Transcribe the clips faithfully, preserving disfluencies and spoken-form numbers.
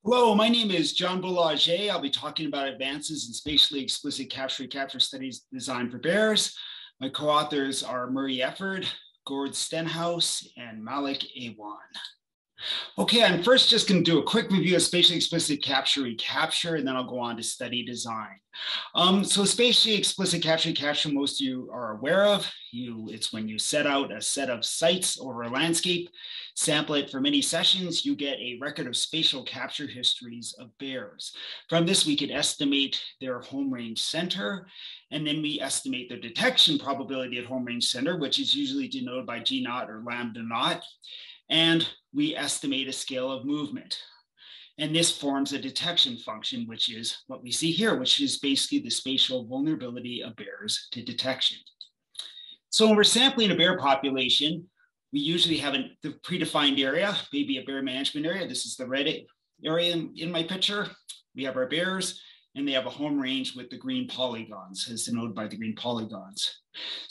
Hello, my name is John Boulanger. I'll be talking about advances in spatially explicit capture-recapture studies designed for bears. My co-authors are Murray Efford, Gord Stenhouse, and Malik Awan. Okay, I'm first just going to do a quick review of spatially explicit capture-recapture, and then I'll go on to study design. Um, so spatially explicit capture-recapture, most of you are aware of. You, it's when you set out a set of sites over a landscape, sample it for many sessions, you get a record of spatial capture histories of bears. From this, we can estimate their home range center, and then we estimate their detection probability at home range center, which is usually denoted by G naught or lambda naught. And we estimate a scale of movement. And this forms a detection function, which is what we see here, which is basically the spatial vulnerability of bears to detection. So when we're sampling a bear population, we usually have a predefined area, maybe a bear management area. This is the red area in, in my picture. We have our bears, and they have a home range with the green polygons, as denoted by the green polygons.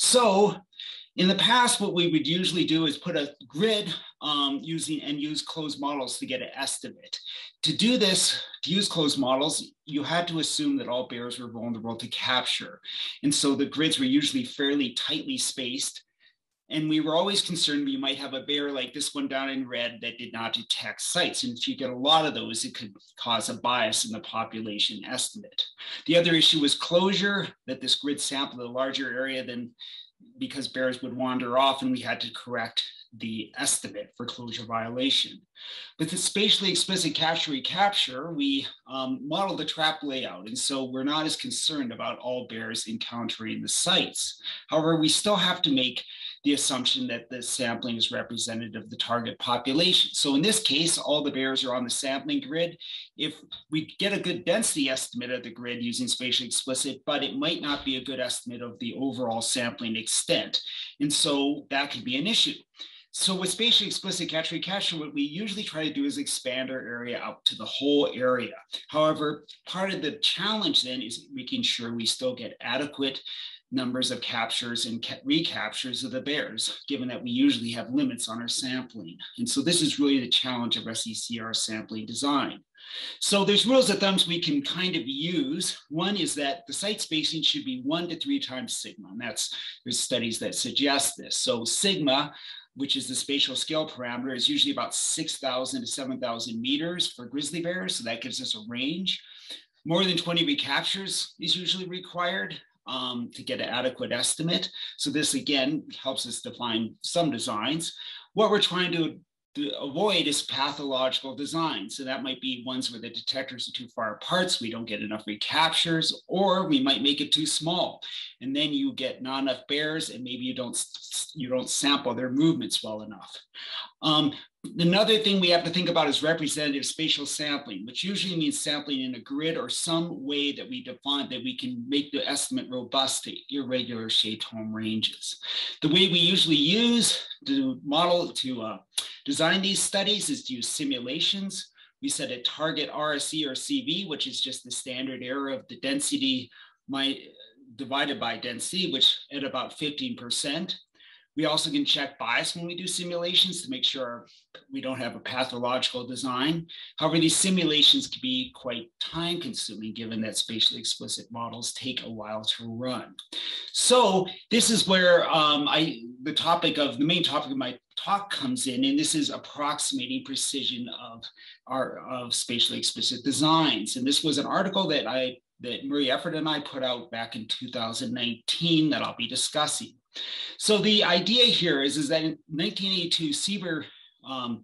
So in the past, what we would usually do is put a grid um, using and use closed models to get an estimate. To do this, to use closed models, you had to assume that all bears were vulnerable to capture. And so the grids were usually fairly tightly spaced. And we were always concerned we might have a bear like this one down in red that did not detect sites. And if you get a lot of those, it could cause a bias in the population estimate. The other issue was closure, that this grid sampled a larger area than because bears would wander off, and we had to correct the estimate for closure violation. With the spatially explicit capture-recapture, we um, modeled the trap layout, and so we're not as concerned about all bears encountering the sites. However, we still have to make the assumption that the sampling is representative of the target population. So in this case, all the bears are on the sampling grid. If we get a good density estimate of the grid using spatially explicit, but it might not be a good estimate of the overall sampling extent. And so that could be an issue. So with spatially explicit capture-recapture, what we usually try to do is expand our area out to the whole area. However, part of the challenge then is making sure we still get adequate numbers of captures and recaptures of the bears, given that we usually have limits on our sampling. And so this is really the challenge of S E C R sampling design. So there's rules of thumbs we can kind of use. One is that the site spacing should be one to three times sigma, and that's, there's studies that suggest this. So sigma, which is the spatial scale parameter, is usually about six thousand to seven thousand meters for grizzly bears, so that gives us a range. More than twenty recaptures is usually required um, to get an adequate estimate. So this, again, helps us define some designs. What we're trying to to avoid is pathological design. So that might be ones where the detectors are too far apart, so we don't get enough recaptures, or we might make it too small. And then you get not enough bears, and maybe you don't, you don't sample their movements well enough. Um, Another thing we have to think about is representative spatial sampling, which usually means sampling in a grid or some way that we define that we can make the estimate robust to irregular shaped home ranges. The way we usually use to model, to uh, design these studies is to use simulations. We set a target R S E or C V, which is just the standard error of the density my, divided by density, which at about fifteen percent. We also can check bias when we do simulations to make sure we don't have a pathological design. However, these simulations can be quite time consuming given that spatially explicit models take a while to run. So this is where um, I, the topic of, the main topic of my talk comes in, and this is approximating precision of, our, of spatially explicit designs. And this was an article that I, that Murray Efford and I put out back in two thousand nineteen that I'll be discussing. So the idea here is, is that in nineteen eighty-two, Sieber um,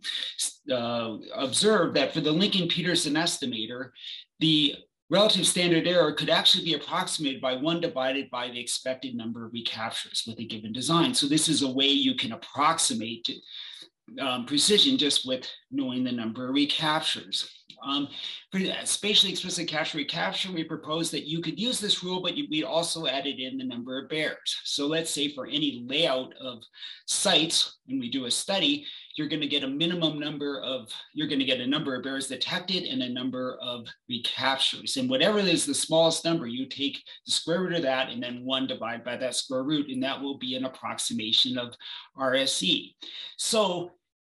uh, observed that for the Lincoln-Peterson estimator, the relative standard error could actually be approximated by one divided by the expected number of recaptures with a given design. So this is a way you can approximate um, precision just with knowing the number of recaptures. Um, for spatially explicit capture-recapture, we propose that you could use this rule, but we also added in the number of bears. So let's say for any layout of sites, when we do a study, you're going to get a minimum number of, you're going to get a number of bears detected and a number of recaptures. And whatever is the smallest number, you take the square root of that and then one divide by that square root, and that will be an approximation of R S E. So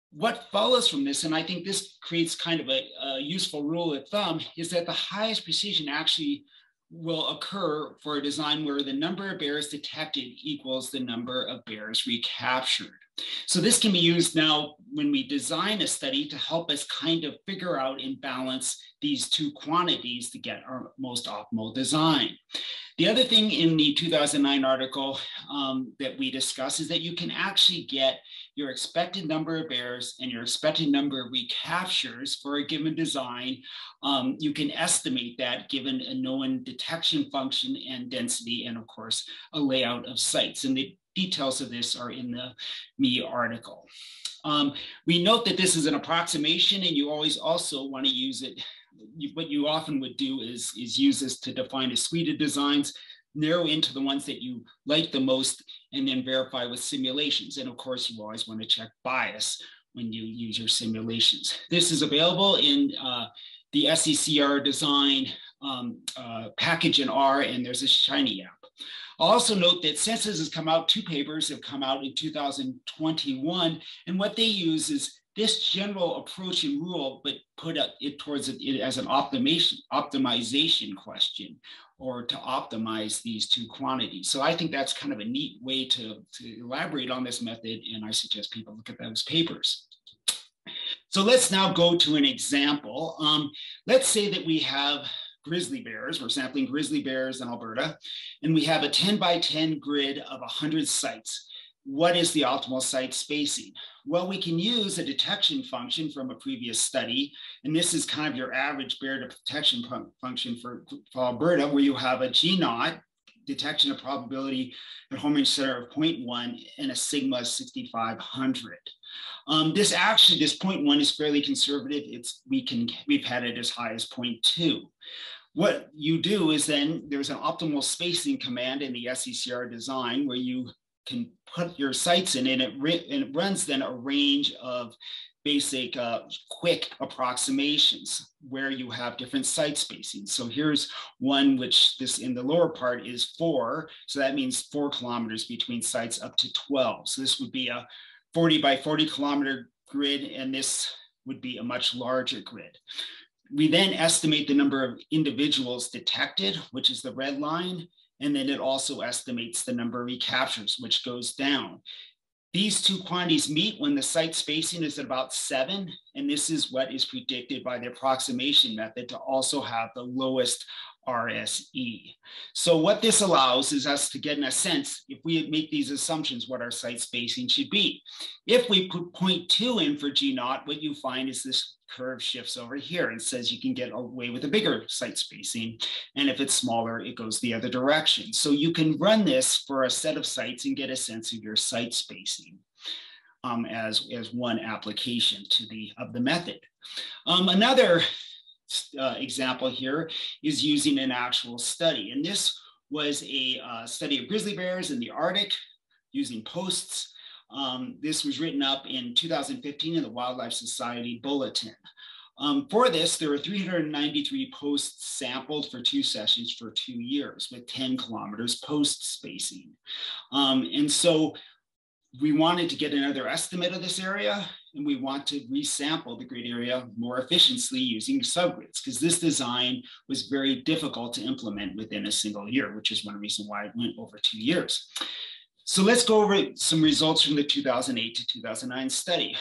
what follows from this, and I think this creates kind of a, a useful rule of thumb, is that the highest precision actually will occur for a design where the number of bears detected equals the number of bears recaptured. So this can be used now when we design a study to help us kind of figure out and balance these two quantities to get our most optimal design. The other thing in the two thousand nine article um, that we discuss is that you can actually get your expected number of bears and your expected number of recaptures for a given design. Um, you can estimate that given a known detection function and density, and of course, a layout of sites. And the details of this are in the M E article. Um, we note that this is an approximation, and you always also want to use it. You, what you often would do is, is use this to define a suite of designs, narrow into the ones that you like the most, and then verify with simulations. And of course, you always want to check bias when you use your simulations. This is available in uh, the S E C R design um, uh, package in R, and there's a Shiny app. I'll also note that Census has come out, two papers have come out in two thousand twenty-one, and what they use is this general approach and rule, but put it towards it as an optimization, optimization question, or to optimize these two quantities. So I think that's kind of a neat way to, to elaborate on this method, and I suggest people look at those papers. So let's now go to an example. Um, let's say that we have grizzly bears. We're sampling grizzly bears in Alberta, and we have a ten by ten grid of one hundred sites. What is the optimal site spacing? Well, we can use a detection function from a previous study, and this is kind of your average bear detection function for, for Alberta, where you have a G naught, detection of probability at home range center of zero point one, and a sigma sixty-five hundred. Um, this actually, this zero point one is fairly conservative. It's we can we've had it as high as zero point two. What you do is then there's an optimal spacing command in the S E C R design where you can put your sites in, and it, and it runs then a range of basic uh, quick approximations where you have different site spacing. So here's one which this in the lower part is four. So that means four kilometers between sites up to twelve. So this would be a forty by forty kilometer grid, and this would be a much larger grid. We then estimate the number of individuals detected, which is the red line, and then it also estimates the number of recaptures, which goes down. These two quantities meet when the site spacing is at about seven, and this is what is predicted by the approximation method to also have the lowest R S E. So what this allows is us to get in a sense, if we make these assumptions, what our site spacing should be. If we put zero point two in for G naught, what you find is this curve shifts over here and says you can get away with a bigger site spacing. And if it's smaller, it goes the other direction. So you can run this for a set of sites and get a sense of your site spacing um, as, as one application to the, of the method. Um, another uh, example here is using an actual study. And this was a uh, study of grizzly bears in the Arctic using posts. Um, this was written up in two thousand fifteen in the Wildlife Society Bulletin. Um, for this, there were three hundred ninety-three posts sampled for two sessions for two years with ten kilometers post spacing. Um, and so we wanted to get another estimate of this area, and we want to resample the grid area more efficiently using subgrids, because this design was very difficult to implement within a single year, which is one reason why it went over two years. So let's go over some results from the two thousand eight to two thousand nine study.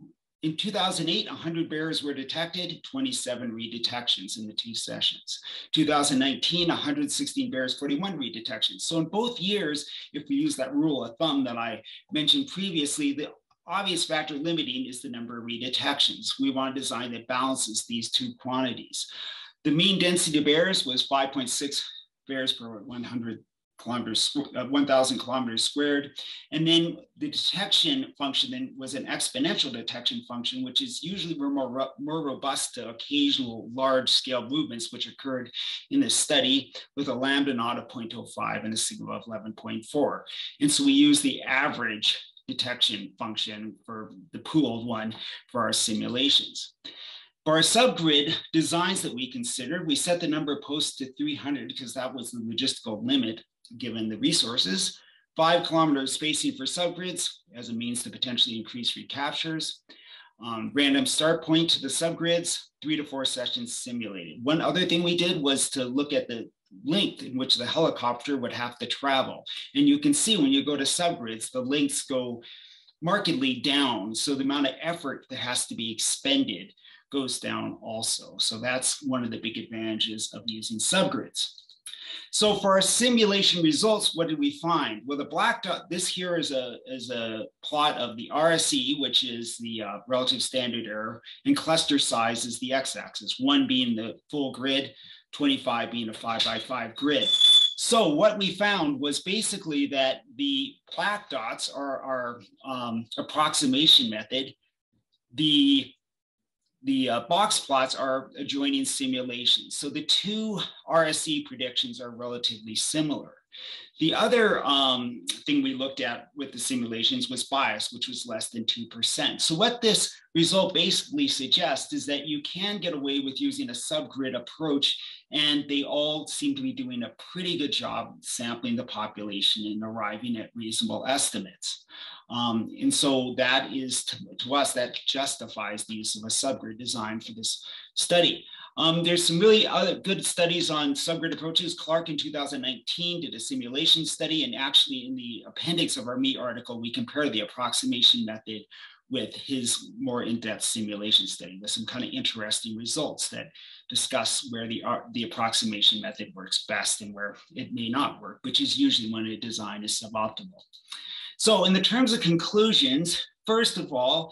In two thousand eight, one hundred bears were detected, twenty-seven redetections in the two sessions. two thousand nineteen, one hundred sixteen bears, forty-one redetections. So in both years, if we use that rule of thumb that I mentioned previously, the obvious factor limiting is the number of redetections. We want a design that balances these two quantities. The mean density of bears was five point six bears per one hundred kilometers, uh, one thousand kilometers squared. And then the detection function then was an exponential detection function, which is usually more, more, more robust to occasional large scale movements, which occurred in this study with a lambda naught of zero point zero five and a sigma of eleven point four. And so we use the average detection function for the pooled one for our simulations. For our subgrid designs that we considered, we set the number of posts to three hundred because that was the logistical limit given the resources. Five kilometers spacing for subgrids as a means to potentially increase recaptures. Um, random start point to the subgrids, three to four sessions simulated. One other thing we did was to look at the length in which the helicopter would have to travel. And you can see when you go to subgrids, the lengths go markedly down. So the amount of effort that has to be expended goes down also. So that's one of the big advantages of using subgrids. So for our simulation results, what did we find? Well, the black dot, this here is a, is a plot of the R S E, which is the uh, relative standard error, and cluster size is the x-axis, one being the full grid, twenty-five being a five by five grid. So what we found was basically that the black dots are our um, approximation method. The The uh, box plots are adjoining simulations. So the two R S E predictions are relatively similar. The other um, thing we looked at with the simulations was bias, which was less than two percent. So what this result basically suggests is that you can get away with using a subgrid approach, and they all seem to be doing a pretty good job sampling the population and arriving at reasonable estimates. Um, and so that is, to, to us, that justifies the use of a subgrid design for this study. Um, there's some really other good studies on subgrid approaches. Clark in two thousand nineteen did a simulation study, and actually in the appendix of our M E E article, we compare the approximation method with his more in-depth simulation study with some kind of interesting results that discuss where the, uh, the approximation method works best and where it may not work, which is usually when a design is suboptimal. So in the terms of conclusions, first of all,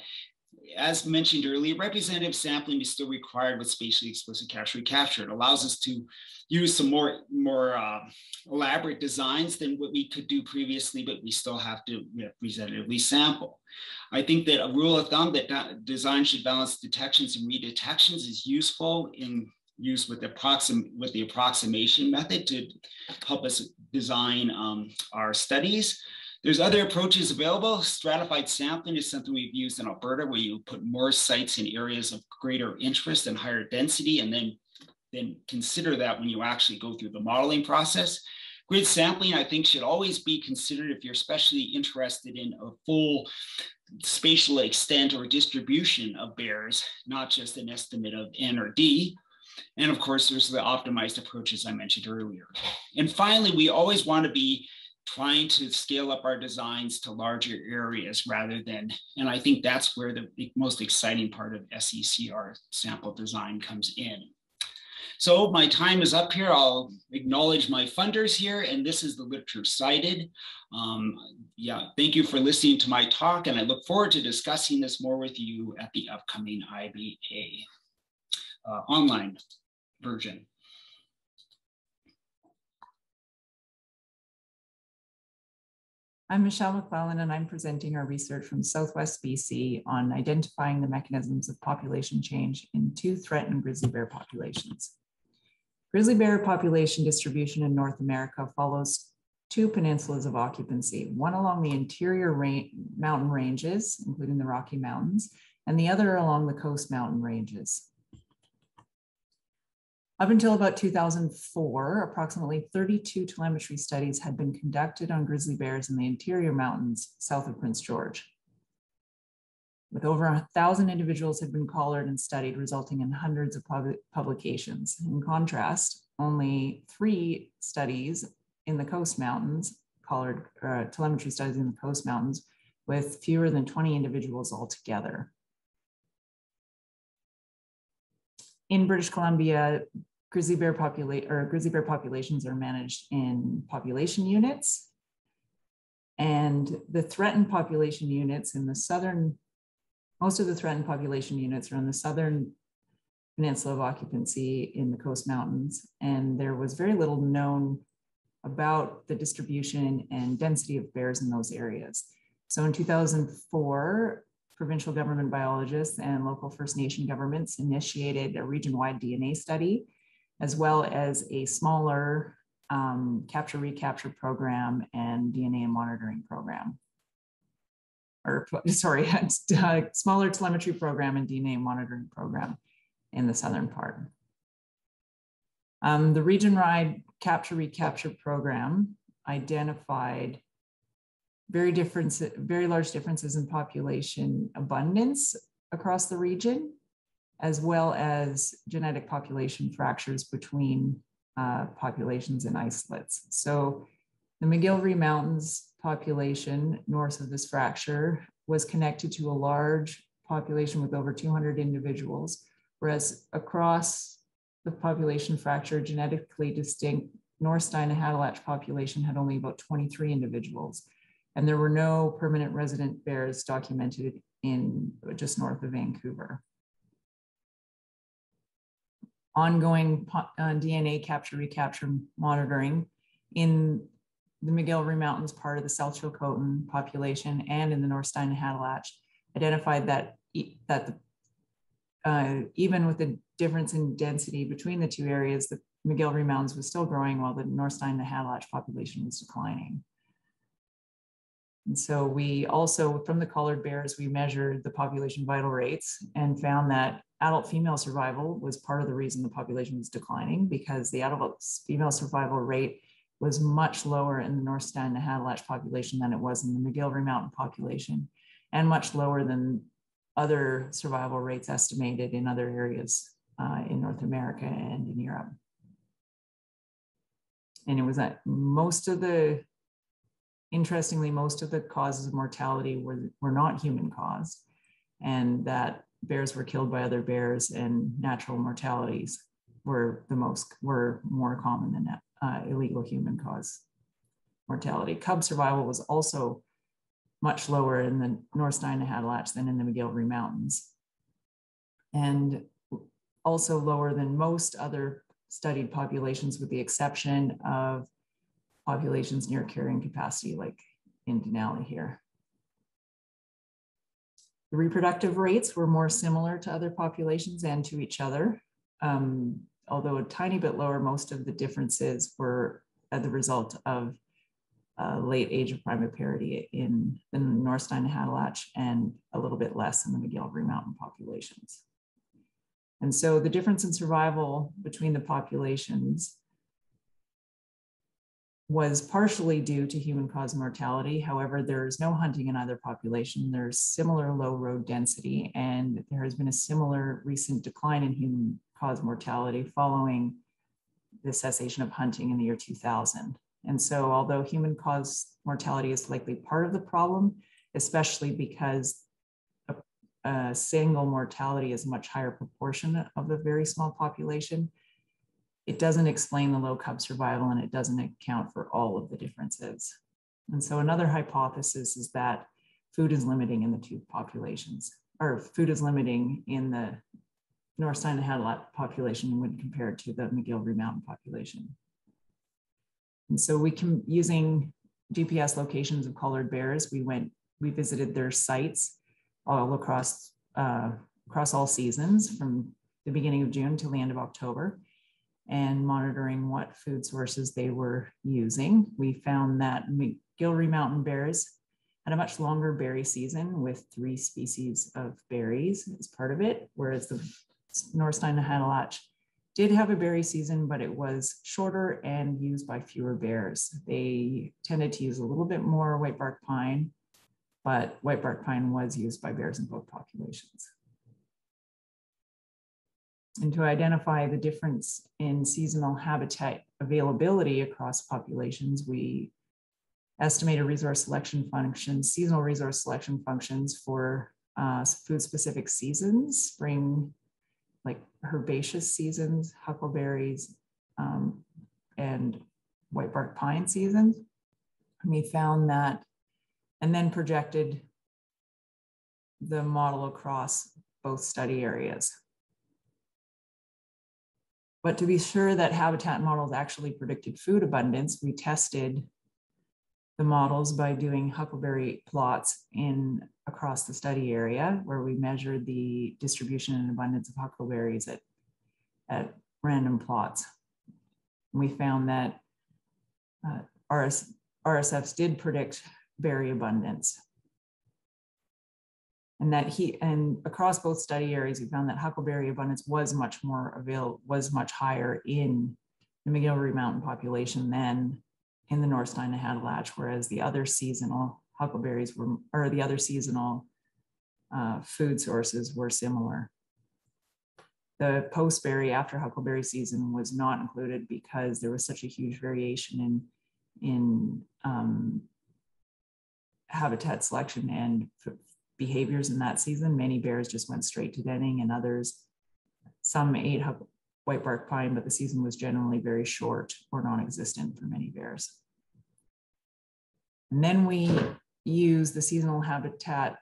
as mentioned earlier, representative sampling is still required with spatially explicit capture-recapture. It allows us to use some more, more uh, elaborate designs than what we could do previously, but we still have to representatively sample. I think that a rule of thumb that design should balance detections and redetections is useful in use with the, approxim with the approximation method to help us design um, our studies. There's other approaches available. Stratified sampling is something we've used in Alberta, where you put more sites in areas of greater interest and higher density, and then, then consider that when you actually go through the modeling process. Grid sampling, I think, should always be considered if you're especially interested in a full spatial extent or distribution of bears, not just an estimate of N or D. And of course, there's the optimized approaches I mentioned earlier. And finally, we always want to be trying to scale up our designs to larger areas rather than, and I think that's where the most exciting part of S E C R sample design comes in. So my time is up here. I'll acknowledge my funders here, and this is the literature cited. Um, yeah, thank you for listening to my talk, and I look forward to discussing this more with you at the upcoming I B A uh, online version. I'm Michelle McClellan, and I'm presenting our research from Southwest B C on identifying the mechanisms of population change in two threatened grizzly bear populations. Grizzly bear population distribution in North America follows two peninsulas of occupancy, one along the interior ra- mountain ranges, including the Rocky Mountains, and the other along the coast mountain ranges. Up until about two thousand four, approximately thirty-two telemetry studies had been conducted on grizzly bears in the interior mountains south of Prince George. With over a thousand individuals had been collared and studied, resulting in hundreds of pub publications. In contrast, only three studies in the coast mountains, collared uh, telemetry studies in the coast mountains, with fewer than twenty individuals altogether. In British Columbia, grizzly bear populate or grizzly bear populations are managed in population units, and the threatened population units in the southern, most of the threatened population units are in the southern peninsula of occupancy in the coast mountains, and there was very little known about the distribution and density of bears in those areas. So in two thousand four, provincial government biologists and local First Nation governments initiated a region-wide D N A study, as well as a smaller um, capture-recapture program and D N A monitoring program. Or sorry, a smaller telemetry program and D N A monitoring program in the southern part. Um, the region-wide capture-recapture program identified very different, very large differences in population abundance across the region, as well as genetic population fractures between uh, populations and isolates. So the McGillivray Mountains population north of this fracture was connected to a large population with over two hundred individuals, whereas across the population fracture, genetically distinct North Steinahattulatch population had only about twenty-three individuals. And there were no permanent resident bears documented in just north of Vancouver. Ongoing uh, D N A capture recapture monitoring in the McGillivray Mountains part of the South Chilcotin population and in the North Steinahattulatch identified that, that the, uh, even with the difference in density between the two areas, the McGillivray Mountains was still growing while the North Steinahattulatch population was declining. And so we also, from the collared bears, we measured the population vital rates and found that adult female survival was part of the reason the population was declining, because the adult female survival rate was much lower in the North Steinahattulatch population than it was in the McGillivray Mountain population, and much lower than other survival rates estimated in other areas uh, in North America and in Europe. And it was that most of the, interestingly, most of the causes of mortality were, were not human caused, and that bears were killed by other bears, and natural mortalities were the most, were more common than that. Uh, illegal human cause mortality. Cub survival was also much lower in the North Steinahattulatch than in the McGillivray Mountains, and also lower than most other studied populations, with the exception of populations near carrying capacity, like in Denali here. The reproductive rates were more similar to other populations and to each other. Um, although a tiny bit lower, most of the differences were as the result of uh, late age of primiparity in the North Steinahattulatch and a little bit less in the McGillivray Mountain populations. And so the difference in survival between the populations was partially due to human-caused mortality. However, there's no hunting in either population. There's similar low road density, and there has been a similar recent decline in human-caused mortality following the cessation of hunting in the year two thousand. And so although human-caused mortality is likely part of the problem, especially because a, a single mortality is a much higher proportion of a very small population, it doesn't explain the low cub survival, and it doesn't account for all of the differences. And so another hypothesis is that food is limiting in the two populations, or food is limiting in the North Steinahattulatch population when compared to the McGillivray Mountain population. And so we can, using G P S locations of collared bears, we went, we visited their sites all across, uh, across all seasons from the beginning of June till the end of October, and monitoring what food sources they were using. We found that McGillivray Mountain bears had a much longer berry season with three species of berries as part of it, whereas the North Steinahattulatch did have a berry season, but it was shorter and used by fewer bears. They tended to use a little bit more white bark pine, but white bark pine was used by bears in both populations. And to identify the difference in seasonal habitat availability across populations, we estimated resource selection functions, seasonal resource selection functions for uh, food-specific seasons, spring, like herbaceous seasons, huckleberries, um, and white bark pine seasons. And we found that, and then projected the model across both study areas. But to be sure that habitat models actually predicted food abundance, we tested the models by doing huckleberry plots in across the study area, where we measured the distribution and abundance of huckleberries at, at random plots. And we found that uh, R S, R S Fs did predict berry abundance. And that he, and across both study areas, we found that huckleberry abundance was much more available, was much higher in the McGillivray Mountain population than in the North Steinahattulatch, whereas the other seasonal huckleberries were, or the other seasonal uh, food sources were similar. The post-berry after huckleberry season was not included because there was such a huge variation in, in um, habitat selection and behaviors in that season. Many bears just went straight to denning, and others, some ate white bark pine, but the season was generally very short or non-existent for many bears. And then we use the seasonal habitat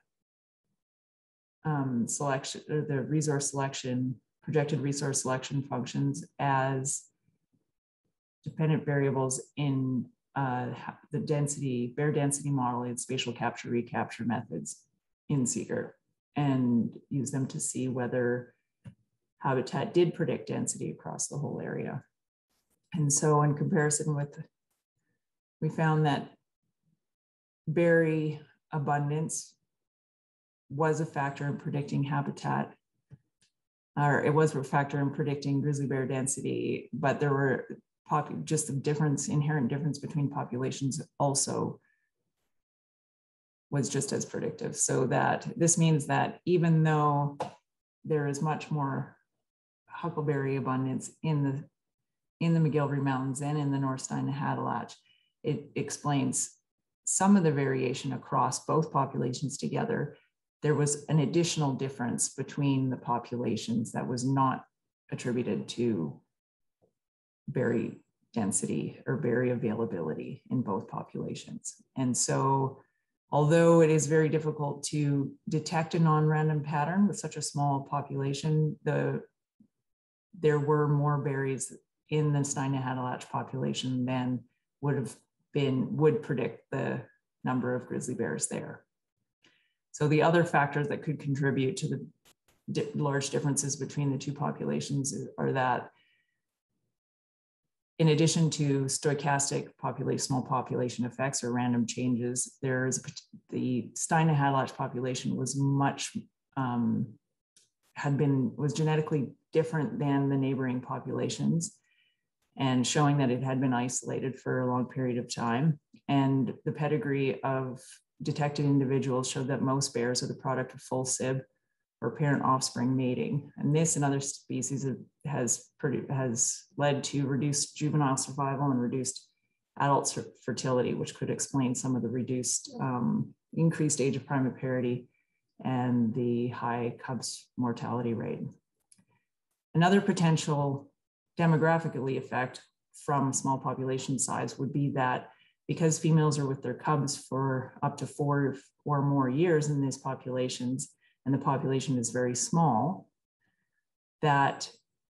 um, selection, or the resource selection, projected resource selection functions as dependent variables in uh, the density, bear density model and spatial capture recapture methods in SEAGIRT, and use them to see whether habitat did predict density across the whole area. And so in comparison with, we found that berry abundance was a factor in predicting habitat, or it was a factor in predicting grizzly bear density, but there were just the difference, inherent difference between populations also was just as predictive. So that this means that even though there is much more huckleberry abundance in the in the McGillivray Mountains and in the North Steinahattulatch, it explains some of the variation across both populations together. There was an additional difference between the populations that was not attributed to berry density or berry availability in both populations. And so, although it is very difficult to detect a non-random pattern with such a small population, the there were more berries in the Steinahattulatch population than would have been, would predict the number of grizzly bears there. So the other factors that could contribute to the di large differences between the two populations are that in addition to stochastic population, small population effects or random changes, there's the Steinahattulatch population was much, um, had been, was genetically different than the neighboring populations, and showing that it had been isolated for a long period of time. And the pedigree of detected individuals showed that most bears are the product of full sib or parent offspring mating. And this and other species has, has led to reduced juvenile survival and reduced adult fertility, which could explain some of the reduced, um, increased age of primiparity and the high cubs mortality rate. Another potential demographically effect from small population size would be that because females are with their cubs for up to four or more years in these populations, and the population is very small, that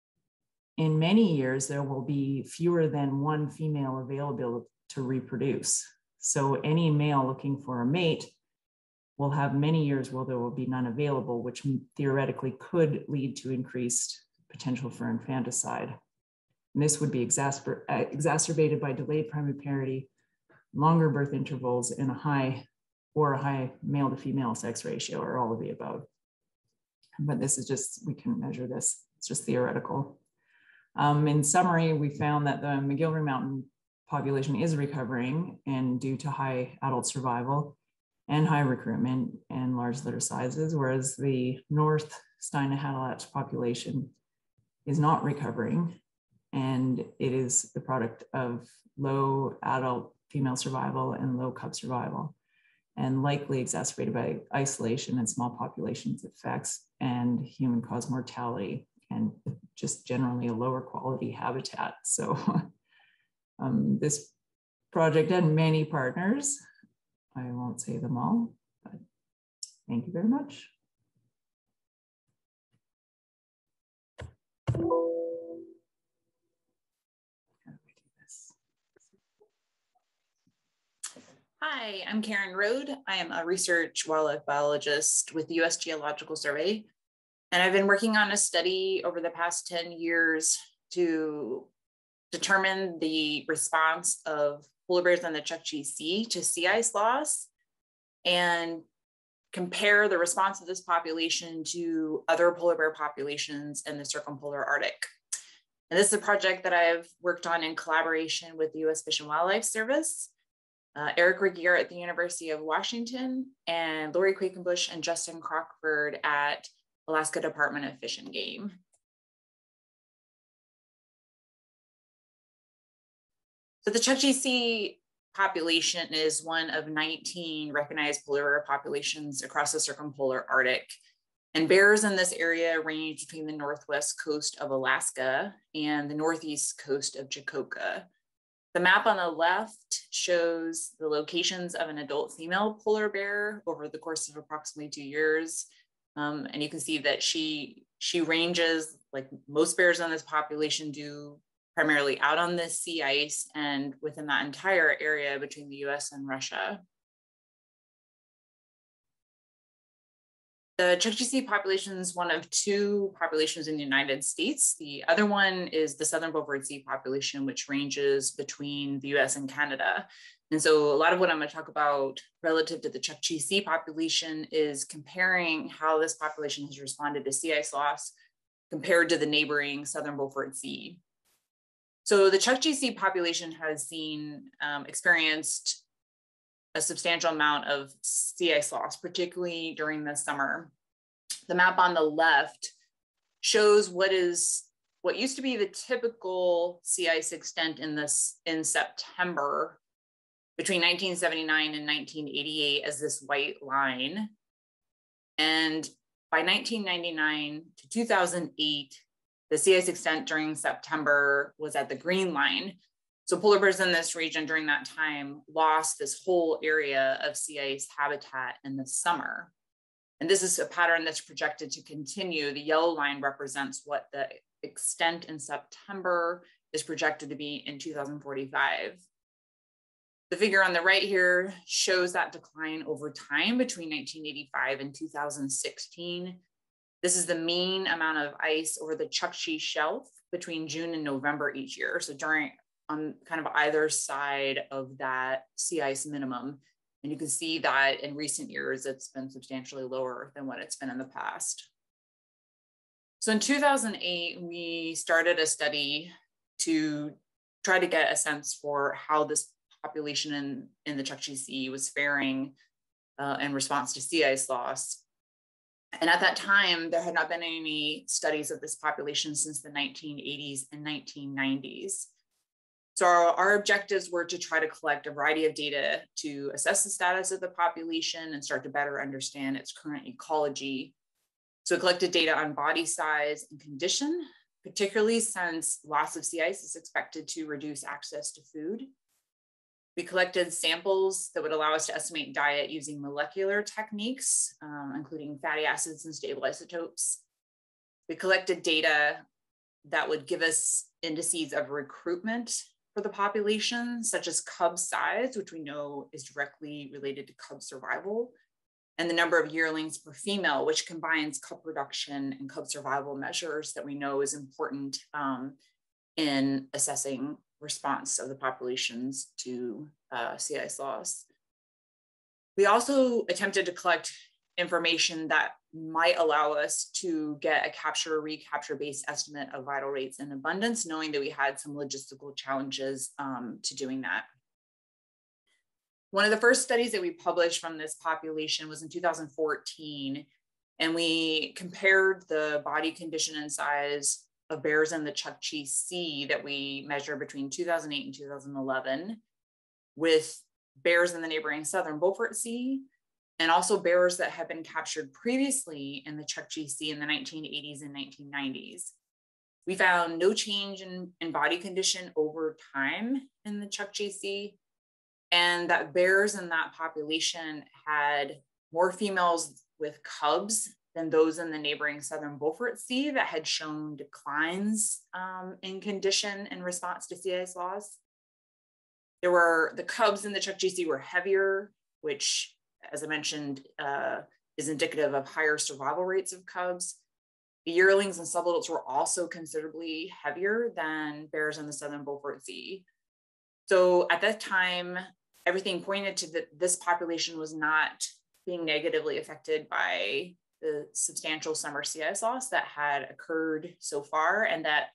in many years there will be fewer than one female available to reproduce. So any male looking for a mate will have many years where there will be none available, which theoretically could lead to increased potential for infanticide. And this would be exacerb exacerbated by delayed primiparity, longer birth intervals, and a high or a high male to female sex ratio, or all of the above. But this is just, we can measure this, it's just theoretical. Um, in summary, we found that the McGillivray Mountain population is recovering, and due to high adult survival and high recruitment and large litter sizes, whereas the North Steinahattulatch population is not recovering, and it is the product of low adult female survival and low cub survival, and likely exacerbated by isolation and small populations effects and human caused mortality, and just generally a lower quality habitat. So um, this project had many partners. I won't say them all, but thank you very much. Hi, I'm Karen Rode. I am a research wildlife biologist with the U S Geological Survey. And I've been working on a study over the past ten years to determine the response of polar bears in the Chukchi Sea to sea ice loss, and compare the response of this population to other polar bear populations in the circumpolar Arctic. And this is a project that I've worked on in collaboration with the U S Fish and Wildlife Service. uh, Eric Regier at the University of Washington, and Lori Quakenbush and Justin Crockford at Alaska Department of Fish and Game. So the Chukchi Sea population is one of nineteen recognized polar bear populations across the circumpolar Arctic. And bears in this area range between the northwest coast of Alaska and the northeast coast of Chukotka. The map on the left shows the locations of an adult female polar bear over the course of approximately two years. Um, and you can see that she, she ranges, like most bears in this population do, primarily out on the sea ice and within that entire area between the U S and Russia. The Chukchi Sea population is one of two populations in the United States. The other one is the Southern Beaufort Sea population, which ranges between the U S and Canada. And so a lot of what I'm going to talk about relative to the Chukchi Sea population is comparing how this population has responded to sea ice loss compared to the neighboring Southern Beaufort Sea. So the Chukchi Sea population has seen, um, experienced a substantial amount of sea ice loss, particularly during the summer. The map on the left shows what is what used to be the typical sea ice extent in this in September between nineteen seventy-nine and nineteen eighty-eight as this white line. And by nineteen ninety-nine to two thousand eight, the sea ice extent during September was at the green line. So polar bears in this region during that time lost this whole area of sea ice habitat in the summer. And this is a pattern that's projected to continue. The yellow line represents what the extent in September is projected to be in two thousand forty-five. The figure on the right here shows that decline over time between nineteen eighty-five and two thousand sixteen. This is the mean amount of ice over the Chukchi Shelf between June and November each year. So during on kind of either side of that sea ice minimum. And you can see that in recent years, it's been substantially lower than what it's been in the past. So in two thousand eight, we started a study to try to get a sense for how this population in, in the Chukchi Sea was faring uh, in response to sea ice loss. And at that time, there had not been any studies of this population since the nineteen eighties and nineteen nineties. So our, our objectives were to try to collect a variety of data to assess the status of the population and start to better understand its current ecology. So we collected data on body size and condition, particularly since loss of sea ice is expected to reduce access to food. We collected samples that would allow us to estimate diet using molecular techniques, um, including fatty acids and stable isotopes. We collected data that would give us indices of recruitment for the population, such as cub size, which we know is directly related to cub survival, and the number of yearlings per female, which combines cub production and cub survival measures that we know is important um, in assessing response of the populations to uh, sea ice loss. We also attempted to collect information that might allow us to get a capture recapture based estimate of vital rates and abundance, knowing that we had some logistical challenges um, to doing that. One of the first studies that we published from this population was in two thousand fourteen, and we compared the body condition and size of bears in the Chukchi Sea that we measured between two thousand eight and two thousand eleven with bears in the neighboring Southern Beaufort Sea, and also bears that had been captured previously in the Chukchi Sea in the nineteen eighties and nineteen nineties. We found no change in, in body condition over time in the Chukchi Sea, and that bears in that population had more females with cubs than those in the neighboring Southern Beaufort Sea that had shown declines um, in condition in response to sea ice loss. There were, the cubs in the Chukchi Sea were heavier, which, as I mentioned, uh, is indicative of higher survival rates of cubs. The yearlings and subadults were also considerably heavier than bears in the Southern Beaufort Sea. So at that time, everything pointed to that this population was not being negatively affected by the substantial summer sea ice loss that had occurred so far, and that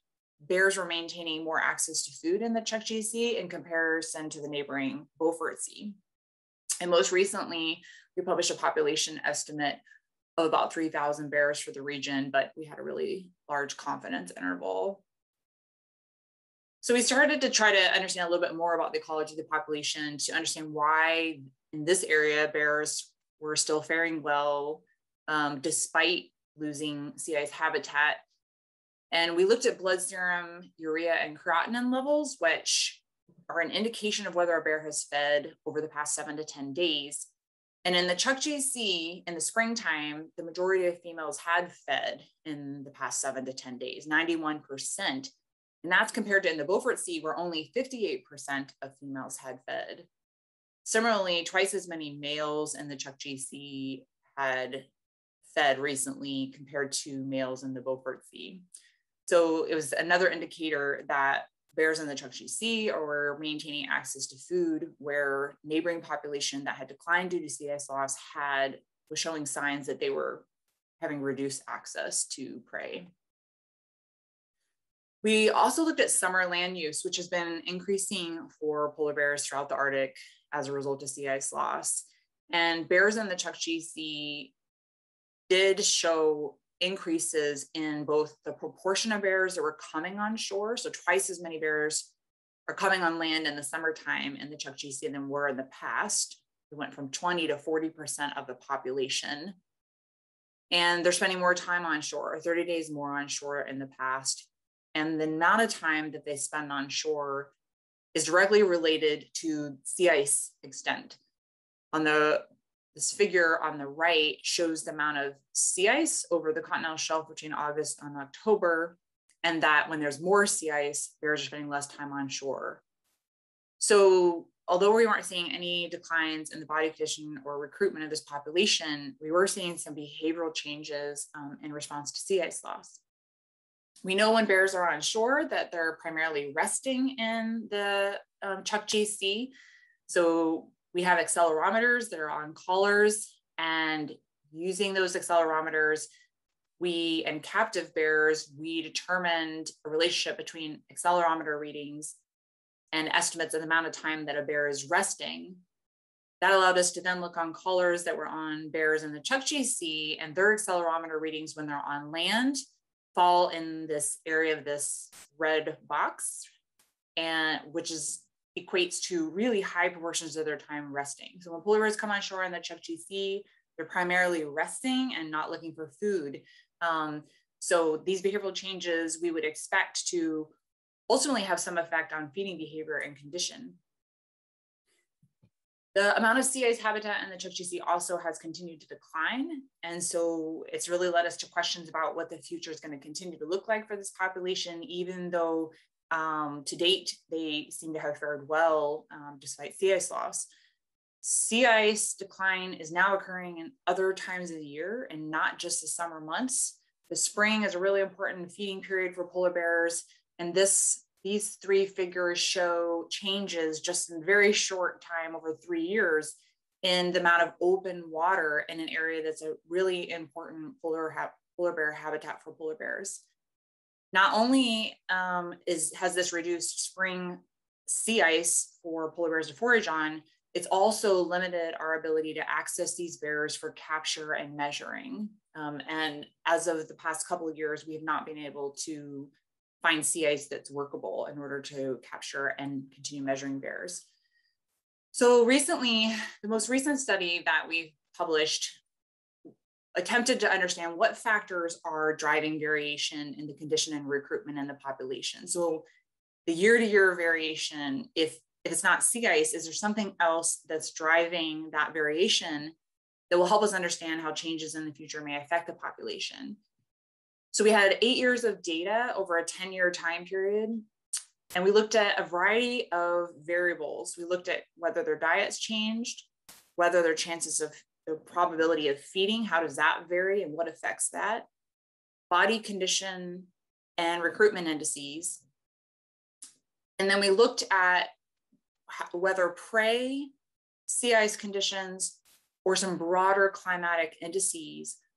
bears were maintaining more access to food in the Chukchi Sea in comparison to the neighboring Beaufort Sea. And most recently, we published a population estimate of about three thousand bears for the region, but we had a really large confidence interval. So we started to try to understand a little bit more about the ecology of the population to understand why in this area bears were still faring well um, despite losing sea ice habitat. And we looked at blood serum, urea, and creatinine levels, which are an indication of whether a bear has fed over the past seven to ten days. And in the Chukchi Sea, in the springtime, the majority of females had fed in the past seven to ten days, ninety-one percent. And that's compared to in the Beaufort Sea, where only fifty-eight percent of females had fed. Similarly, twice as many males in the Chukchi Sea had fed recently compared to males in the Beaufort Sea. So it was another indicator that bears in the Chukchi Sea are maintaining access to food, where neighboring population that had declined due to sea ice loss had was showing signs that they were having reduced access to prey. We also looked at summer land use, which has been increasing for polar bears throughout the Arctic as a result of sea ice loss. And bears in the Chukchi Sea did show increases in both the proportion of bears that were coming on shore. So twice as many bears are coming on land in the summertime in the Chukchi Sea than were in the past. It went from twenty to forty percent of the population. And they're spending more time on shore, thirty days more on shore in the past. And the amount of time that they spend on shore is directly related to sea ice extent. On the This figure on the right shows the amount of sea ice over the continental shelf between August and October, and that when there's more sea ice, bears are spending less time on shore. So although we weren't seeing any declines in the body condition or recruitment of this population, we were seeing some behavioral changes um, in response to sea ice loss. We know when bears are on shore that they're primarily resting in the um, Chukchi Sea. So we have accelerometers that are on collars, and using those accelerometers, we and captive bears, we determined a relationship between accelerometer readings and estimates of the amount of time that a bear is resting. That allowed us to then look on collars that were on bears in the Chukchi Sea, and their accelerometer readings when they're on land fall in this area of this red box, and which is equates to really high proportions of their time resting. So when polar bears come on shore in the Chukchi Sea, they're primarily resting and not looking for food. Um, so these behavioral changes we would expect to ultimately have some effect on feeding behavior and condition. The amount of sea ice habitat in the Chukchi Sea also has continued to decline. And so it's really led us to questions about what the future is going to continue to look like for this population, even though um, to date, they seem to have fared well um, despite sea ice loss. Sea ice decline is now occurring in other times of the year and not just the summer months. The spring is a really important feeding period for polar bears. And this These three figures show changes just in very short time over three years in the amount of open water in an area that's a really important polar, ha polar bear habitat for polar bears. Not only um, is, has this reduced spring sea ice for polar bears to forage on, it's also limited our ability to access these bears for capture and measuring. Um, and as of the past couple of years, we have not been able to find sea ice that's workable in order to capture and continue measuring bears. So recently, the most recent study that we published attempted to understand what factors are driving variation in the condition and recruitment in the population. So the year-to-year variation, if, if it's not sea ice, is there something else that's driving that variation that will help us understand how changes in the future may affect the population? So we had eight years of data over a ten year time period, and we looked at a variety of variables. We looked at whether their diets changed, whether their chances of the probability of feeding, how does that vary and what affects that, body condition and recruitment indices. And then we looked at whether prey, sea ice conditions, or some broader climatic indices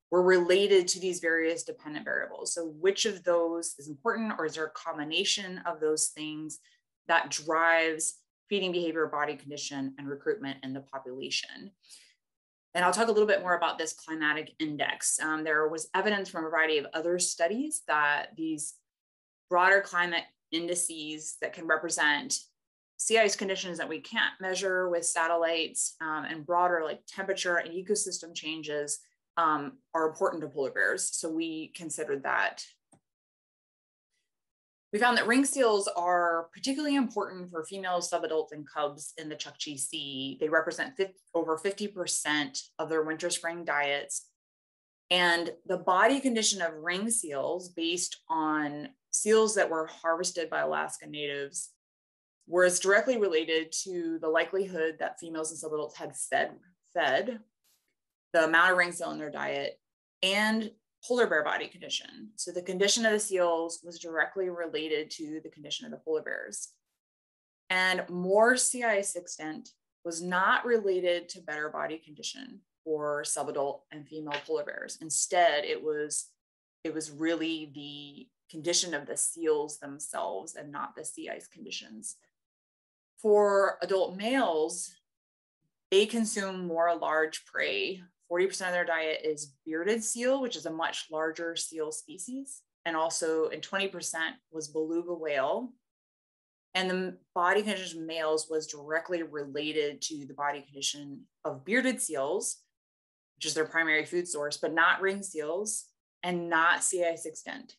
were related to these various dependent variables. So which of those is important, or is there a combination of those things that drives feeding behavior, body condition, and recruitment in the population? And I'll talk a little bit more about this climatic index. Um, there was evidence from a variety of other studies that these broader climate indices that can represent sea ice conditions that we can't measure with satellites um, and broader like temperature and ecosystem changes um, are important to polar bears. So we considered that. We found that ring seals are particularly important for female subadults and cubs in the Chukchi Sea. They represent fifty, over fifty percent of their winter spring diets. And the body condition of ring seals based on seals that were harvested by Alaska natives was directly related to the likelihood that females and subadults had fed, fed the amount of ring seal in their diet, and polar bear body condition. So the condition of the seals was directly related to the condition of the polar bears. And more sea ice extent was not related to better body condition for subadult and female polar bears. Instead, it was, it was really the condition of the seals themselves and not the sea ice conditions. For adult males, they consume more large prey. forty percent of their diet is bearded seal, which is a much larger seal species. And also in twenty percent was beluga whale. And the body condition of males was directly related to the body condition of bearded seals, which is their primary food source, but not ring seals and not sea ice extent.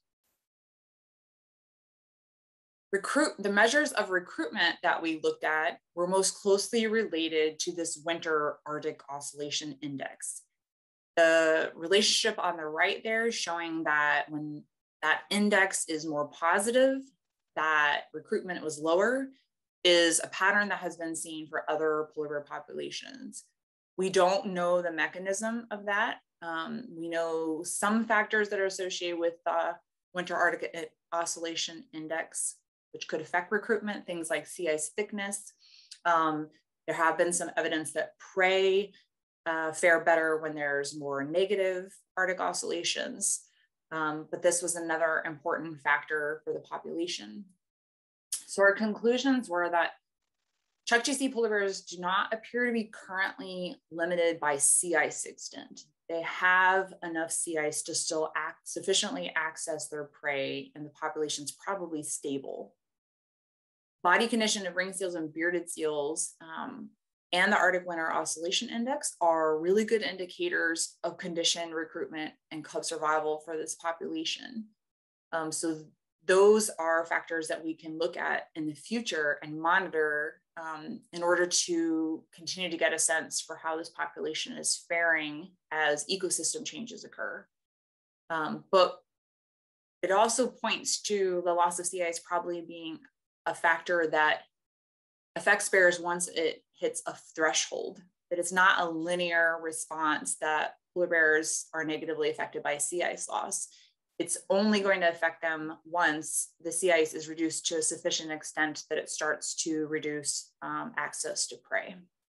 Recruit, the measures of recruitment that we looked at were most closely related to this winter Arctic Oscillation Index. The relationship on the right there is showing that when that index is more positive, that recruitment was lower, is a pattern that has been seen for other polar bear populations. We don't know the mechanism of that. Um, we know some factors that are associated with the winter Arctic Oscillation Index, which could affect recruitment, things like sea ice thickness. Um, there have been some evidence that prey uh, fare better when there's more negative Arctic oscillations. Um, but this was another important factor for the population. So our conclusions were that Chukchi Sea polar bears do not appear to be currently limited by sea ice extent. They have enough sea ice to still act, sufficiently access their prey, and the population's probably stable. Body condition of ring seals and bearded seals um, and the Arctic Winter Oscillation Index are really good indicators of condition, recruitment, and cub survival for this population. Um, so those are factors that we can look at in the future and monitor um, in order to continue to get a sense for how this population is faring as ecosystem changes occur. Um, but it also points to the loss of sea ice probably being a factor that affects bears once it hits a threshold, that it's not a linear response that polar bears are negatively affected by sea ice loss. It's only going to affect them once the sea ice is reduced to a sufficient extent that it starts to reduce um, access to prey.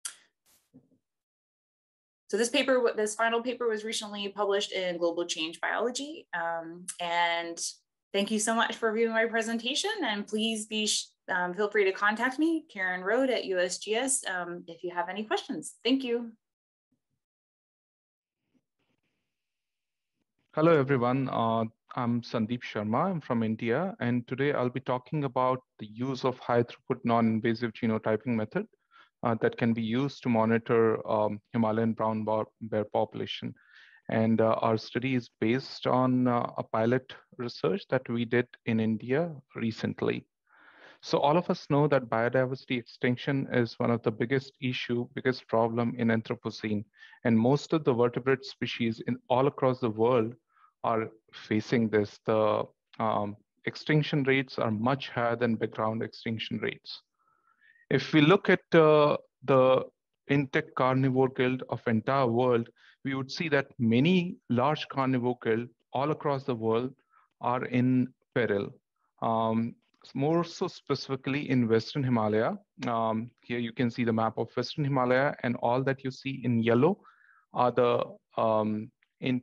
So this paper, this final paper was recently published in Global Change Biology. Um, and thank you so much for viewing my presentation, and please be um, feel free to contact me, Karen Rode at U S G S, um, if you have any questions. Thank you. Hello, everyone. Uh, I'm Sandeep Sharma. I'm from India, and today I'll be talking about the use of high-throughput non-invasive genotyping method uh, that can be used to monitor um, Himalayan brown bear population. And uh, our study is based on uh, a pilot research that we did in India recently. So all of us know that biodiversity extinction is one of the biggest issue, biggest problem in Anthropocene. And most of the vertebrate species in all across the world are facing this. The um, extinction rates are much higher than background extinction rates. If we look at uh, the insect carnivore guild of entire world, we would see that many large carnivore guild all across the world are in peril. Um, more so specifically in Western Himalaya. Um, here you can see the map of Western Himalaya, and all that you see in yellow are the um, insect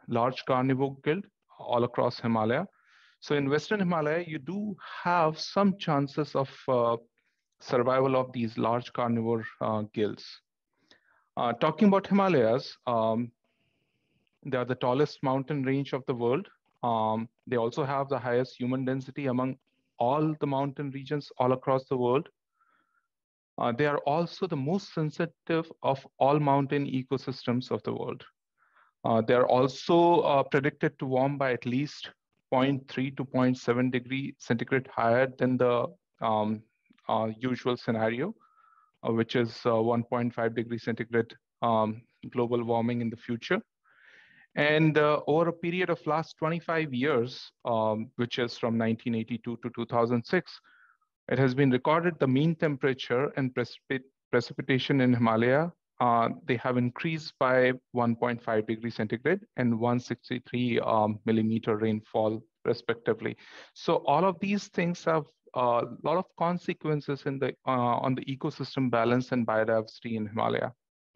large carnivore guild all across Himalaya. So in Western Himalaya, you do have some chances of uh, survival of these large carnivore uh, gills. Uh, talking about Himalayas, um, they are the tallest mountain range of the world. Um, they also have the highest human density among all the mountain regions all across the world. Uh, they are also the most sensitive of all mountain ecosystems of the world. Uh, they are also uh, predicted to warm by at least zero point three to zero point seven degree centigrade higher than the um, uh, usual scenario, uh, which is uh, one point five degree centigrade um, global warming in the future. And uh, over a period of last twenty-five years, um, which is from nineteen eighty-two to two thousand six, it has been recorded the mean temperature and precipit precipitation in Himalaya, uh, they have increased by one point five degrees centigrade and one hundred sixty-three um, millimeter rainfall respectively. So all of these things have a uh, lot of consequences in the, uh, on the ecosystem balance and biodiversity in Himalaya.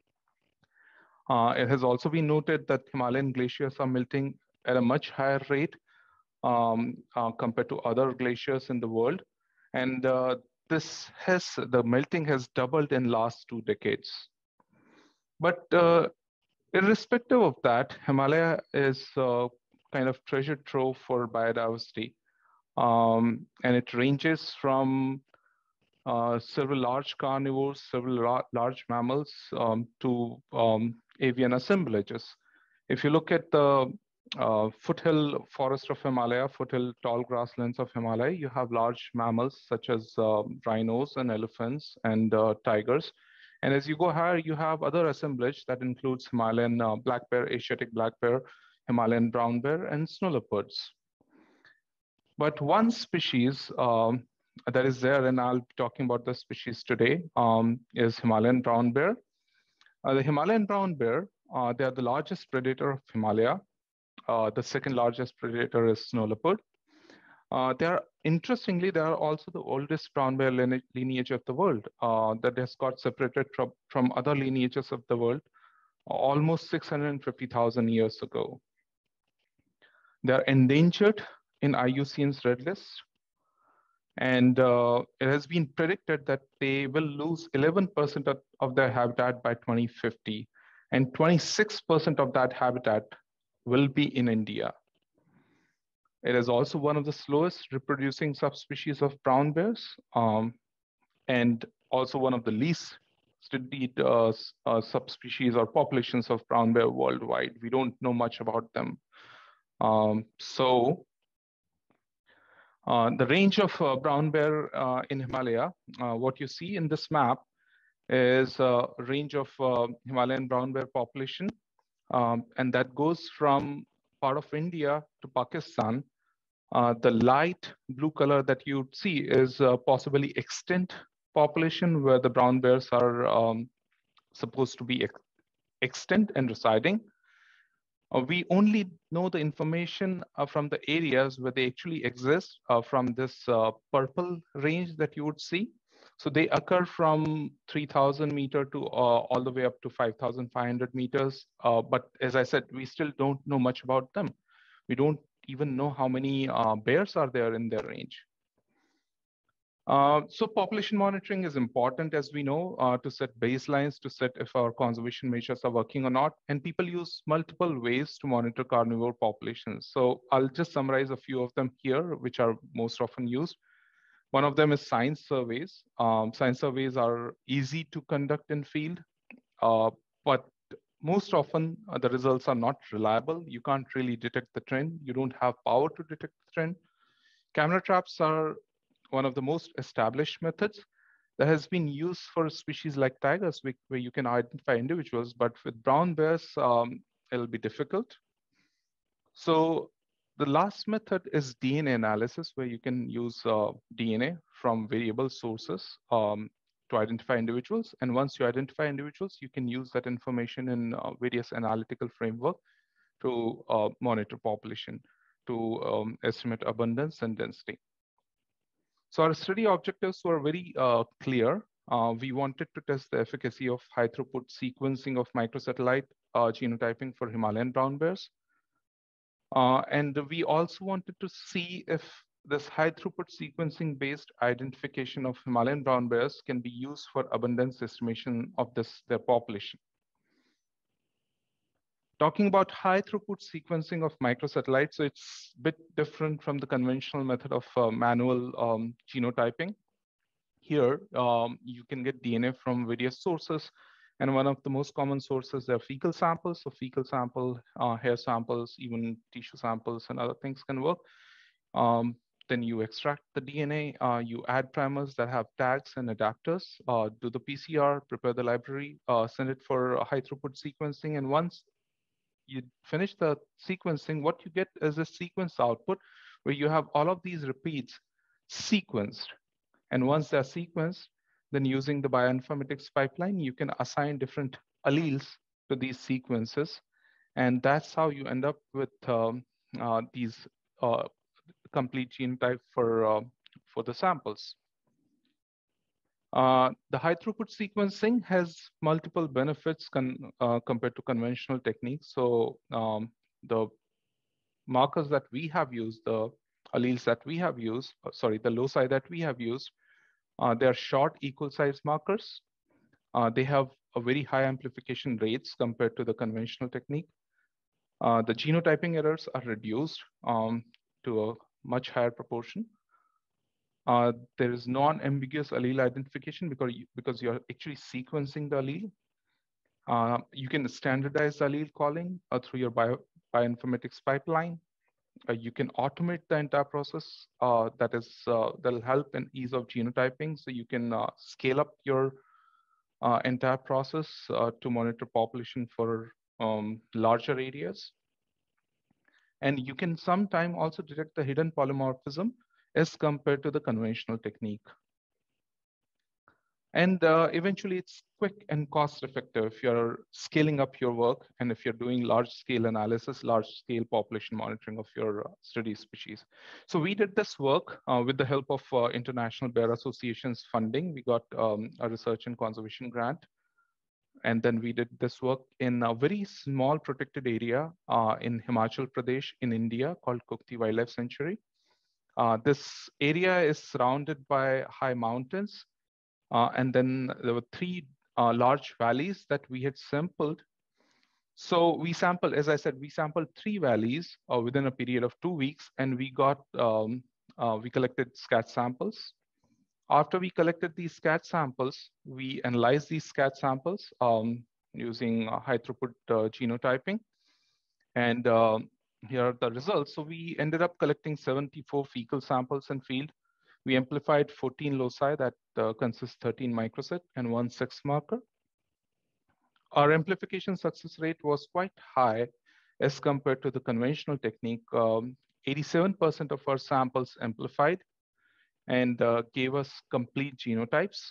Uh, it has also been noted that Himalayan glaciers are melting at a much higher rate um, uh, compared to other glaciers in the world. And uh, this has, the melting has doubled in last two decades. But uh, irrespective of that, Himalaya is uh, kind of treasure trove for biodiversity. Um, and it ranges from uh, several large carnivores, several large mammals um, to um, avian assemblages. If you look at the uh, foothill forest of Himalaya, foothill tall grasslands of Himalaya, you have large mammals such as uh, rhinos and elephants and uh, tigers. And as you go higher, you have other assemblage that includes Himalayan uh, black bear, Asiatic black bear, Himalayan brown bear, and snow leopards. But one species um, that is there, and I'll be talking about the species today, um, is Himalayan brown bear. Uh, the Himalayan brown bear, uh, they are the largest predator of Himalaya. Uh, the second largest predator is snow leopard. Uh, they are, interestingly, they are also the oldest brown bear lineage, lineage of the world uh, that has got separated from, from other lineages of the world almost six hundred fifty thousand years ago. They are endangered in I U C N's Red List. And uh, it has been predicted that they will lose eleven percent of, of their habitat by twenty fifty. And twenty-six percent of that habitat will be in India. It is also one of the slowest reproducing subspecies of brown bears, um, and also one of the least studied uh, uh, subspecies or populations of brown bear worldwide. We don't know much about them. Um, so uh, the range of uh, brown bear uh, in Himalaya, uh, what you see in this map is a range of uh, Himalayan brown bear population, um, and that goes from part of India to Pakistan. Uh, the light blue color that you see is uh, possibly extant population where the brown bears are um, supposed to be ex extant and residing. Uh, we only know the information uh, from the areas where they actually exist uh, from this uh, purple range that you would see. So they occur from three thousand meter to uh, all the way up to five thousand five hundred meters. Uh, but as I said, we still don't know much about them. We don't even know how many uh, bears are there in their range. Uh, so population monitoring is important, as we know, uh, to set baselines, to set if our conservation measures are working or not. And people use multiple ways to monitor carnivore populations. So I'll just summarize a few of them here, which are most often used. One of them is science surveys. Um, science surveys are easy to conduct in field, uh, but most often uh, the results are not reliable. You can't really detect the trend. You don't have power to detect the trend. Camera traps are one of the most established methods that has been used for species like tigers, where you can identify individuals, but with brown bears, um, it'll be difficult. So the last method is D N A analysis, where you can use uh, D N A from variable sources um, to identify individuals. And once you identify individuals, you can use that information in uh, various analytical framework to uh, monitor population, to um, estimate abundance and density. So our study objectives were very uh, clear. Uh, we wanted to test the efficacy of high throughput sequencing of microsatellite uh, genotyping for Himalayan brown bears. Uh, and we also wanted to see if this high throughput sequencing based identification of Himalayan brown bears can be used for abundance estimation of this their population. Talking about high throughput sequencing of microsatellites, so it's a bit different from the conventional method of uh, manual um, genotyping. Here, um, you can get D N A from various sources. And one of the most common sources are fecal samples. So fecal sample, uh, hair samples, even tissue samples and other things can work. Um, then you extract the D N A, uh, you add primers that have tags and adapters, uh, do the P C R, prepare the library, uh, send it for high throughput sequencing. And once you finish the sequencing, what you get is a sequence output where you have all of these repeats sequenced. And once they're sequenced, then using the bioinformatics pipeline, you can assign different alleles to these sequences. And that's how you end up with um, uh, these uh, complete genotype for, uh, for the samples. Uh, the high throughput sequencing has multiple benefits con, uh, compared to conventional techniques. So um, the markers that we have used, the alleles that we have used, uh, sorry, the loci that we have used, uh, they are short equal size markers. Uh, they have a very high amplification rates compared to the conventional technique. Uh, the genotyping errors are reduced um, to a much higher proportion. Uh, there is non-ambiguous allele identification because, you, because you're actually sequencing the allele. Uh, you can standardize allele calling uh, through your bio, bioinformatics pipeline. Uh, you can automate the entire process uh, that is uh, that'll help in ease of genotyping. So you can uh, scale up your uh, entire process uh, to monitor population for um, larger areas. And you can sometime also detect the hidden polymorphism as compared to the conventional technique. And uh, eventually it's quick and cost effective if you're scaling up your work and if you're doing large scale analysis, large scale population monitoring of your uh, study species. So we did this work uh, with the help of uh, International Bear Association's funding. We got um, a research and conservation grant. And then we did this work in a very small protected area uh, in Himachal Pradesh in India called Kukti Wildlife Sanctuary. Uh, this area is surrounded by high mountains. Uh, and then there were three uh, large valleys that we had sampled. So we sampled, as I said, we sampled three valleys uh, within a period of two weeks, and we got, um, uh, we collected scat samples. After we collected these scat samples, we analyzed these scat samples um, using uh, high throughput uh, genotyping. And uh, here are the results. So we ended up collecting seventy-four fecal samples in field. We amplified fourteen loci that uh, consist thirteen microset and one sex marker. Our amplification success rate was quite high as compared to the conventional technique. eighty-seven percent um, of our samples amplified and uh, gave us complete genotypes.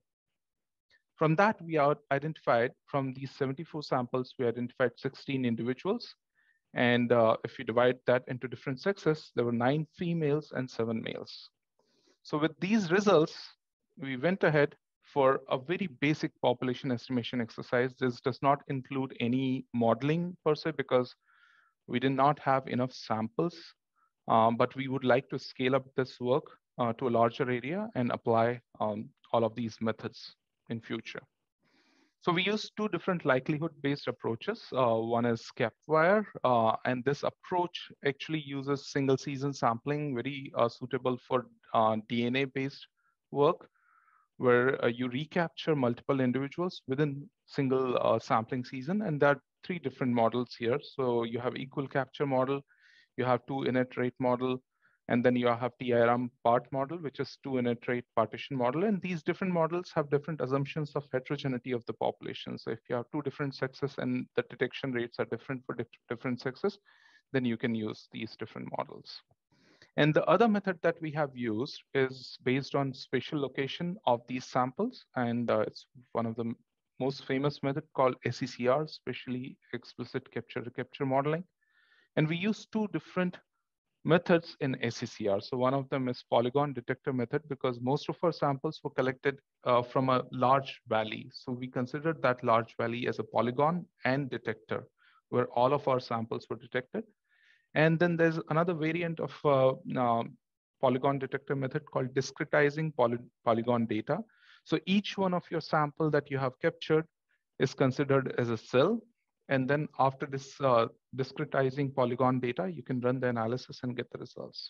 From that, we identified, from these seventy-four samples, we identified sixteen individuals. And uh, if you divide that into different sexes, there were nine females and seven males. So with these results, we went ahead for a very basic population estimation exercise. This does not include any modeling per se, because we did not have enough samples, um, but we would like to scale up this work uh, to a larger area and apply um, all of these methods in future. So we use two different likelihood-based approaches. Uh, one is Kepwire, uh, and this approach actually uses single season sampling, very uh, suitable for uh, D N A-based work, where uh, you recapture multiple individuals within single uh, sampling season. And there are three different models here. So you have equal capture model, you have two init rate model, and then you have T I R M part model, which is two init rate partition model. And these different models have different assumptions of heterogeneity of the population. So if you have two different sexes and the detection rates are different for diff different sexes, then you can use these different models. And the other method that we have used is based on spatial location of these samples. And uh, it's one of the most famous method called S E C R, spatially explicit capture recapture modeling. And we use two different methods in S E C R. So one of them is polygon detector method, because most of our samples were collected uh, from a large valley. So we considered that large valley as a polygon and detector, where all of our samples were detected. And then there's another variant of uh, uh, polygon detector method called discretizing poly polygon data. So each one of your sample that you have captured is considered as a cell. And then after this uh, discretizing polygon data, you can run the analysis and get the results.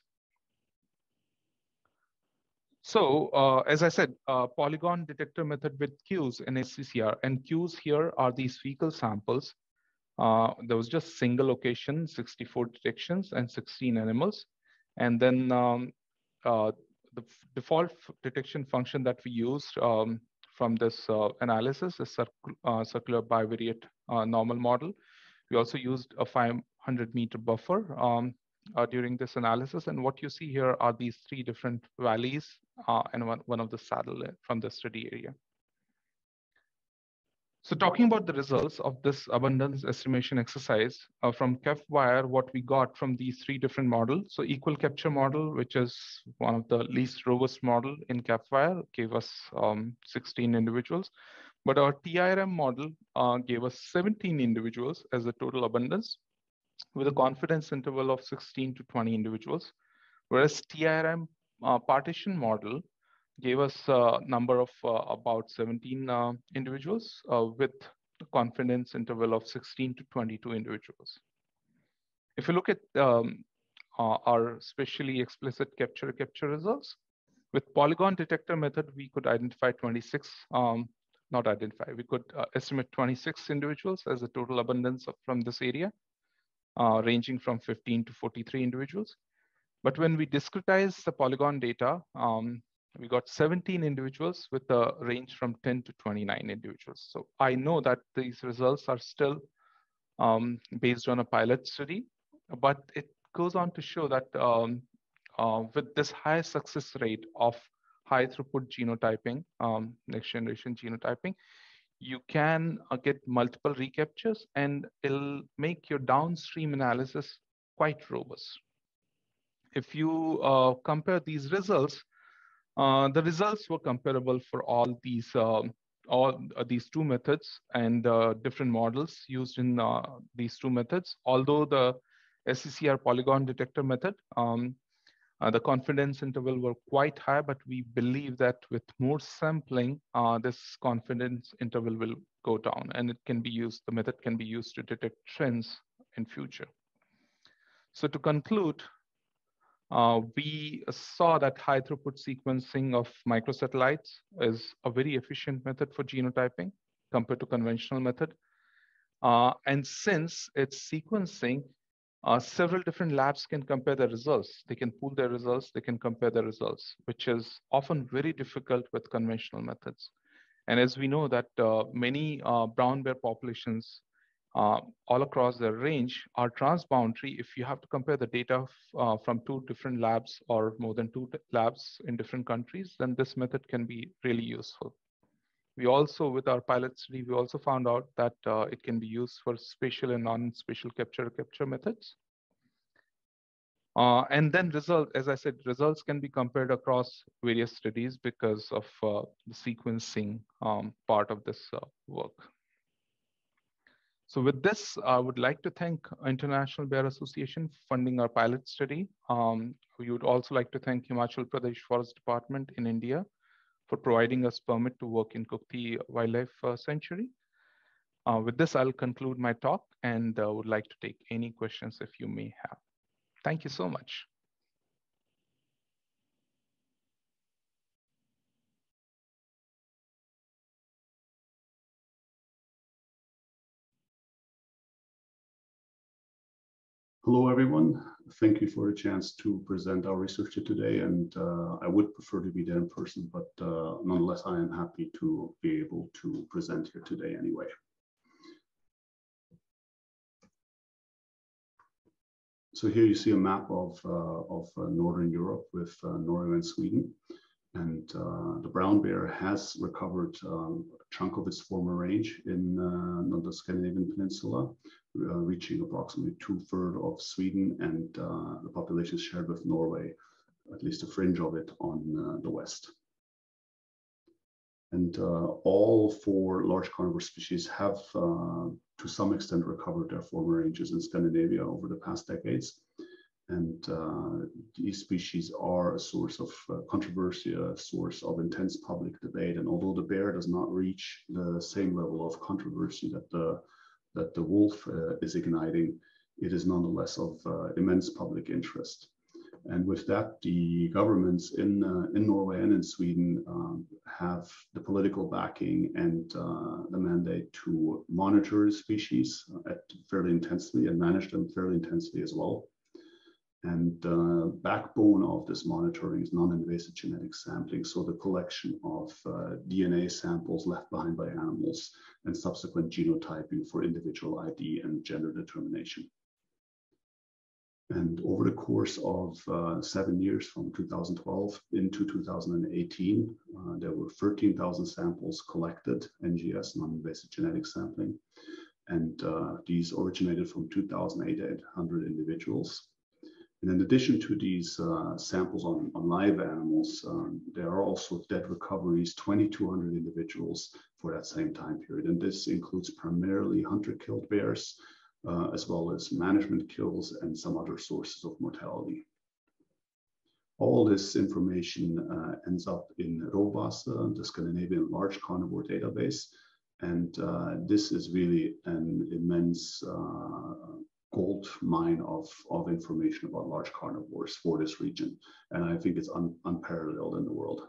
So uh, as I said, uh, polygon detector method with Qs in S C C R, and Qs here are these fecal samples. Uh, there was just single location, sixty-four detections and sixteen animals. And then um, uh, the default detection function that we used um, from this uh, analysis is circ uh, circular bivariate uh, normal model. We also used a five hundred meter buffer um, uh, during this analysis. And what you see here are these three different valleys uh, and one, one of the saddle from the study area. So talking about the results of this abundance estimation exercise uh, from KEFWire, what we got from these three different models. So equal capture model, which is one of the least robust model in KEFWire, gave us um, sixteen individuals. But our T I R M model uh, gave us seventeen individuals as the total abundance with a confidence interval of sixteen to twenty individuals. Whereas T I R M uh, partition model gave us a number of uh, about seventeen uh, individuals uh, with a confidence interval of sixteen to twenty-two individuals. If you look at um, uh, our spatially explicit capture capture results, with polygon detector method, we could identify twenty-six, um, not identify, we could uh, estimate twenty-six individuals as a total abundance of, from this area, uh, ranging from fifteen to forty-three individuals. But when we discretize the polygon data, um, we got seventeen individuals with a range from ten to twenty-nine individuals. So I know that these results are still um, based on a pilot study, but it goes on to show that um, uh, with this high success rate of high throughput genotyping, um, next generation genotyping, you can uh, get multiple recaptures and it'll make your downstream analysis quite robust. If you uh, compare these results, Uh, the results were comparable for all these uh, all uh, these two methods and uh, different models used in uh, these two methods. Although the S C C R polygon detector method, um, uh, the confidence interval were quite high, but we believe that with more sampling, uh, this confidence interval will go down, and it can be used. The method can be used to detect trends in future. So to conclude, Uh, we saw that high throughput sequencing of microsatellites is a very efficient method for genotyping compared to conventional method. Uh, and since it's sequencing, uh, several different labs can compare the results. They can pool their results, they can compare the results, which is often very difficult with conventional methods. And as we know that uh, many uh, brown bear populations Uh, all across the range are transboundary. If you have to compare the data uh, from two different labs or more than two labs in different countries, then this method can be really useful. We also, with our pilot study, we also found out that uh, it can be used for spatial and non-spatial capture capture methods. Uh, and then result, as I said, results can be compared across various studies because of uh, the sequencing um, part of this uh, work. So with this, I would like to thank International Bear Association for funding our pilot study. Um, we would also like to thank Himachal Pradesh Forest Department in India for providing us permit to work in Kukti Wildlife uh, Sanctuary. Uh, with this, I'll conclude my talk and uh, would like to take any questions if you may have. Thank you so much. Hello, everyone. Thank you for the chance to present our research here today. And uh, I would prefer to be there in person, but uh, nonetheless, I am happy to be able to present here today anyway. So here you see a map of, uh, of uh, Northern Europe with uh, Norway and Sweden. And uh, the brown bear has recovered um, a chunk of its former range in uh, the Scandinavian peninsula, uh, reaching approximately two-thirds of Sweden, and uh, the population is shared with Norway, at least a fringe of it on uh, the west. And uh, all four large carnivore species have, uh, to some extent, recovered their former ranges in Scandinavia over the past decades. And uh, these species are a source of uh, controversy, a source of intense public debate. And although the bear does not reach the same level of controversy that the, that the wolf uh, is igniting, it is nonetheless of uh, immense public interest. And with that, the governments in, uh, in Norway and in Sweden um, have the political backing and uh, the mandate to monitor species at fairly intensely and manage them fairly intensely as well. And the uh, backbone of this monitoring is non-invasive genetic sampling, so the collection of uh, D N A samples left behind by animals and subsequent genotyping for individual I D and gender determination. And over the course of uh, seven years, from two thousand twelve into two thousand eighteen, uh, there were thirteen thousand samples collected, N G S, non-invasive genetic sampling. And uh, these originated from two thousand eight hundred individuals. And in addition to these uh, samples on, on live animals, um, there are also dead recoveries, twenty-two hundred individuals for that same time period. And this includes primarily hunter-killed bears, uh, as well as management kills and some other sources of mortality. All this information uh, ends up in Rovbase, the Scandinavian large carnivore database. And uh, this is really an immense uh, gold mine of, of information about large carnivores for this region. And I think it's un, unparalleled in the world.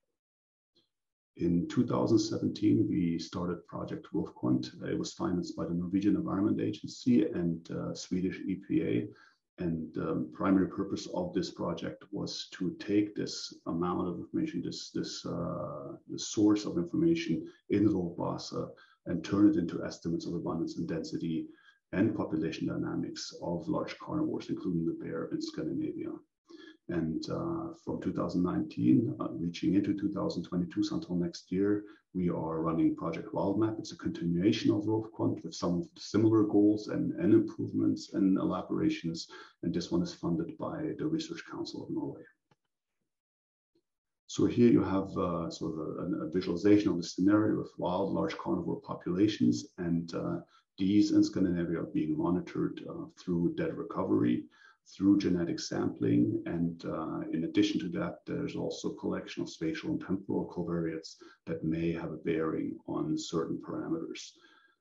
In two thousand seventeen, we started Project Wolfquant. It was financed by the Norwegian Environment Agency and uh, Swedish E P A. And the um, primary purpose of this project was to take this amount of information, this, this, uh, this source of information in Rovbase and turn it into estimates of abundance and density and population dynamics of large carnivores, including the bear in Scandinavia. And uh, from two thousand nineteen, uh, reaching into two thousand twenty-two, so until next year, we are running Project WildMap. It's a continuation of Wolfquant with some similar goals and, and improvements and elaborations. And this one is funded by the Research Council of Norway. So here you have uh, sort of a, a visualization of the scenario of wild large carnivore populations, and uh, these in Scandinavia are being monitored uh, through dead recovery, through genetic sampling, and uh, in addition to that, there's also a collection of spatial and temporal covariates that may have a bearing on certain parameters.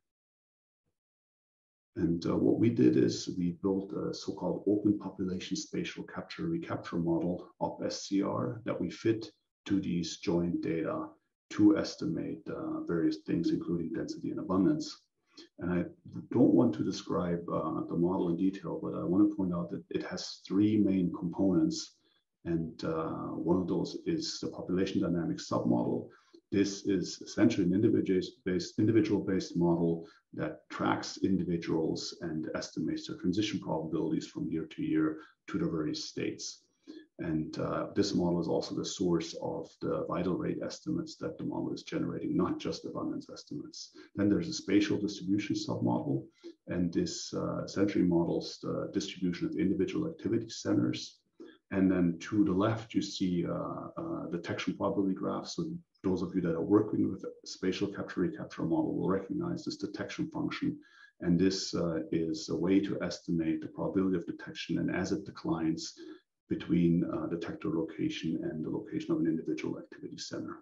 And uh, what we did is we built a so-called open population spatial capture recapture model of S C R that we fit to these joint data to estimate uh, various things, including density and abundance. And I don't want to describe uh, the model in detail, but I want to point out that it has three main components. And uh, one of those is the population dynamics submodel. This is essentially an individual-based individual-based model that tracks individuals and estimates their transition probabilities from year to year to the various states. And uh, this model is also the source of the vital rate estimates that the model is generating, not just abundance estimates. Then there's a spatial distribution submodel, and this uh, essentially models the distribution of individual activity centers. And then to the left, you see uh, uh, detection probability graphs. So those of you that are working with a spatial capture recapture model will recognize this detection function. And this uh, is a way to estimate the probability of detection, and as it declines, between uh, detector location and the location of an individual activity center.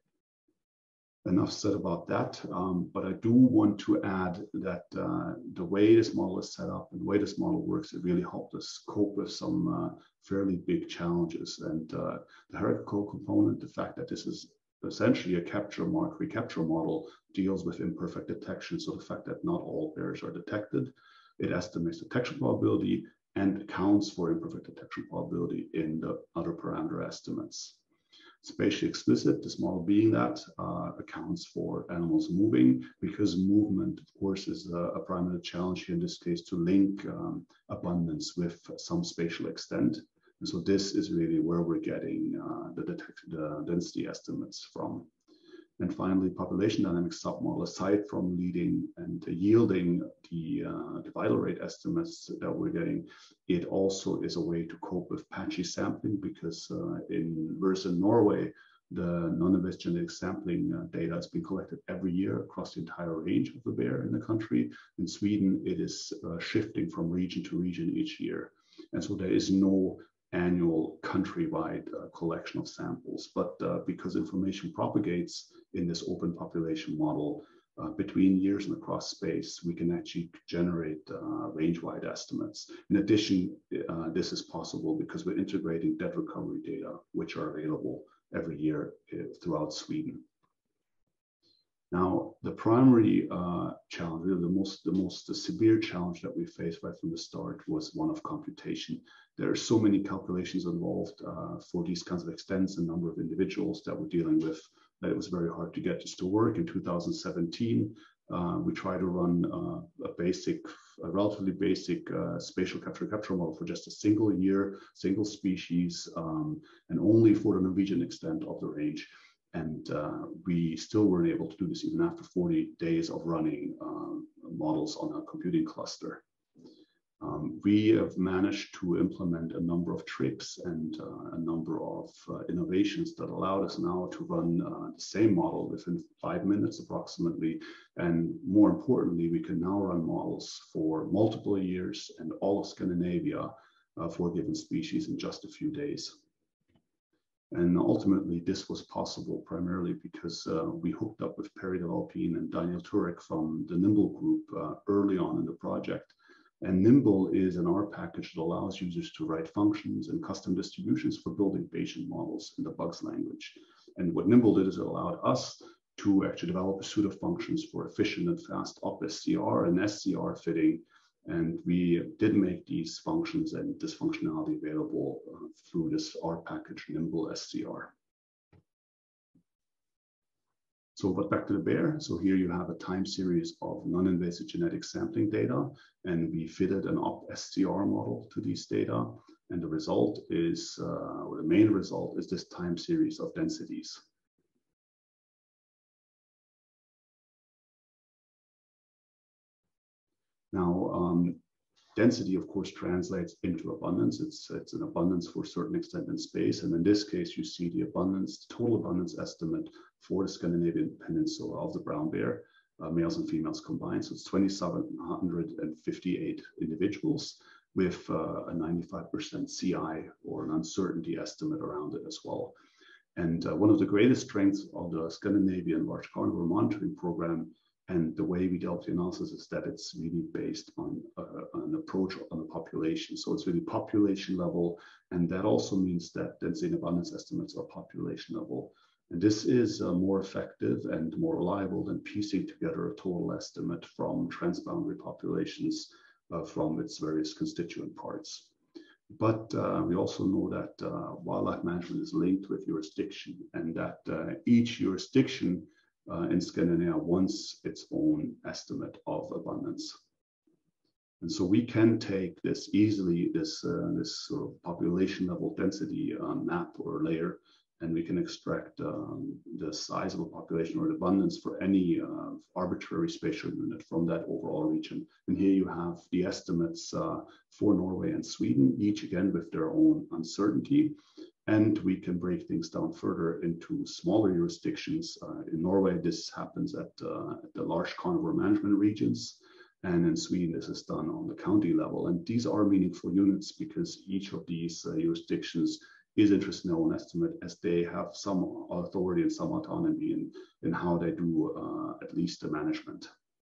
Enough said about that, um, but I do want to add that uh, the way this model is set up and the way this model works, it really helped us cope with some uh, fairly big challenges. And uh, the hierarchical component, the fact that this is essentially a capture mark recapture model, deals with imperfect detection. So the fact that not all bears are detected, it estimates detection probability and accounts for imperfect detection probability in the other parameter estimates. Spatially explicit, this model being that, uh, accounts for animals moving, because movement, of course, is a, a primary challenge here in this case to link um, abundance with some spatial extent. And so this is really where we're getting uh, the, detect the density estimates from. And finally, population dynamics submodel, aside from leading and yielding the, uh, the vital rate estimates that we're getting, it also is a way to cope with patchy sampling, because uh, in whereas in Norway, the non-invasive genetic sampling uh, data has been collected every year across the entire range of the bear in the country. In Sweden, it is uh, shifting from region to region each year. And so there is no annual countrywide uh, collection of samples, but uh, because information propagates in this open population model uh, between years and across space, we can actually generate uh, range-wide estimates. In addition, uh, this is possible because we're integrating debt recovery data, which are available every year uh, throughout Sweden. Now, the primary uh, challenge, really the most, the most the severe challenge that we faced right from the start was one of computation. There are so many calculations involved uh, for these kinds of extents and number of individuals that we're dealing with that it was very hard to get this to work. In two thousand seventeen, uh, we tried to run uh, a basic, a relatively basic uh, spatial capture capture model for just a single year, single species, um, and only for the Norwegian extent of the range. And uh, we still weren't able to do this even after forty days of running um, models on a computing cluster. Um, we have managed to implement a number of tricks and uh, a number of uh, innovations that allowed us now to run uh, the same model within five minutes approximately. And more importantly, we can now run models for multiple years and all of Scandinavia uh, for a given species in just a few days. And ultimately, this was possible primarily because uh, we hooked up with Perry Devalpin and Daniel Turek from the Nimble group uh, early on in the project. And Nimble is an R package that allows users to write functions and custom distributions for building Bayesian models in the bugs language. And what Nimble did is it allowed us to actually develop a suite of functions for efficient and fast up S C R and S C R fitting. And we did make these functions and this functionality available uh, through this R package, Nimble S C R. So, but back to the bear. So here you have a time series of non-invasive genetic sampling data, and we fitted an op S C R model to these data. And the result is, uh, or the main result is this time series of densities. Now, um, density, of course, translates into abundance. It's, it's an abundance for a certain extent in space. And in this case, you see the abundance, total abundance estimate for the Scandinavian peninsula of the brown bear, uh, males and females combined. So it's two thousand seven hundred fifty-eight individuals with uh, a ninety-five percent C I or an uncertainty estimate around it as well. And uh, one of the greatest strengths of the Scandinavian large carnivore monitoring program and the way we develop the analysis is that it's really based on uh, an approach on the population. So it's really population level. And that also means that density and abundance estimates are population level. And this is uh, more effective and more reliable than piecing together a total estimate from transboundary populations uh, from its various constituent parts. But uh, we also know that uh, wildlife management is linked with jurisdiction, and that uh, each jurisdiction Uh, in Scandinavia wants its own estimate of abundance. And so we can take this easily, this, uh, this sort of population level density uh, map or layer, and we can extract um, the size of a population or the abundance for any uh, arbitrary spatial unit from that overall region. And here you have the estimates uh, for Norway and Sweden, each again with their own uncertainty. And we can break things down further into smaller jurisdictions. Uh, in Norway, this happens at, uh, at the large carnivore management regions. And in Sweden, this is done on the county level. And these are meaningful units because each of these uh, jurisdictions is interested in their own estimate, as they have some authority and some autonomy in, in how they do uh, at least the management.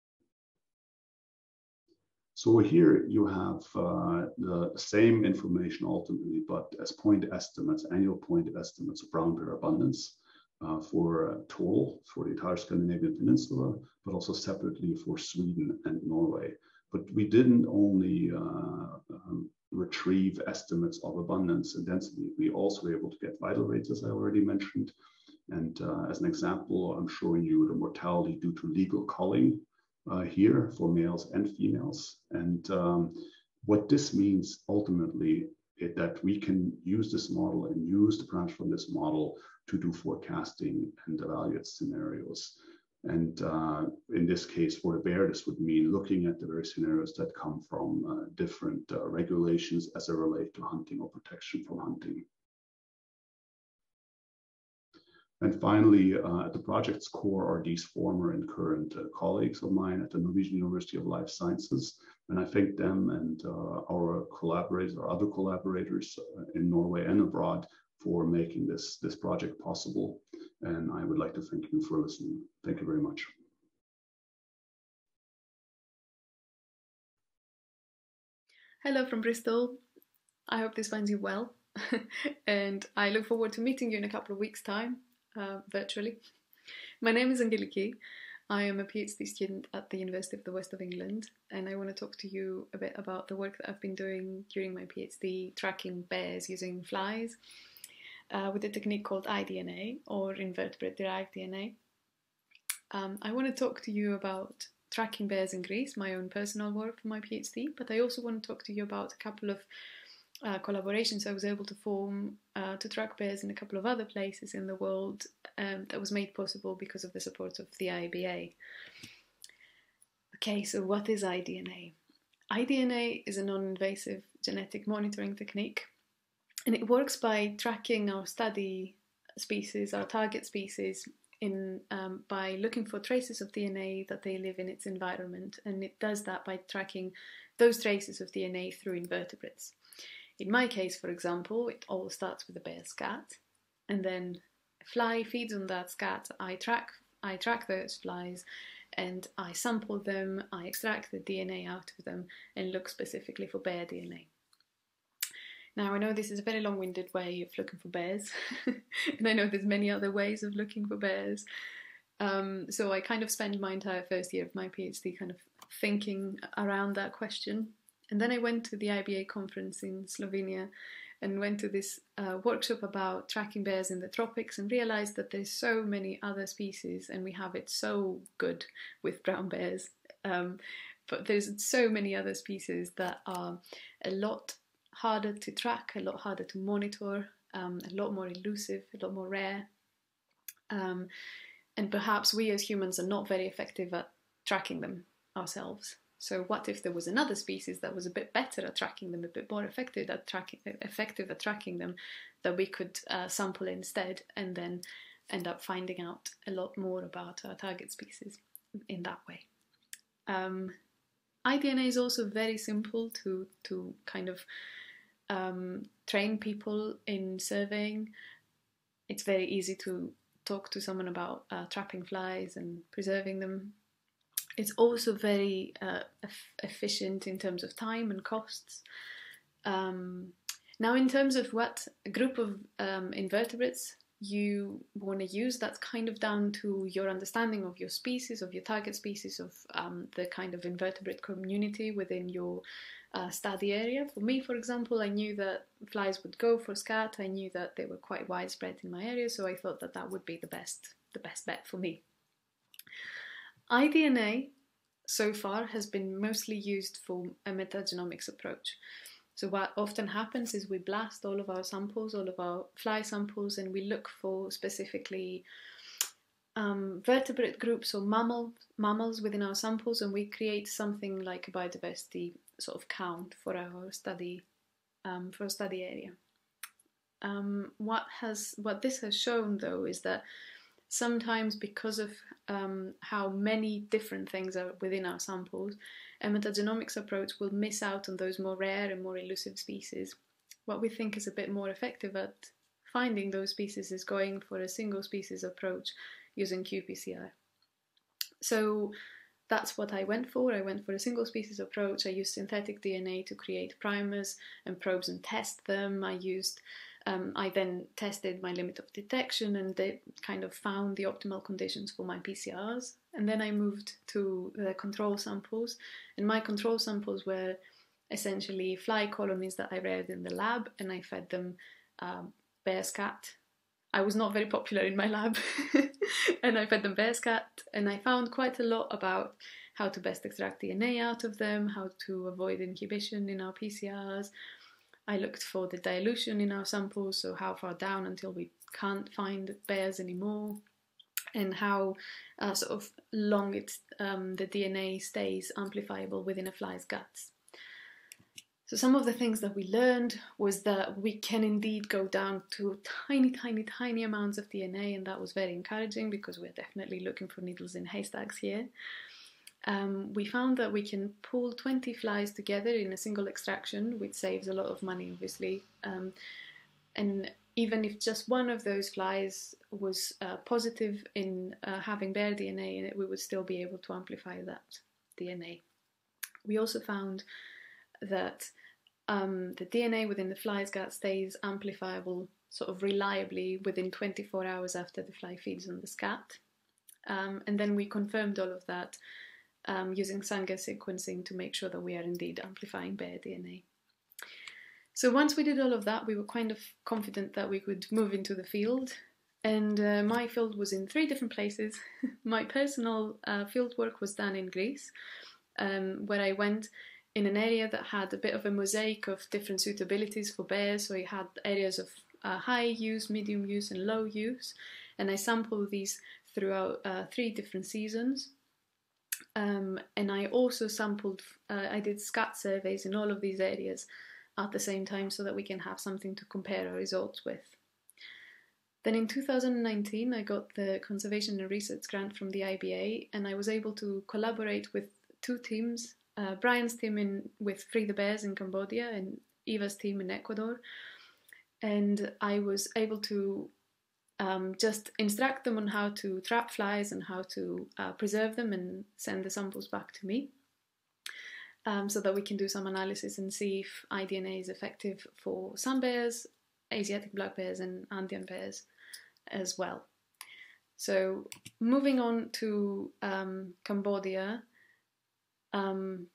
So here you have uh, the same information ultimately, but as point estimates, annual point estimates of brown bear abundance uh, for uh, total for the entire Scandinavian peninsula, but also separately for Sweden and Norway. But we didn't only uh, um, retrieve estimates of abundance and density, we also were able to get vital rates, as I already mentioned. And uh, as an example, I'm showing you the mortality due to legal culling Uh, here for males and females. And um, what this means ultimately is that we can use this model and use the parameters from this model to do forecasting and evaluate scenarios. And uh, in this case, for the bear, this would mean looking at the various scenarios that come from uh, different uh, regulations as they relate to hunting or protection from hunting. And finally, uh, at the project's core are these former and current uh, colleagues of mine at the Norwegian University of Life Sciences. And I thank them and uh, our collaborators, our other collaborators uh, in Norway and abroad for making this, this project possible. And I would like to thank you for listening. Thank you very much. Hello from Bristol. I hope this finds you well. And I look forward to meeting you in a couple of weeks' time, uh, virtually. My name is Angeliki. I am a PhD student at the University of the West of England, and I want to talk to you a bit about the work that I've been doing during my PhD, tracking bears using flies uh, with a technique called iDNA, or invertebrate-derived D N A. Um, I want to talk to you about tracking bears in Greece, my own personal work for my PhD, but I also want to talk to you about a couple of uh, collaborations I was able to form uh, to track bears in a couple of other places in the world um, that was made possible because of the support of the I B A. Okay, so what is iDNA? iDNA is a non-invasive genetic monitoring technique, and it works by tracking our study species, our target species, in um, by looking for traces of D N A that they live in its environment, and it does that by tracking those traces of D N A through invertebrates. In my case, for example, it all starts with a bear scat, and then a fly feeds on that scat. I track, I track those flies, and I sample them, I extract the D N A out of them, and look specifically for bear D N A. Now, I know this is a very long-winded way of looking for bears, and I know there's many other ways of looking for bears. Um, so I kind of spent my entire first year of my PhD kind of thinking around that question. And then I went to the I B A conference in Slovenia and went to this uh, workshop about tracking bears in the tropics, and realized that there's so many other species, and we have it so good with brown bears. Um, but there's so many other species that are a lot harder to track, a lot harder to monitor, um, a lot more elusive, a lot more rare. Um, and perhaps we as humans are not very effective at tracking them ourselves. So what if there was another species that was a bit better at tracking them, a bit more effective at tracking, effective at tracking them, that we could uh, sample instead, and then end up finding out a lot more about our target species in that way. Um, iDNA is also very simple to, to kind of um, train people in surveying. It's very easy to talk to someone about uh, trapping flies and preserving them. It's also very uh, efficient in terms of time and costs. Um, now, in terms of what group of um, invertebrates you want to use, that's kind of down to your understanding of your species, of your target species, of um, the kind of invertebrate community within your uh, study area. For me, for example, I knew that flies would go for scat. I knew that they were quite widespread in my area, so I thought that that would be the best, the best bet for me. iDNA so far has been mostly used for a metagenomics approach. So what often happens is we blast all of our samples, all of our fly samples, and we look for specifically um, vertebrate groups or mammal, mammals within our samples, and we create something like a biodiversity sort of count for our study, um, for our study area. Um, what has what this has shown, though, is that sometimes, because of um, how many different things are within our samples, a metagenomics approach will miss out on those more rare and more elusive species. What we think is a bit more effective at finding those species is going for a single species approach using Q P C R. So that's what I went for. I went for a single species approach. I used synthetic D N A to create primers and probes and test them. I used Um, I then tested my limit of detection, and they kind of found the optimal conditions for my P C Rs. And then I moved to the control samples, and my control samples were essentially fly colonies that I reared in the lab, and I fed them um, bear scat. I was not very popular in my lab, and I fed them bear scat, and I found quite a lot about how to best extract D N A out of them, how to avoid inhibition in our P C Rs. I looked for the dilution in our samples, so how far down until we can't find bears anymore, and how uh, sort of long it's, um, the D N A stays amplifiable within a fly's guts. So some of the things that we learned was that we can indeed go down to tiny, tiny, tiny amounts of D N A, and that was very encouraging because we're definitely looking for needles in haystacks here. Um, we found that we can pull twenty flies together in a single extraction, which saves a lot of money, obviously. Um, and even if just one of those flies was uh, positive in uh, having bear D N A in it, we would still be able to amplify that D N A. We also found that um, the D N A within the fly's gut stays amplifiable sort of reliably within twenty-four hours after the fly feeds on the scat. Um, and then we confirmed all of that um, using Sanger sequencing to make sure that we are indeed amplifying bear D N A. So once we did all of that, we were kind of confident that we could move into the field. And uh, my field was in three different places. My personal uh, field work was done in Greece, um, where I went in an area that had a bit of a mosaic of different suitabilities for bears. So it had areas of uh, high use, medium use, and low use. And I sampled these throughout uh, three different seasons. Um, and I also sampled, uh, I did scat surveys in all of these areas at the same time so that we can have something to compare our results with. Then in two thousand nineteen, I got the Conservation and Research Grant from the I B A, and I was able to collaborate with two teams. Uh, Brian's team in, with Free the Bears in Cambodia and Eva's team in Ecuador. And I was able to um, just instruct them on how to trap flies and how to uh, preserve them and send the samples back to me um, so that we can do some analysis and see if iDNA is effective for some bears, Asiatic black bears and Andean bears as well. So moving on to um, Cambodia, Um,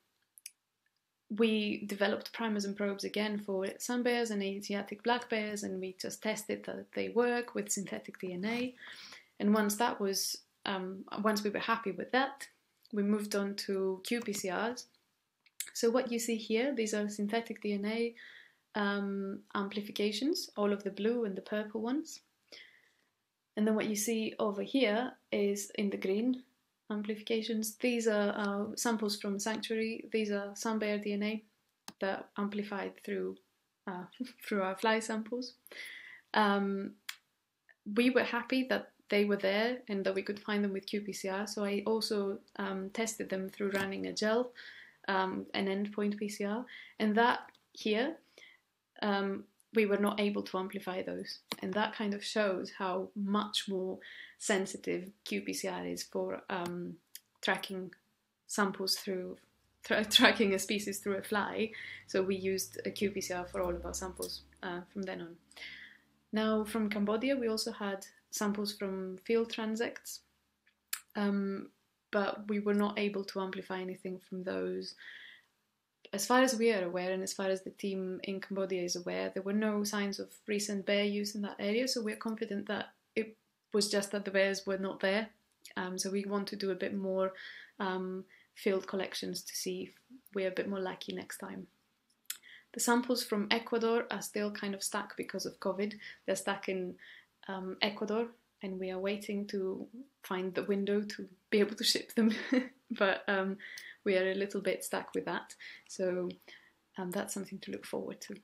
we developed primers and probes again for sun bears and Asiatic black bears, and we just tested that they work with synthetic D N A. And once that was, um, once we were happy with that, we moved on to Q P C Rs. So what you see here, these are synthetic D N A um, amplifications, all of the blue and the purple ones. And then what you see over here is in the green amplifications. These are uh, samples from Sanctuary. These are sun bear D N A that amplified through uh, through our fly samples. Um, we were happy that they were there and that we could find them with Q P C R. So I also um, tested them through running a gel, um, an endpoint P C R, and that here um, we were not able to amplify those, and that kind of shows how much more sensitive Q P C R is for um, tracking samples through, tra tracking a species through a fly. So we used a Q P C R for all of our samples uh, from then on. Now from Cambodia, we also had samples from field transects, um, but we were not able to amplify anything from those. As far as we are aware, and as far as the team in Cambodia is aware, there were no signs of recent bear use in that area, so we're confident that it was just that the bears were not there. Um, so we want to do a bit more um, field collections to see if we're a bit more lucky next time. The samples from Ecuador are still kind of stuck because of COVID. They're stuck in um, Ecuador, and we are waiting to find the window to be able to ship them. But um, we are a little bit stuck with that. So um, that's something to look forward to.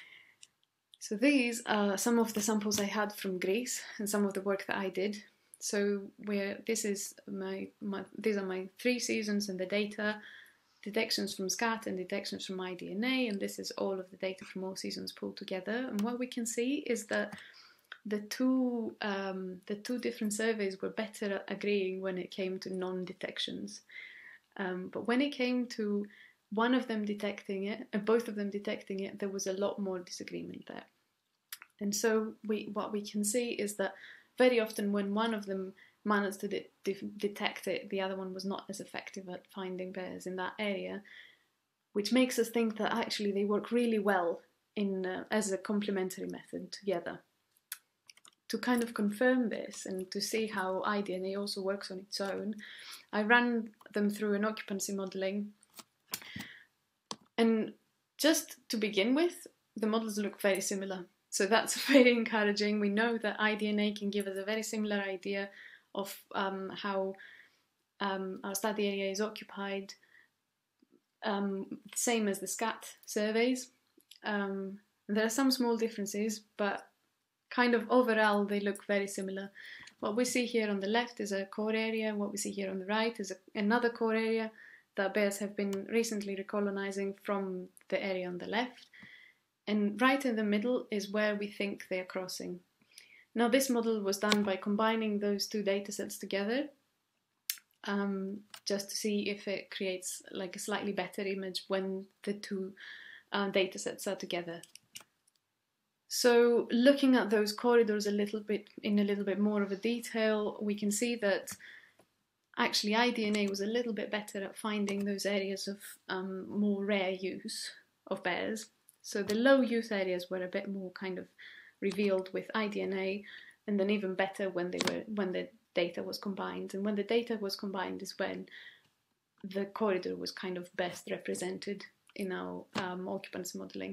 So these are some of the samples I had from Greece and some of the work that I did. So where this is my, my these are my three seasons and the data, detections from scat and detections from iDNA, and this is all of the data from all seasons pulled together. And what we can see is that the two um, the two different surveys were better at agreeing when it came to non-detections. Um, but when it came to one of them detecting it, and both of them detecting it, there was a lot more disagreement there. And so we, what we can see is that very often when one of them managed to de de detect it, the other one was not as effective at finding bears in that area, which makes us think that actually they work really well in uh, as a complementary method together. To kind of confirm this and to see how iDNA also works on its own, I ran them through an occupancy modelling. And just to begin with, the models look very similar. So that's very encouraging. We know that iDNA can give us a very similar idea of um, how um, our study area is occupied. um, same as the SCAT surveys. Um, there are some small differences, but kind of overall they look very similar. What we see here on the left is a core area. What we see here on the right is a, another core area that bears have been recently recolonizing from the area on the left. And right in the middle is where we think they are crossing. Now, this model was done by combining those two data sets together, um, just to see if it creates like a slightly better image when the two uh, data sets are together. So looking at those corridors a little bit in a little bit more of a detail, we can see that actually iDNA was a little bit better at finding those areas of um, more rare use of bears. So the low use areas were a bit more kind of revealed with iDNA, and then even better when they were when the data was combined. And when the data was combined is when the corridor was kind of best represented in our um, occupancy modeling.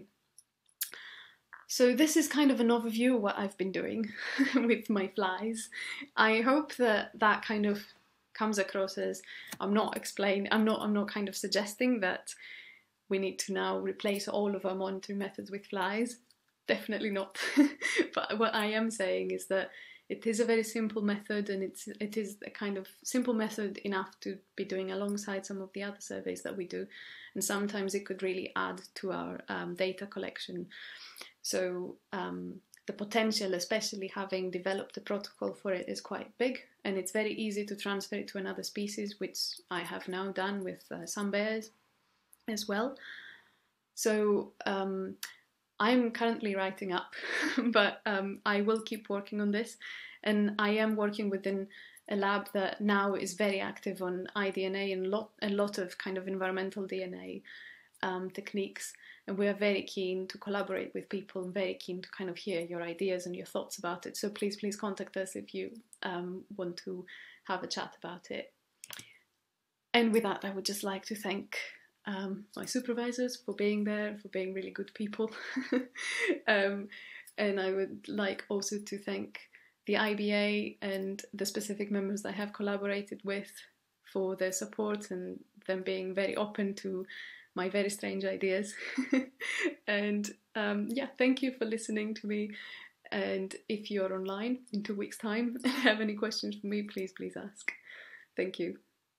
So this is kind of an overview of what I've been doing with my flies. I hope that that kind of comes across as I'm not explaining, I'm not, I'm not kind of suggesting that we need to now replace all of our monitoring methods with flies. Definitely not. But what I am saying is that it is a very simple method, and it's it is a kind of simple method enough to be doing alongside some of the other surveys that we do. And sometimes it could really add to our um, data collection. So um, the potential, especially having developed a protocol for it, is quite big, and it's very easy to transfer it to another species, which I have now done with uh, some bears as well. So um, I'm currently writing up, but um, I will keep working on this, and I am working within a lab that now is very active on iDNA and lot, a lot of kind of environmental D N A um, techniques. And we are very keen to collaborate with people and very keen to kind of hear your ideas and your thoughts about it. So please, please contact us if you um, want to have a chat about it. And with that, I would just like to thank um, my supervisors for being there, for being really good people. um, and I would like also to thank the I B A and the specific members that I have collaborated with for their support and them being very open to my very strange ideas. And um, yeah, thank you for listening to me. And if you're online in two weeks' time and have any questions for me, please, please ask. Thank you.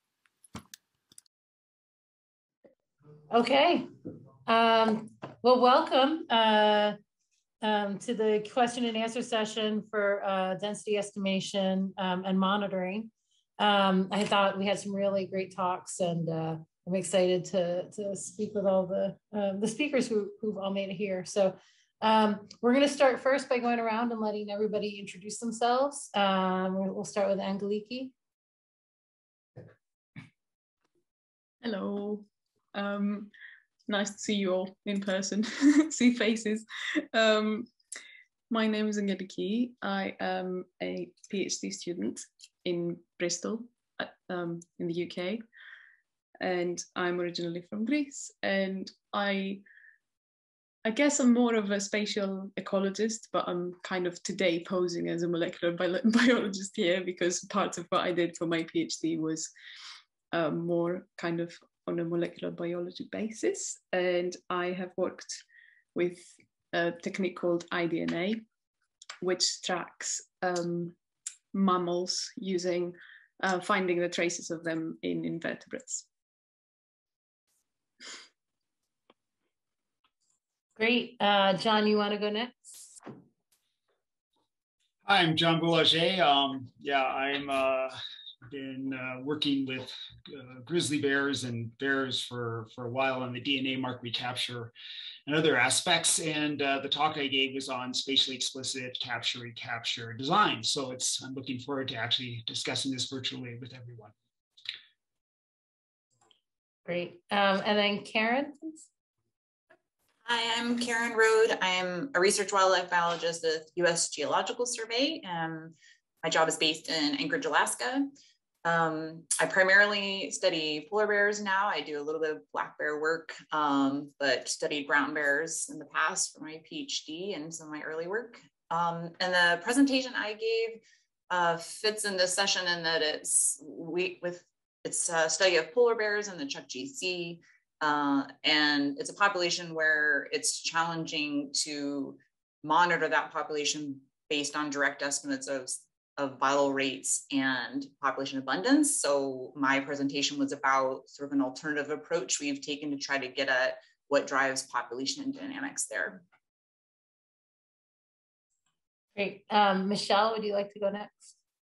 Okay. Um, well, welcome uh, um, to the question and answer session for uh, density estimation um, and monitoring. Um, I thought we had some really great talks, and uh, I'm excited to, to speak with all the, um, the speakers who, who've all made it here. So um, we're going to start first by going around and letting everybody introduce themselves. Um, we'll start with Angeliki. Hello. Um, nice to see you all in person, see faces. Um, my name is Angeliki. I am a PhD student in Bristol, um, in the U K. And I'm originally from Greece, and I I guess I'm more of a spatial ecologist, but I'm kind of today posing as a molecular bi biologist here, because part of what I did for my PhD was um, more kind of on a molecular biology basis. And I have worked with a technique called iDNA, which tracks um, mammals using uh, finding the traces of them in invertebrates. Great. Uh, John, you want to go next? Hi, I'm John Boulanger. Um, yeah, I'm uh, been uh, working with uh, grizzly bears and bears for, for a while on the D N A mark recapture and other aspects. And uh, the talk I gave was on spatially explicit capture recapture design. So it's I'm looking forward to actually discussing this virtually with everyone. Great. Um, and then Karen, please. Hi, I'm Karen Rode. I'm a research wildlife biologist with U S Geological Survey. Um, my job is based in Anchorage, Alaska. Um, I primarily study polar bears now. I do a little bit of black bear work, um, but studied brown bears in the past for my PhD and some of my early work. Um, and the presentation I gave uh, fits in this session in that it's we with it's a study of polar bears in the Chukchi Sea. Uh, and it's a population where it's challenging to monitor that population based on direct estimates of, of viral rates and population abundance. So my presentation was about sort of an alternative approach we've taken to try to get at what drives population dynamics there. Great. Um, Michelle, would you like to go next?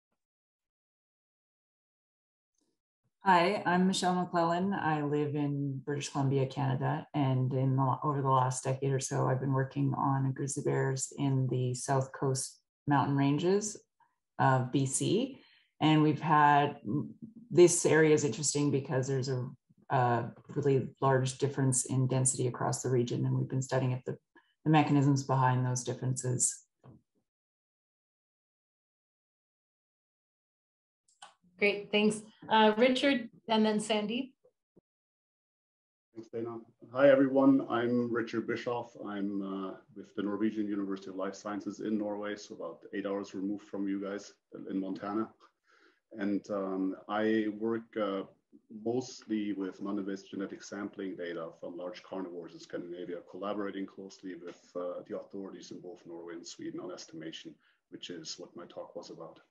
Hi, I'm Michelle McClellan. I live in British Columbia, Canada, and in the, over the last decade or so, I've been working on grizzly bears in the South Coast mountain ranges of B C. And we've had, this area is interesting because there's a, a really large difference in density across the region, and we've been studying if the, the mechanisms behind those differences. Great, thanks. Uh, Richard, and then Sandeep. Thanks, Dana. Hi, everyone. I'm Richard Bischoff. I'm uh, with the Norwegian University of Life Sciences in Norway, so about eight hours removed from you guys in Montana. And um, I work uh, mostly with non-invasive genetic sampling data from large carnivores in Scandinavia, collaborating closely with uh, the authorities in both Norway and Sweden on estimation, which is what my talk was about.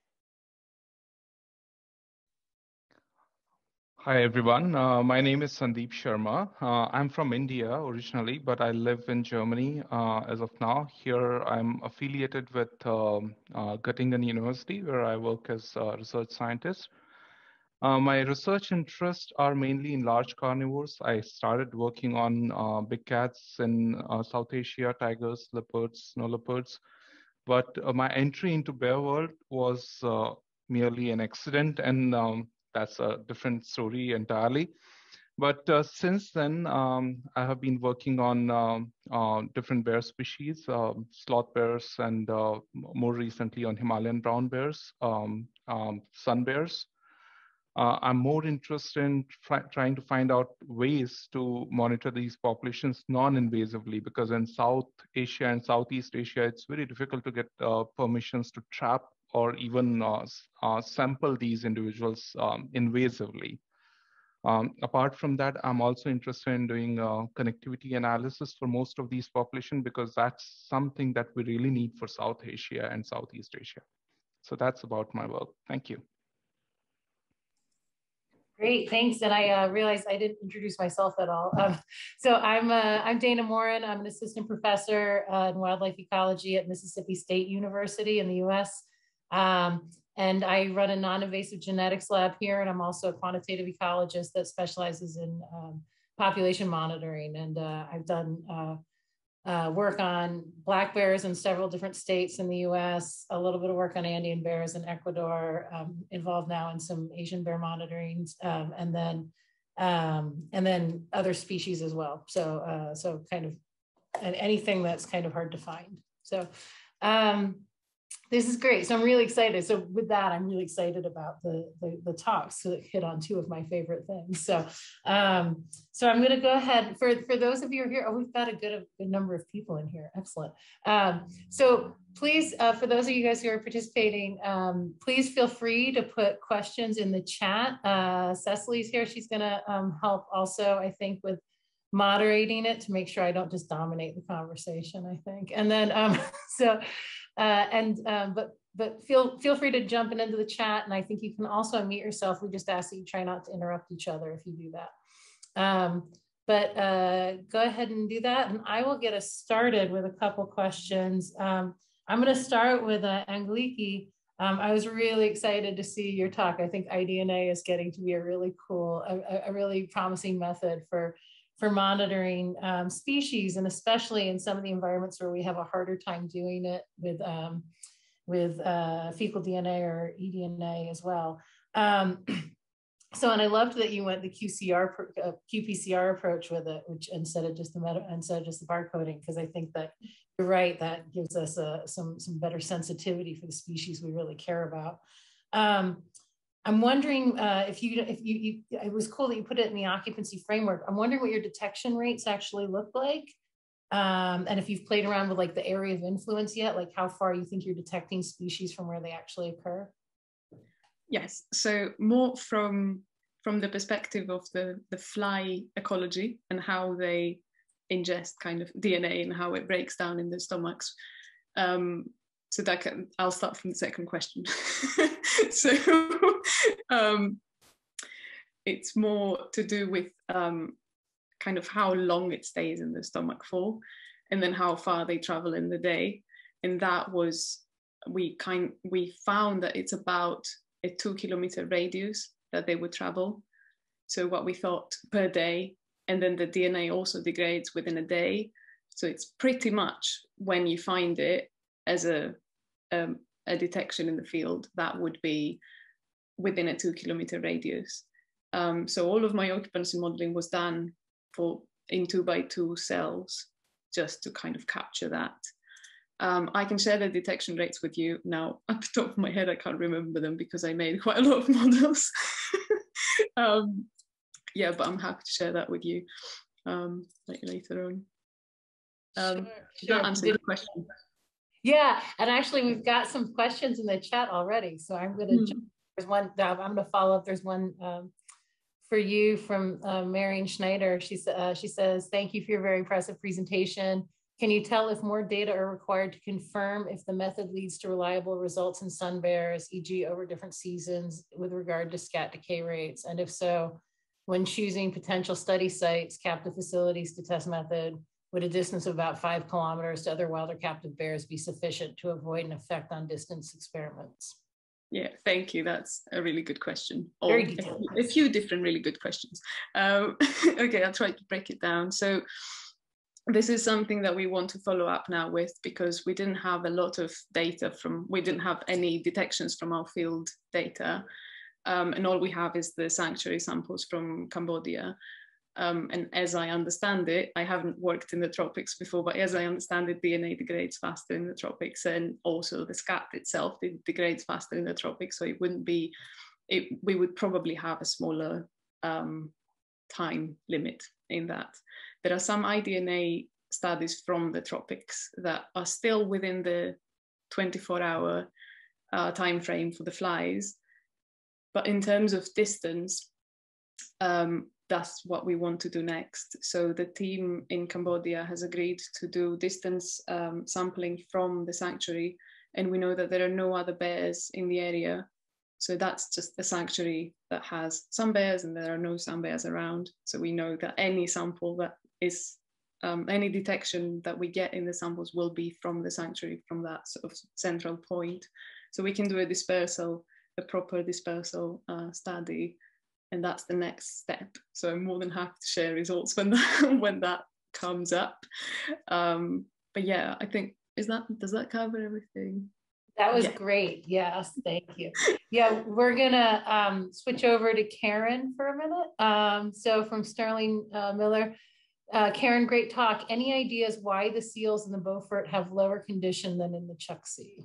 Hi, everyone. Uh, my name is Sandeep Sharma. Uh, I'm from India originally, but I live in Germany uh, as of now. Here, I'm affiliated with um, uh, Göttingen University, where I work as a research scientist. Uh, my research interests are mainly in large carnivores. I started working on uh, big cats in uh, South Asia, tigers, leopards, snow leopards. But uh, my entry into bear world was uh, merely an accident, and um, that's a different story entirely. But uh, since then, um, I have been working on um, uh, different bear species, uh, sloth bears, and uh, more recently on Himalayan brown bears, um, um, sun bears. Uh, I'm more interested in trying to find out ways to monitor these populations non-invasively, because in South Asia and Southeast Asia, it's very difficult to get uh, permissions to trap or even uh, uh, sample these individuals um, invasively. Um, apart from that, I'm also interested in doing uh, connectivity analysis for most of these populations, because that's something that we really need for South Asia and Southeast Asia. So that's about my work. Thank you. Great, thanks. And I uh, realized I didn't introduce myself at all. Um, so I'm uh, I'm Dana Morin. I'm an assistant professor uh, in wildlife ecology at Mississippi State University in the U S. Um, and I run a non-invasive genetics lab here. And I'm also a quantitative ecologist that specializes in um, population monitoring. And uh, I've done uh, uh, work on black bears in several different states in the U S, a little bit of work on Andean bears in Ecuador, um, involved now in some Asian bear monitoring, um, and then um, and then other species as well. So uh, so kind of and anything that's kind of hard to find. So um, this is great. So I'm really excited. So with that, I'm really excited about the, the, the talks that hit on two of my favorite things. So, um, so I'm going to go ahead for, for those of you who are here. Oh, we've got a good, a good number of people in here. Excellent. Um, so please, uh, for those of you guys who are participating, um, please feel free to put questions in the chat. Uh, Cecily's here. She's going to um, help also, I think, with moderating it to make sure I don't just dominate the conversation, I think. And then, um, so, Uh, and um, but but feel feel free to jump in into the chat, and I think you can also unmute yourself. We just ask that you try not to interrupt each other if you do that. Um, but uh, go ahead and do that, and I will get us started with a couple questions. Um, I'm going to start with uh, Angeliki. Um, I was really excited to see your talk. I think iDNA is getting to be a really cool, a, a really promising method for. for monitoring um, species, and especially in some of the environments where we have a harder time doing it with, um, with uh, fecal D N A or eDNA as well. Um, so, and I loved that you went the Q C R, uh, Q P C R approach with it, which instead of just the meta, instead of just the barcoding, because I think that you're right, that gives us a, some, some better sensitivity for the species we really care about. Um, I'm wondering uh, if you, if you, you, it was cool that you put it in the occupancy framework. I'm wondering what your detection rates actually look like. Um, and if you've played around with like the area of influence yet, like how far you think you're detecting species from where they actually occur? Yes, so more from from the perspective of the, the fly ecology and how they ingest kind of D N A and how it breaks down in their stomachs. Um, so that can, I'll start from the second question. So um, it's more to do with um, kind of how long it stays in the stomach for, and then how far they travel in the day. And that was, we kind, we found that it's about a two kilometer radius that they would travel. So what we thought per day, and then the D N A also degrades within a day. So it's pretty much when you find it as a, um, a detection in the field, that would be within a two kilometer radius. Um, so all of my occupancy modeling was done for in two by two cells, just to kind of capture that. Um, I can share the detection rates with you now. At the top of my head, I can't remember them because I made quite a lot of models. um, yeah, but I'm happy to share that with you um, later on. Um, Sure, Did sure. that answer Did- your question? Yeah, and actually we've got some questions in the chat already. So I'm going to, Hmm. there's one, I'm going to follow up. There's one um, for you from uh, Marion Schneider. She, uh, she says, thank you for your very impressive presentation. Can you tell if more data are required to confirm if the method leads to reliable results in sun bears, for example over different seasons with regard to scat decay rates? And if so, when choosing potential study sites, captive facilities to test method, would a distance of about five kilometers to other wild or captive bears be sufficient to avoid an effect on distance experiments? Yeah, thank you. That's a really good question. Or Very a, detailed. a few different really good questions. Um, okay, I'll try to break it down. So this is something that we want to follow up now with, because we didn't have a lot of data from, we didn't have any detections from our field data. Um, and all we have is the sanctuary samples from Cambodia. Um, and as I understand it, I haven't worked in the tropics before, but as I understand it, D N A degrades faster in the tropics, and also the scat itself it degrades faster in the tropics. So it wouldn't be, it, we would probably have a smaller um, time limit in that. There are some iDNA studies from the tropics that are still within the twenty-four hour uh, time frame for the flies. But in terms of distance, um, that's what we want to do next. So the team in Cambodia has agreed to do distance um, sampling from the sanctuary, and we know that there are no other bears in the area. So that's just a sanctuary that has some bears and there are no sun bears around. So we know that any sample that is, um, any detection that we get in the samples will be from the sanctuary, from that sort of central point. So we can do a dispersal, a proper dispersal uh, study. And that's the next step. So I'm more than happy to share results when that, when that comes up. Um, but yeah, I think, is that, does that cover everything? That was Yeah. great. Yes, thank you. Yeah, we're gonna um, switch over to Karen for a minute. Um, so from Sterling uh, Miller, uh, Karen, great talk. Any ideas why the seals in the Beaufort have lower condition than in the Chukchi?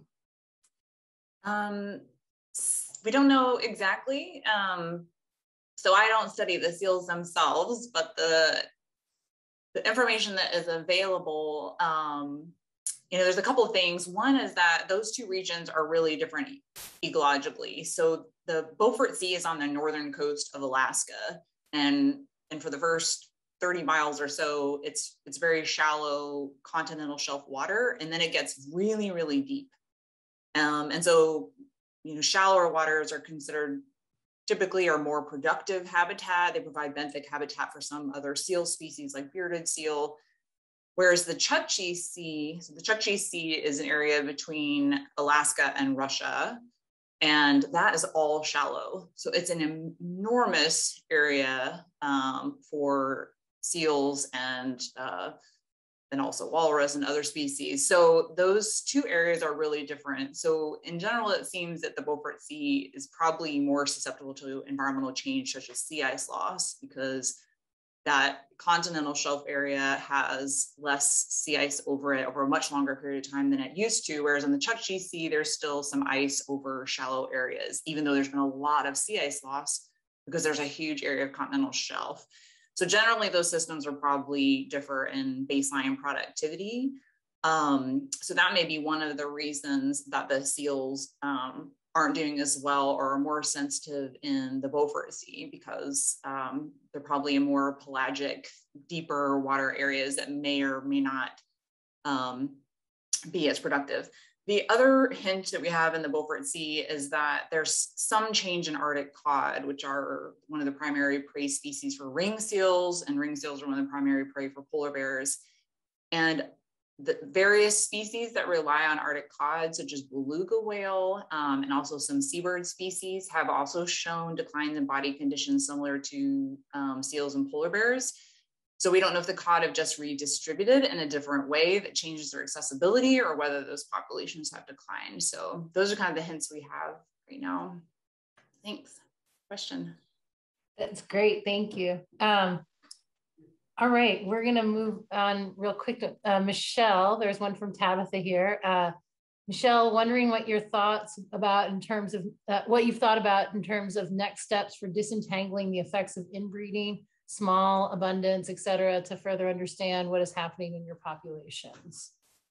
Um, we don't know exactly. Um, so I don't study the seals themselves, but the, the information that is available, um, you know, there's a couple of things. One is that those two regions are really different ecologically. So the Beaufort Sea is on the northern coast of Alaska, and and for the first thirty miles or so, it's it's very shallow continental shelf water, and then it gets really, really deep. Um, and so, you know, shallower waters are considered typically are more productive habitat. They provide benthic habitat for some other seal species like bearded seal. Whereas the Chukchi Sea, so the Chukchi Sea is an area between Alaska and Russia, and that is all shallow. So it's an enormous area um, for seals and uh, and also walrus and other species. So those two areas are really different. So in general, it seems that the Beaufort Sea is probably more susceptible to environmental change, such as sea ice loss, because that continental shelf area has less sea ice over it over a much longer period of time than it used to. Whereas in the Chukchi Sea, there's still some ice over shallow areas, even though there's been a lot of sea ice loss because there's a huge area of continental shelf. So generally those systems are probably differ in baseline productivity. Um, so that may be one of the reasons that the seals um, aren't doing as well or are more sensitive in the Beaufort Sea because um, they're probably in more pelagic, deeper water areas that may or may not um, be as productive. The other hint that we have in the Beaufort Sea is that there's some change in Arctic cod, which are one of the primary prey species for ring seals, and ring seals are one of the primary prey for polar bears. And the various species that rely on Arctic cod, such as beluga whale um, and also some seabird species, have also shown declines in body conditions similar to um, seals and polar bears. So we don't know if the cod have just redistributed in a different way that changes their accessibility or whether those populations have declined. So those are kind of the hints we have right now. Thanks. Question. That's great. Thank you. Um, all right, we're going to move on real quick. Uh, Michelle, there's one from Tabitha here. Uh, Michelle, wondering what your thoughts about in terms of uh, what you've thought about in terms of next steps for disentangling the effects of inbreeding, small abundance, et cetera, to further understand what is happening in your populations.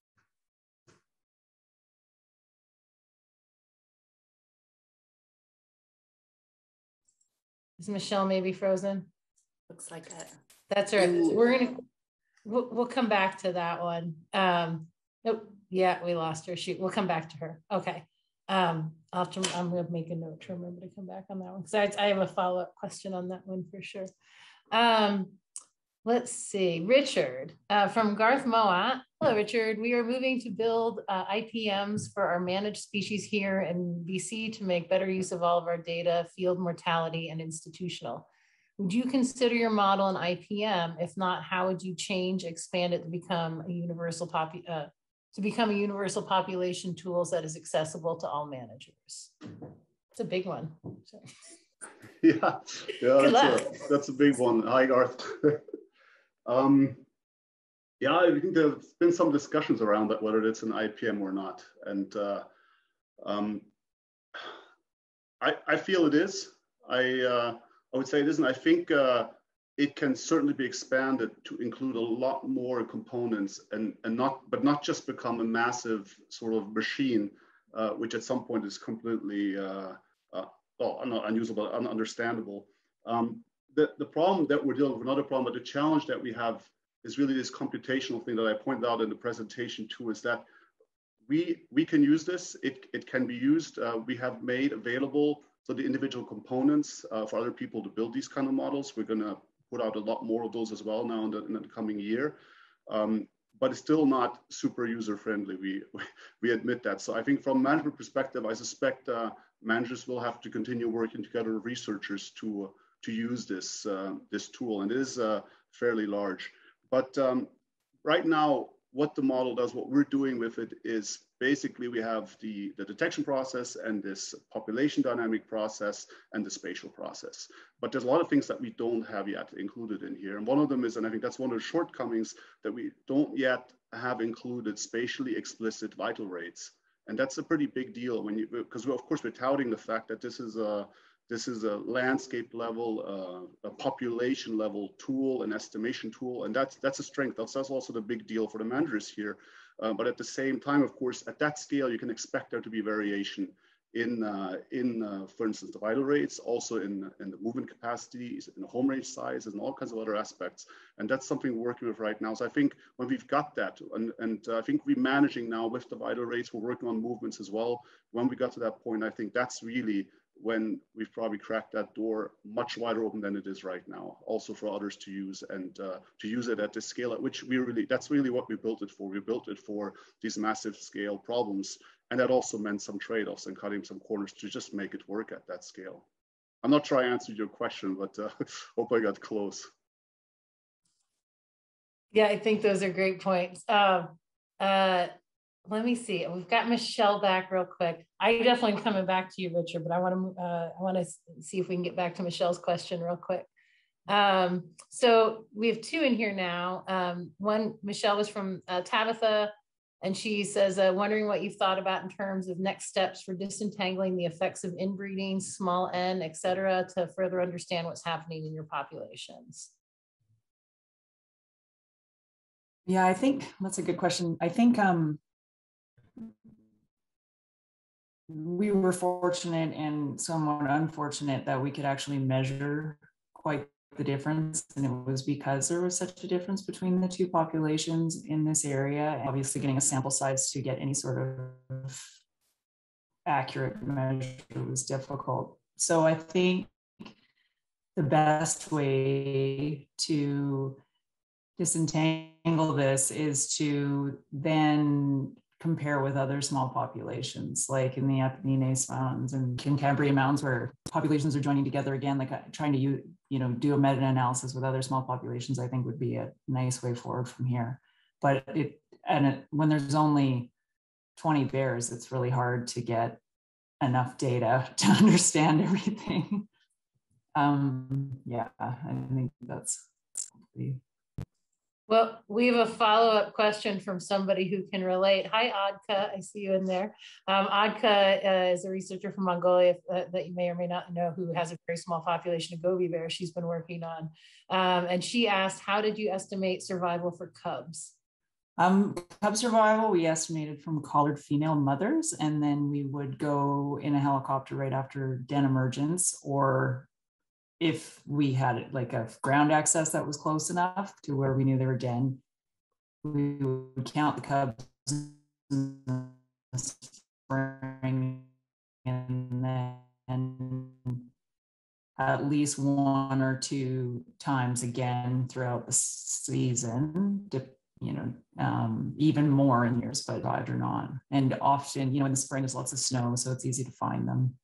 Is Michelle maybe frozen? Looks like it. That's right. We're gonna, we'll, we'll come back to that one. Um, nope. Yeah, we lost her. Shoot, we'll come back to her. Okay. Um, I'll have to, I'm gonna make a note to remember to come back on that one because I, I have a follow-up question on that one for sure. Um, let's see, Richard uh, from Garth Moat. Hello, Richard. We are moving to build uh, I P Ms for our managed species here in B C to make better use of all of our data, field mortality, and institutional. Would you consider your model an I P M? If not, how would you change, expand it to become a universal popu uh, to become a universal population tools that is accessible to all managers? It's a big one. So. Yeah, yeah, that's a, that's a big one. Hi, Garth. um, yeah, I think there's been some discussions around that, whether it's an I P M or not. And uh, um, I, I feel it is. I, uh, I would say it is, and I think uh, it can certainly be expanded to include a lot more components and, and not, but not just become a massive sort of machine, uh, which at some point is completely uh, uh, well, not unusable, ununderstandable. Um, the, the problem that we're dealing with, another problem, but the challenge that we have is really this computational thing that I pointed out in the presentation too, is that we, we can use this, it, it can be used. Uh, we have made available so the individual components uh, for other people to build these kind of models. We're gonna put out a lot more of those as well now in the, in the coming year. Um, but it's still not super user-friendly, we, we admit that. So I think from a management perspective, I suspect uh, managers will have to continue working together with researchers to, uh, to use this, uh, this tool, and it is uh, fairly large. But um, right now, what the model does, what we're doing with it is basically we have the, the detection process and this population dynamic process and the spatial process. But there's a lot of things that we don't have yet included in here. And one of them is, and I think that's one of the shortcomings, that we don't yet have included spatially explicit vital rates. And that's a pretty big deal when you, because of course we're touting the fact that this is a, this is a landscape level, uh, a population level tool, an estimation tool, and that's that's a strength. That's, that's also the big deal for the managers here. Uh, but at the same time, of course, at that scale, you can expect there to be variation in, uh, in uh, for instance, the vital rates, also in, in the movement capacities, in the home range sizes, and all kinds of other aspects. And that's something we're working with right now. So I think when we've got that, and, and uh, I think we're managing now with the vital rates, we're working on movements as well. When we got to that point, I think that's really when we've probably cracked that door much wider open than it is right now, also for others to use, and uh, to use it at this scale at which we really, that's really what we built it for. We built it for these massive scale problems. And that also meant some trade-offs and cutting some corners to just make it work at that scale. I'm not sure I answered your question, but uh, hope I got close. Yeah, I think those are great points. Uh, uh, let me see. We've got Michelle back real quick. I definitely am coming back to you, Richard, but I want to uh, I want to see if we can get back to Michelle's question real quick. Um, so we have two in here now. Um, one, Michelle was from uh, Tabitha, and she says, uh, wondering what you've thought about in terms of next steps for disentangling the effects of inbreeding, small n, et cetera, to further understand what's happening in your populations. Yeah, I think that's a good question. I think um, we were fortunate and somewhat unfortunate that we could actually measure quite the difference. And it was because there was such a difference between the two populations in this area. And obviously getting a sample size to get any sort of accurate measure was difficult. So I think the best way to disentangle this is to then compare with other small populations, like in the Apennines Mountains and Cantabria Mountains, where populations are joining together again, like trying to you know do a meta-analysis with other small populations, I think would be a nice way forward from here. But it and it, when there's only twenty bears, it's really hard to get enough data to understand everything. Um, yeah, I think that's the. Well, we have a follow-up question from somebody who can relate. Hi, Adka, I see you in there. Um, Adka uh, is a researcher from Mongolia uh, that you may or may not know, who has a very small population of goby bears she's been working on. Um, and she asked, how did you estimate survival for cubs? Um, cub survival, we estimated from collared female mothers, and then we would go in a helicopter right after den emergence, or if we had like a ground access that was close enough to where we knew they were den, we would count the cubs in the spring, and then at least one or two times again throughout the season, you know, um, even more in years, but survived or not. And often, you know, in the spring, there's lots of snow, so it's easy to find them.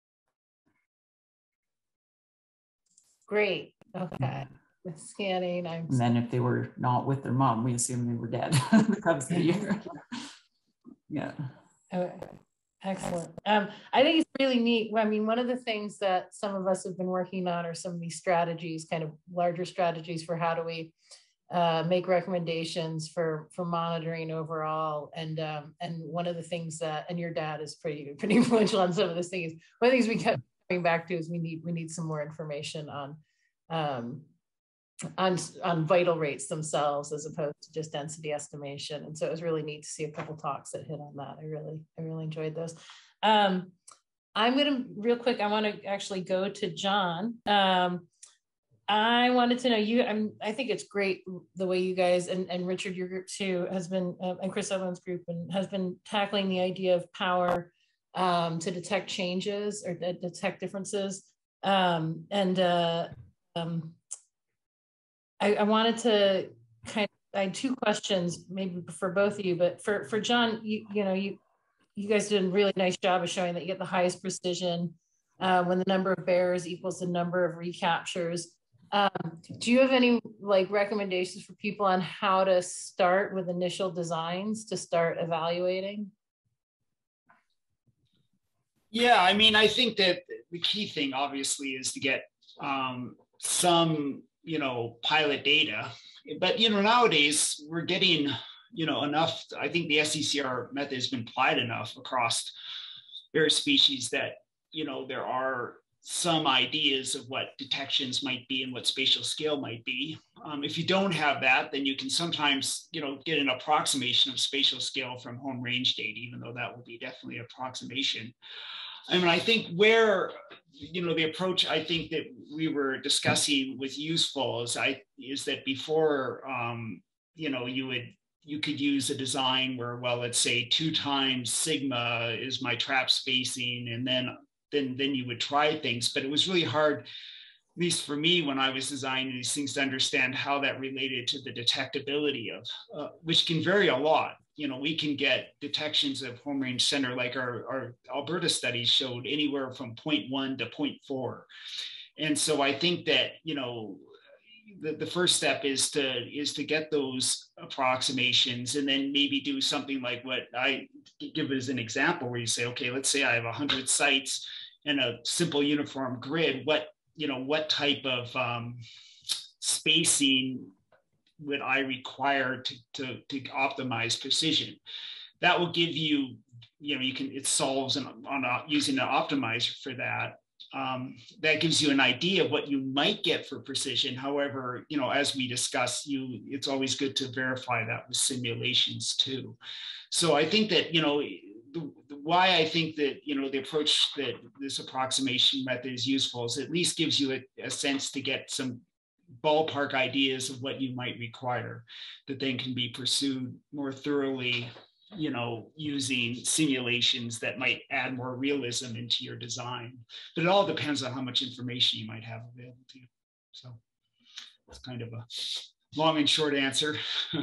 Great. Okay. With scanning, I'm. And then if they were not with their mom, we assumed they were dead. The cubs of the year. Yeah. Okay. Excellent. Um, I think it's really neat. I mean, one of the things that some of us have been working on are some of these strategies, kind of larger strategies for how do we uh, make recommendations for for monitoring overall. And um, and one of the things that, and your dad is pretty pretty influential on some of those things. One of the things we kept coming back to is we need we need some more information on um, on on vital rates themselves as opposed to just density estimation. And so it was really neat to see a couple talks that hit on that. I really I really enjoyed those. Um, I'm gonna real quick. I want to actually go to John. Um, I wanted to know you. I'm, I think it's great the way you guys and, and Richard, your group too, has been uh, and Chris Evans' group and has been tackling the idea of power um, to detect changes or de detect differences. Um, and uh, um, I, I wanted to kind of, I had two questions maybe for both of you, but for, for John, you, you know, you, you guys did a really nice job of showing that you get the highest precision uh, when the number of bears equals the number of recaptures. Um, do you have any like recommendations for people on how to start with initial designs to start evaluating? Yeah, I mean, I think that the key thing obviously is to get um, some, you know, pilot data. But, you know, nowadays we're getting, you know, enough. I think the S E C R method has been applied enough across various species that, you know, there are some ideas of what detections might be and what spatial scale might be. Um, if you don't have that, then you can sometimes, you know, get an approximation of spatial scale from home range data, even though that will be definitely an approximation. I mean, I think where, you know, the approach I think that we were discussing with useful is I is that before, um, you know, you would you could use a design where, well, let's say two times sigma is my trap spacing, and then then then you would try things. But it was really hard, at least for me, when I was designing these things, to understand how that related to the detectability of, uh, which can vary a lot. You know, we can get detections of home range center, like our, our Alberta studies showed anywhere from zero point one to zero point four. And so I think that, you know, the, the first step is to is to get those approximations, and then maybe do something like what I give as an example, where you say, okay, let's say I have one hundred sites in a simple uniform grid. What, you know, what type of um, spacing would I require to, to, to optimize precision? That will give you, you know, you can, it solves an, on a, using an optimizer for that. Um, that gives you an idea of what you might get for precision. However, you know, as we discussed, you, it's always good to verify that with simulations too. So I think that, you know, the, the why I think that, you know, the approach that this approximation method is useful is at least gives you a, a sense to get some ballpark ideas of what you might require that then can be pursued more thoroughly, you know, using simulations that might add more realism into your design. But it all depends on how much information you might have available to you. So it's kind of a long and short answer.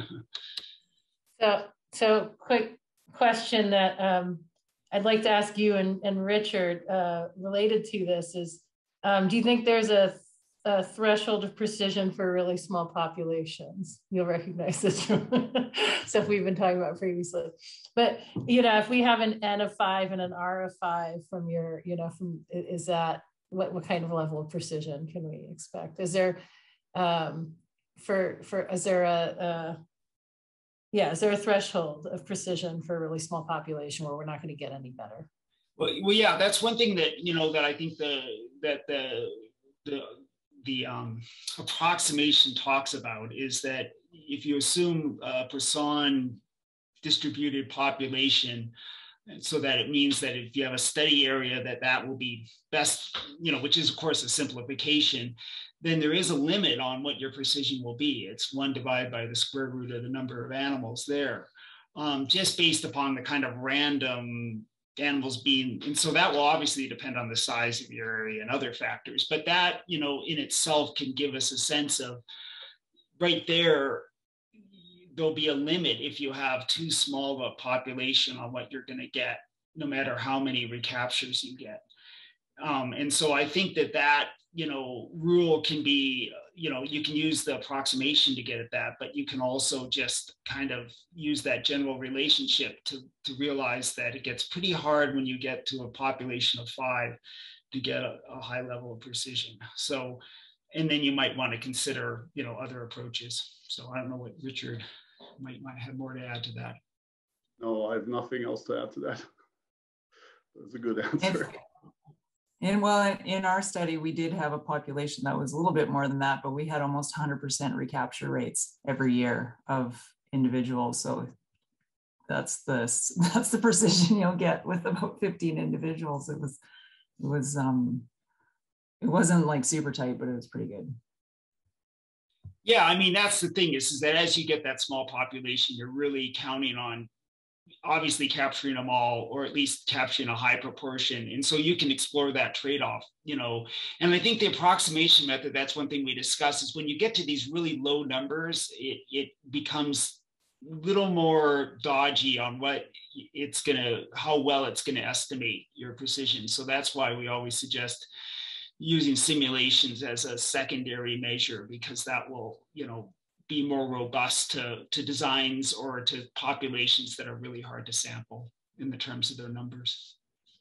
so, so quick question that um, I'd like to ask you and, and Richard uh, related to this is, um, do you think there's a, a threshold of precision for really small populations? You'll recognize this from stuff we've been talking about previously. But, you know, if we have an N of five and an R of five from your, you know, from, is that, what, what kind of level of precision can we expect? Is there, um, for, for, is there a, a yeah, is there a threshold of precision for a really small population where we're not going to get any better? Well, well, yeah, that's one thing that, you know, that I think the, that the, the, the um, approximation talks about is that if you assume a Poisson distributed population, so that it means that if you have a study area, that that will be best, you know, which is of course a simplification, then there is a limit on what your precision will be. It's one divided by the square root of the number of animals there, um, just based upon the kind of random animals being, and so that will obviously depend on the size of your area and other factors, but that, you know, in itself can give us a sense of right there, there'll be a limit if you have too small of a population on what you're going to get, no matter how many recaptures you get. Um, and so I think that that, you know, rule can be, you know, you can use the approximation to get at that, but you can also just kind of use that general relationship to, to realize that it gets pretty hard when you get to a population of five to get a, a high level of precision. So, and then you might want to consider, you know, other approaches. So I don't know what Richard might, might have more to add to that. No, I have nothing else to add to that. That's a good answer. If, and well, in our study, we did have a population that was a little bit more than that, but we had almost one hundred percent recapture rates every year of individuals. So that's the, that's the precision you'll get with about fifteen individuals. It was, it was, um, it wasn't like super tight, but it was pretty good. Yeah, I mean, that's the thing is, is that as you get that small population, you're really counting on obviously capturing them all, or at least capturing a high proportion. And so you can explore that trade-off, you know. And I think the approximation method, that's one thing we discuss, is when you get to these really low numbers, it, it becomes a little more dodgy on what it's gonna, how well it's gonna estimate your precision. So that's why we always suggest using simulations as a secondary measure, because that will, you know, be more robust to, to designs or to populations that are really hard to sample in the terms of their numbers.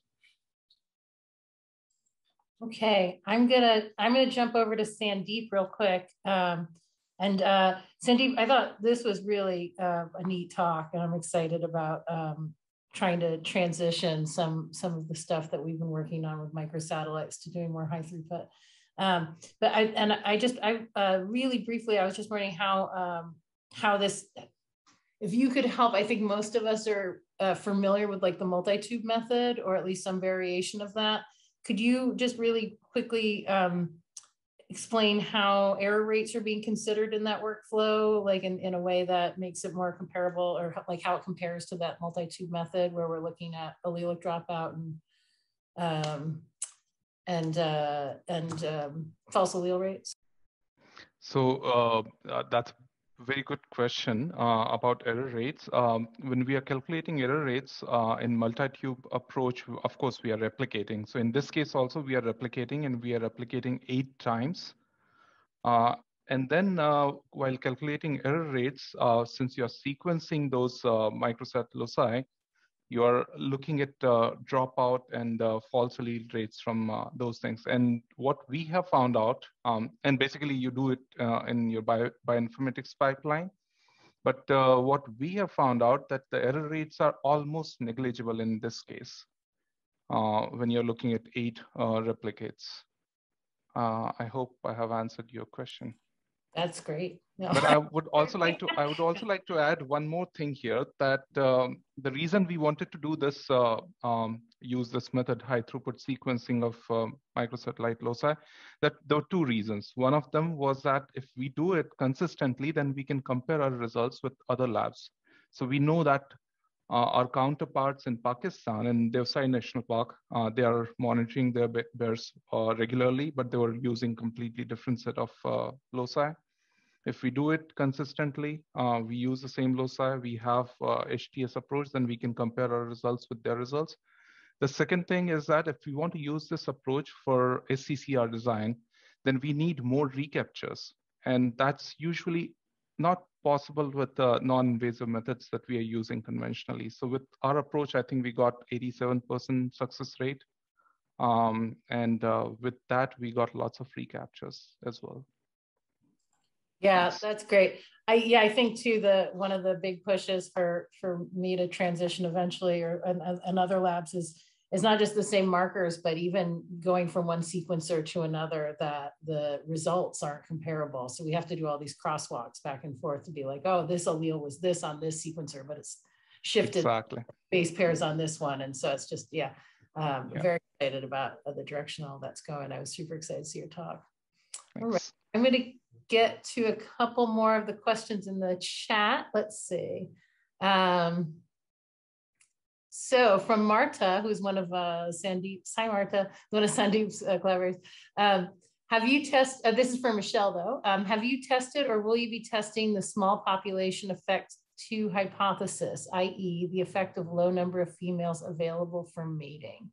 Okay, I'm gonna I'm gonna jump over to Sandeep real quick. Um, and uh, Sandeep, I thought this was really uh, a neat talk, and I'm excited about um, trying to transition some some of the stuff that we've been working on with microsatellites to doing more high throughput. Um, but I and I just I uh, really briefly I was just wondering how um, how this, if you could help. I think most of us are uh, familiar with like the multi-tube method, or at least some variation of that. Could you just really quickly um, explain how error rates are being considered in that workflow, like in, in a way that makes it more comparable, or like how it compares to that multi-tube method where we're looking at allelic dropout and um, and uh, and um, false allele rates? So uh, uh, that's a very good question uh, about error rates. Um, when we are calculating error rates uh, in multi-tube approach, of course, we are replicating. So in this case also, we are replicating, and we are replicating eight times. Uh, and then uh, while calculating error rates, uh, since you're sequencing those uh, microsatelloci, you are looking at uh, dropout and uh, false allele rates from uh, those things. And what we have found out, um, and basically you do it uh, in your bio, bioinformatics pipeline, but uh, what we have found out that the error rates are almost negligible in this case uh, when you're looking at eight uh, replicates. Uh, I hope I have answered your question. That's great. No. But I would also like to I would also like to add one more thing here, that um, the reason we wanted to do this uh, um, use this method, high throughput sequencing of um, microsatellite loci, that there were two reasons. One of them was that if we do it consistently, then we can compare our results with other labs. So we know that uh, our counterparts in Pakistan and Devsai National Park, uh, they are monitoring their bears uh, regularly, but they were using completely different set of uh, loci. If we do it consistently, uh, we use the same loci, we have uh, H T S approach, then we can compare our results with their results. The second thing is that if we want to use this approach for S C C R design, then we need more recaptures. And that's usually not possible with the non-invasive methods that we are using conventionally. So with our approach, I think we got eighty-seven percent success rate. Um, and uh, with that, we got lots of recaptures as well. Yeah, Thanks. that's great. I yeah, I think too the one of the big pushes for for me to transition eventually, or and, and other labs is is not just the same markers, but even going from one sequencer to another, that the results aren't comparable. So we have to do all these crosswalks back and forth to be like, oh, this allele was this on this sequencer, but it's shifted Exactly. base pairs on this one, and so it's just yeah, um, Yeah. very excited about the direction all that's going. I was super excited to see your talk. Thanks. All right, I'm going to get to a couple more of the questions in the chat. Let's see. Um, so from Marta, who's one of uh, Sandeep's, hi Marta, one of Sandeep's uh, collaborators. Um, have you tested, uh, this is for Michelle though, um, have you tested or will you be testing the small population effect two hypothesis, that is the effect of low number of females available for mating?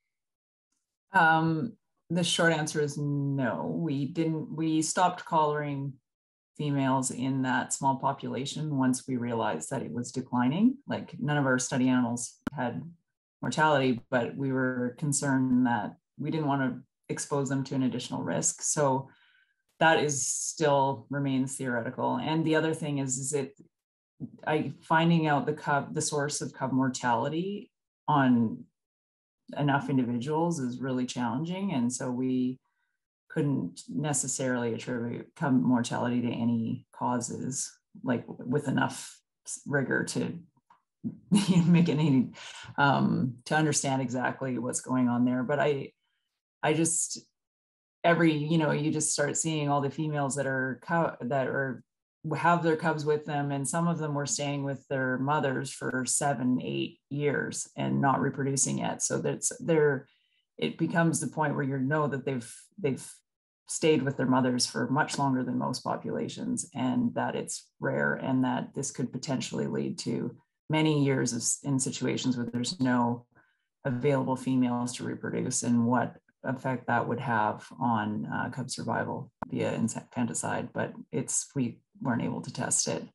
Um, the short answer is no. We didn't, we stopped collaring females in that small population once we realized that it was declining. Like none of our study animals had mortality, but we were concerned that we didn't want to expose them to an additional risk. So that is still remains theoretical. And the other thing is, is it, I finding out the cub, the source of cub mortality on enough individuals is really challenging. And so we couldn't necessarily attribute cub mortality to any causes, like with enough rigor to make any, um, to understand exactly what's going on there. But I, I just, every, you know, you just start seeing all the females that are, that are, have their cubs with them, and some of them were staying with their mothers for seven, eight years and not reproducing yet. So that's there, it becomes the point where you know that they've they've stayed with their mothers for much longer than most populations, and that it's rare, and that this could potentially lead to many years of, in situations where there's no available females to reproduce, and what effect that would have on uh, cub survival via infanticide. But it's, we weren't able to test it.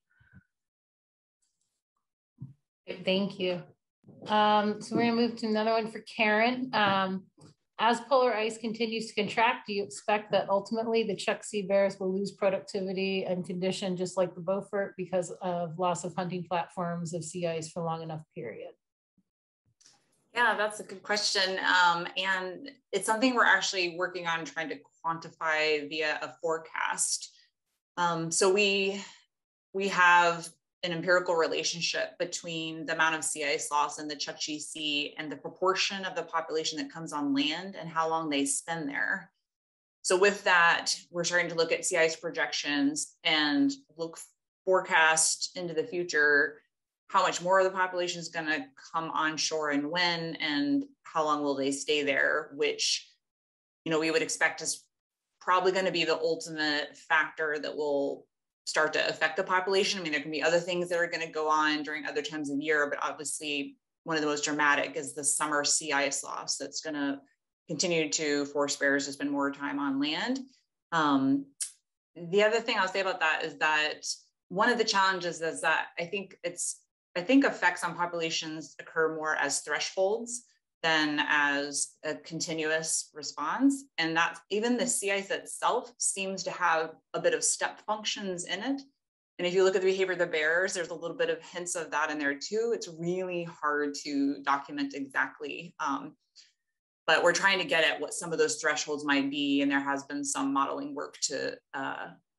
Thank you. Um, so we're gonna move to another one for Karen. Um, as polar ice continues to contract, do you expect that ultimately the Chukchi bears will lose productivity and condition just like the Beaufort because of loss of hunting platforms of sea ice for a long enough period? Yeah, that's a good question. Um, and it's something we're actually working on trying to quantify via a forecast. Um, so we, we have an empirical relationship between the amount of sea ice loss in the Chukchi Sea and the proportion of the population that comes on land and how long they spend there. So with that, we're starting to look at sea ice projections and look forecast into the future. How much more of the population is going to come onshore and when, and how long will they stay there, which, you know, we would expect is probably going to be the ultimate factor that will start to affect the population. I mean, there can be other things that are going to go on during other times of year, but obviously one of the most dramatic is the summer sea ice loss that's going to continue to force bears to spend more time on land. Um, the other thing I'll say about that is that one of the challenges is that I think it's I think effects on populations occur more as thresholds than as a continuous response. And that even the sea ice itself seems to have a bit of step functions in it. And if you look at the behavior of the bears, there's a little bit of hints of that in there too. It's really hard to document exactly. Um, but we're trying to get at what some of those thresholds might be. And there has been some modeling work to, uh,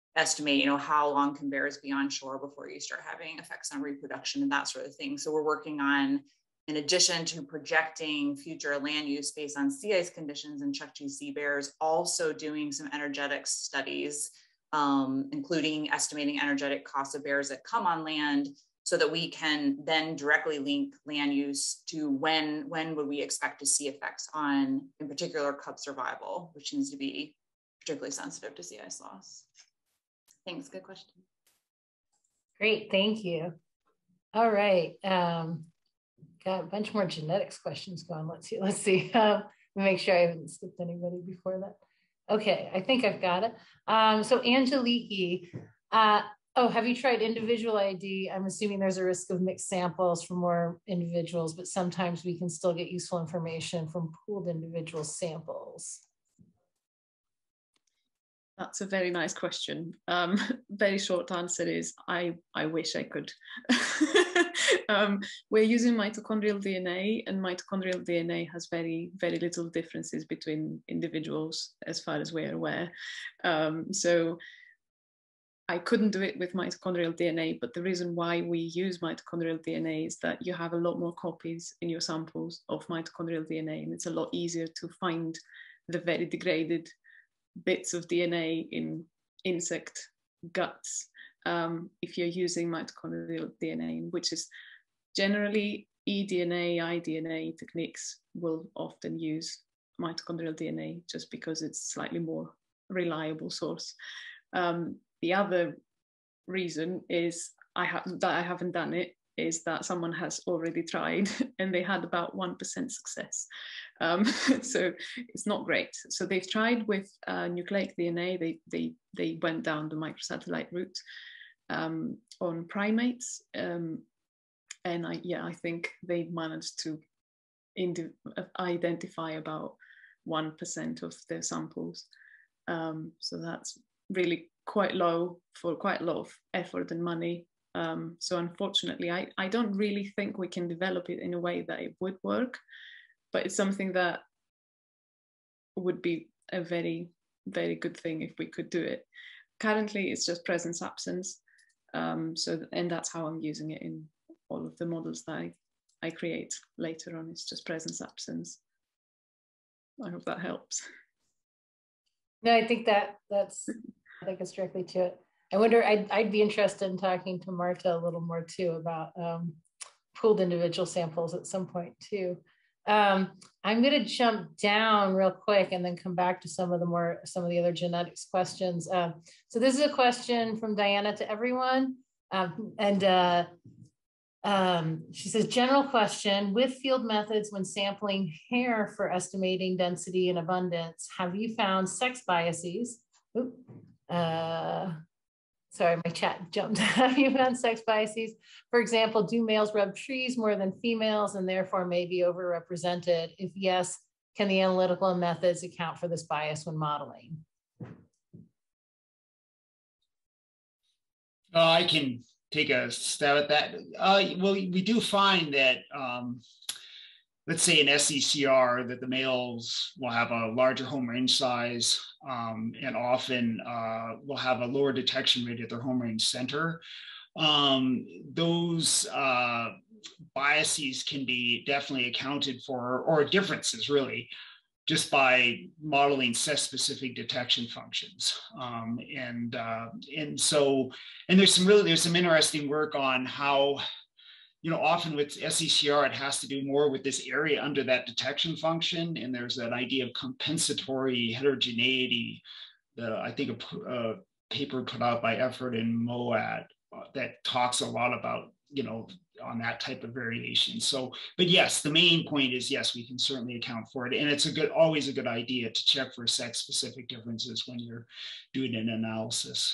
estimate, you know, how long can bears be on shore before you start having effects on reproduction and that sort of thing. So we're working on, in addition to projecting future land use based on sea ice conditions and Chukchi sea bears, also doing some energetics studies, um, including estimating energetic costs of bears that come on land, so that we can then directly link land use to when, when would we expect to see effects on, in particular, cub survival, which seems to be particularly sensitive to sea ice loss. Thanks, good question. Great, thank you. All right, um, got a bunch more genetics questions going. Let's see, let's see. Uh, make sure I haven't skipped anybody before that. Okay, I think I've got it. Um, so Angeliki, uh, oh, have you tried individual I D? I'm assuming there's a risk of mixed samples for more individuals, but sometimes we can still get useful information from pooled individual samples. That's a very nice question. Um, very short answer is I, I wish I could. um, we're using mitochondrial D N A, and mitochondrial D N A has very, very little differences between individuals as far as we're aware. Um, so I couldn't do it with mitochondrial D N A, but the reason why we use mitochondrial D N A is that you have a lot more copies in your samples of mitochondrial D N A, and it's a lot easier to find the very degraded bits of D N A in insect guts um, if you're using mitochondrial D N A, which is generally eDNA, iDNA techniques will often use mitochondrial D N A just because it's slightly more reliable source. Um, the other reason is I have that I haven't done it is that someone has already tried and they had about one percent success. Um, so it's not great. So they've tried with uh, nucleic D N A, they, they, they went down the microsatellite route um, on primates. Um, and I, yeah, I think they managed to identify about one percent of their samples. Um, so that's really quite low for quite a lot of effort and money. Um, so unfortunately, I, I don't really think we can develop it in a way that it would work, but it's something that would be a very, very good thing if we could do it. Currently, it's just presence absence. Um, so, and that's how I'm using it in all of the models that I, I create later on. It's just presence absence. I hope that helps. No, I think that that's, I think it's directly to it. I wonder, I'd, I'd be interested in talking to Marta a little more too about um, pooled individual samples at some point too. Um, I'm going to jump down real quick and then come back to some of the more, some of the other genetics questions. Uh, so this is a question from Diana to everyone. Um, and uh, um, she says, general question, with field methods when sampling hair for estimating density and abundance, have you found sex biases? Oop, uh, Sorry, my chat jumped. Have you found sex biases? For example, do males rub trees more than females and therefore may be overrepresented? If yes, can the analytical methods account for this bias when modeling? Uh, I can take a stab at that. Uh, well, we do find that, um, let's say in S E C R, that the males will have a larger home range size um, and often uh, will have a lower detection rate at their home range center. Um, those uh, biases can be definitely accounted for, or differences really, just by modeling sex-specific detection functions. Um, and, uh, and so, and there's some really, there's some interesting work on how, you know, often with S E C R, it has to do more with this area under that detection function. And there's an idea of compensatory heterogeneity, the, I think a, a paper put out by Efford and Moat uh, that talks a lot about, you know, on that type of variation. So, but yes, the main point is, yes, we can certainly account for it. And it's a good, always a good idea to check for sex-specific differences when you're doing an analysis.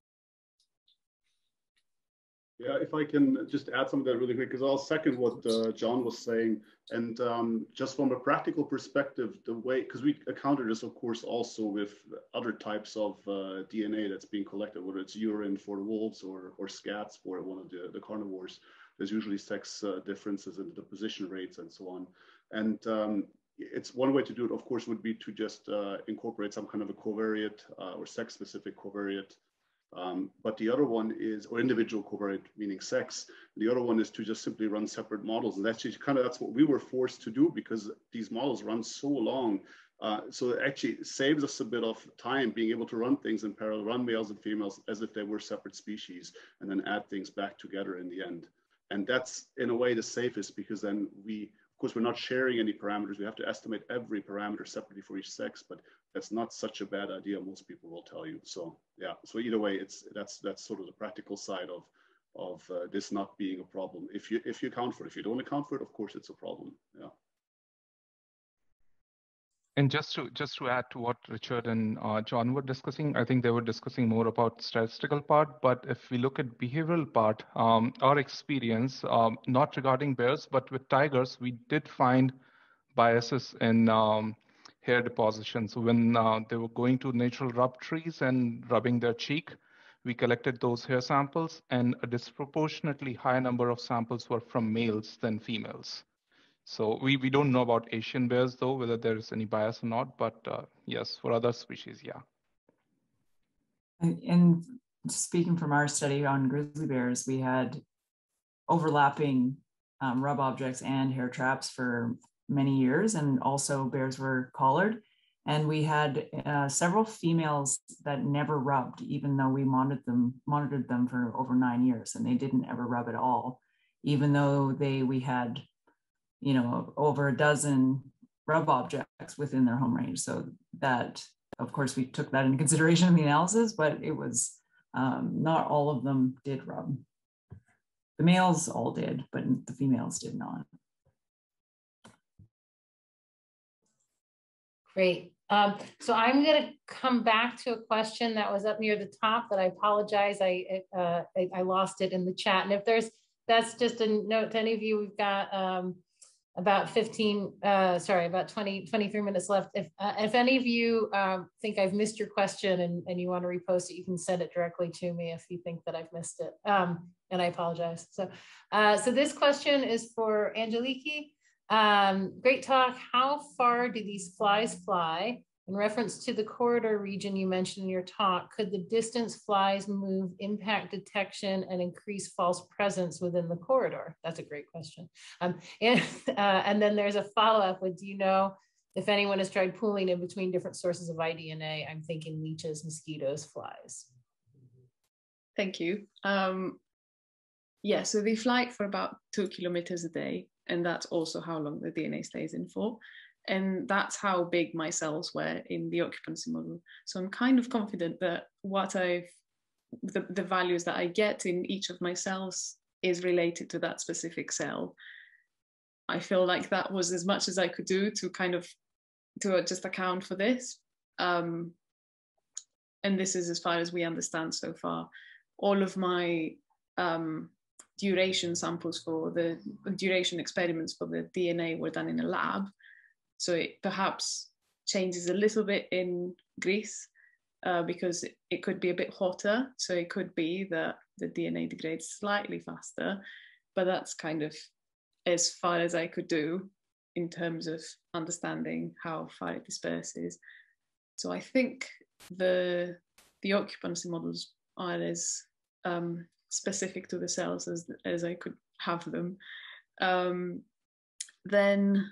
Yeah, if I can just add some of that really quick, because I'll second what uh, John was saying. And um, just from a practical perspective, the way, because we encounter this, of course, also with other types of uh, D N A that's being collected, whether it's urine for the wolves or, or scats for one of the, the carnivores. There's usually sex uh, differences in the deposition rates and so on. And um, it's one way to do it, of course, would be to just uh, incorporate some kind of a covariate uh, or sex-specific covariate Um, but the other one is, or individual covariate meaning sex. The other one is to just simply run separate models. And that's actually kind of, that's what we were forced to do because these models run so long. Uh, so it actually saves us a bit of time being able to run things in parallel, run males and females as if they were separate species, and then add things back together in the end. And that's in a way the safest, because then we, of course, we're not sharing any parameters. We have to estimate every parameter separately for each sex, but that's not such a bad idea. Most people will tell you. So yeah, so either way, it's that's that's sort of the practical side of of uh, this not being a problem. If you if you account for it, if you don't account for it, of course it's a problem. Yeah. And just to just to add to what Richard and uh, John were discussing, I think they were discussing more about statistical part. But if we look at behavioral part, um, our experience, um, not regarding bears, but with tigers, we did find biases in um, hair deposition. So when uh, they were going to natural rub trees and rubbing their cheek, we collected those hair samples, and a disproportionately high number of samples were from males than females. So we, we don't know about Asian bears, though, whether there is any bias or not. But uh, yes, for other species, yeah. And, and speaking from our study on grizzly bears, we had overlapping um, rub objects and hair traps for many years, and also bears were collared. And we had uh, several females that never rubbed, even though we monitored them, monitored them for over nine years, and they didn't ever rub at all, even though they we had, you know, over a dozen rub objects within their home range. So that, of course, we took that into consideration in the analysis, but it was um, not all of them did rub. The males all did, but the females did not. Great. Um, so I'm going to come back to a question that was up near the top that I apologize. I, uh, I, I lost it in the chat. And if there's, that's just a note to any of you, we've got um, about fifteen, uh, sorry, about twenty, twenty-three minutes left. If, uh, if any of you um, think I've missed your question and, and you want to repost it, you can send it directly to me if you think that I've missed it. Um, and I apologize. So, uh, so this question is for Angeliki. Um, great talk. How far do these flies fly? In reference to the corridor region you mentioned in your talk, could the distance flies move impact detection and increase false presence within the corridor? That's a great question. Um, and, uh, and then there's a follow-up with, do you know if anyone has tried pooling in between different sources of iDNA? I'm thinking leeches, mosquitoes, flies. Thank you. Um, yeah, so they fly for about two kilometers a day. And that's also how long the D N A stays in for. And that's how big my cells were in the occupancy model. So I'm kind of confident that what I've, the, the values that I get in each of my cells is related to that specific cell. I feel like that was as much as I could do to kind of, to just account for this. Um, and this is as far as we understand so far. All of my, um, duration samples for the duration experiments for the D N A were done in a lab. So it perhaps changes a little bit in Greece uh, because it, it could be a bit hotter. So it could be that the D N A degrades slightly faster, but that's kind of as far as I could do in terms of understanding how far it disperses. So I think the, the occupancy models are as um, specific to the cells as, as I could have them. Um, then,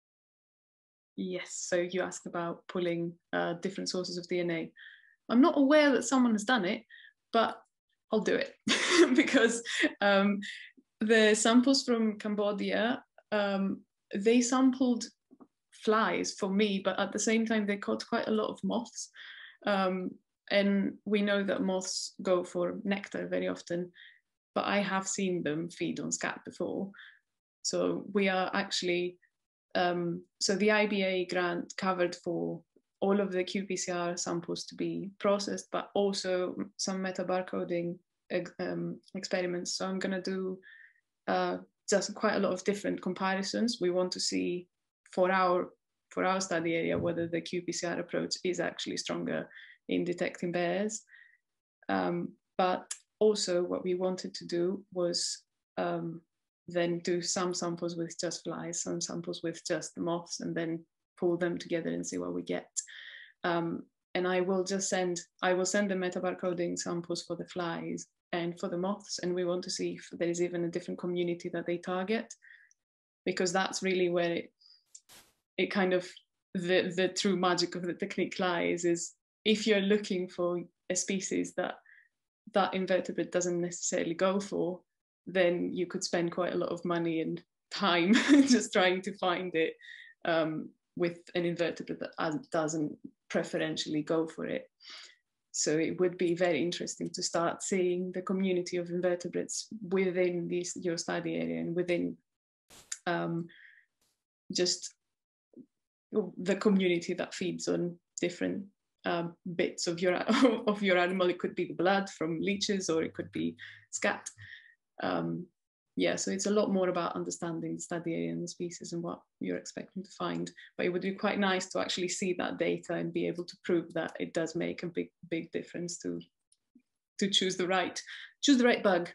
yes, so you asked about pulling uh, different sources of D N A. I'm not aware that someone has done it, but I'll do it because um, the samples from Cambodia, um, they sampled flies for me, but at the same time, they caught quite a lot of moths. Um, And we know that moths go for nectar very often, but I have seen them feed on scat before. So we are actually, um, so the I B A grant covered for all of the Q P C R samples to be processed, but also some meta-barcoding um, experiments. So I'm gonna do uh, just quite a lot of different comparisons. We want to see for our, for our study area whether the Q P C R approach is actually stronger in detecting bears. Um, but also what we wanted to do was um, then do some samples with just flies, some samples with just the moths, and then pull them together and see what we get. Um, and I will just send, I will send the metabarcoding samples for the flies and for the moths, and we want to see if there is even a different community that they target, because that's really where it, it kind of, the, the true magic of the technique lies, is if you're looking for a species that that invertebrate doesn't necessarily go for, then you could spend quite a lot of money and time just trying to find it um, with an invertebrate that doesn't preferentially go for it. So it would be very interesting to start seeing the community of invertebrates within this, your study area, and within um, just the community that feeds on different um, bits of your, of your animal. It could be the blood from leeches, or it could be scat. Um, yeah, so it's a lot more about understanding the study area and the species and what you're expecting to find. But it would be quite nice to actually see that data and be able to prove that it does make a big, big difference to, to choose the right, choose the right bug.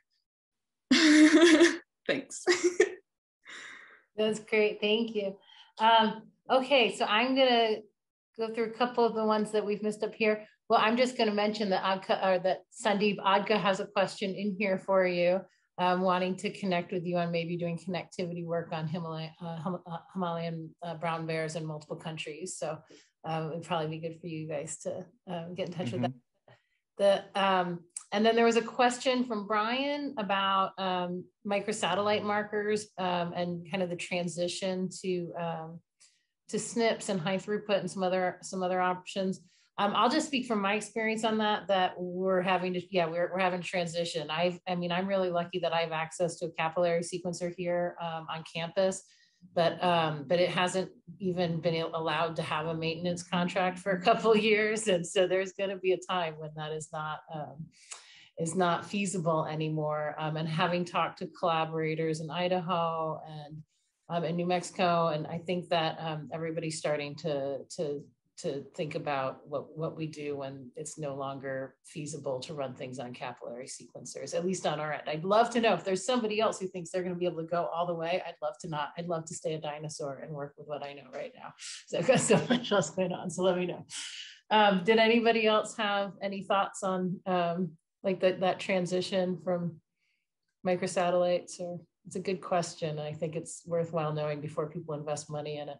Thanks. That's great, thank you. Um, okay, so I'm gonna go through a couple of the ones that we've missed up here. Well, I'm just gonna mention that Adka, or that Sandeep Adka has a question in here for you. Um, wanting to connect with you on maybe doing connectivity work on Himalaya, uh, Him uh, Himalayan uh, brown bears in multiple countries. So um, it'd probably be good for you guys to um, get in touch mm-hmm. with that. The, um, and then there was a question from Brian about um, microsatellite markers um, and kind of the transition to um, to S N Ps and high throughput and some other some other options. Um, I'll just speak from my experience on that, that we're having to, yeah, we're, we're having transition. I've, I mean, I'm really lucky that I have access to a capillary sequencer here um, on campus, but, um, but it hasn't even been allowed to have a maintenance contract for a couple of years. And so there's going to be a time when that is not, um, is not feasible anymore. Um, and having talked to collaborators in Idaho and um, in New Mexico, and I think that um, everybody's starting to, to, to think about what, what we do when it's no longer feasible to run things on capillary sequencers, at least on our end. I'd love to know if there's somebody else who thinks they're going to be able to go all the way. I'd love to not. I'd love to stay a dinosaur and work with what I know right now. So I've got so much else going on, so let me know. Um, did anybody else have any thoughts on um, like that, that transition from microsatellites? Or it's a good question. I think it's worthwhile knowing before people invest money in it.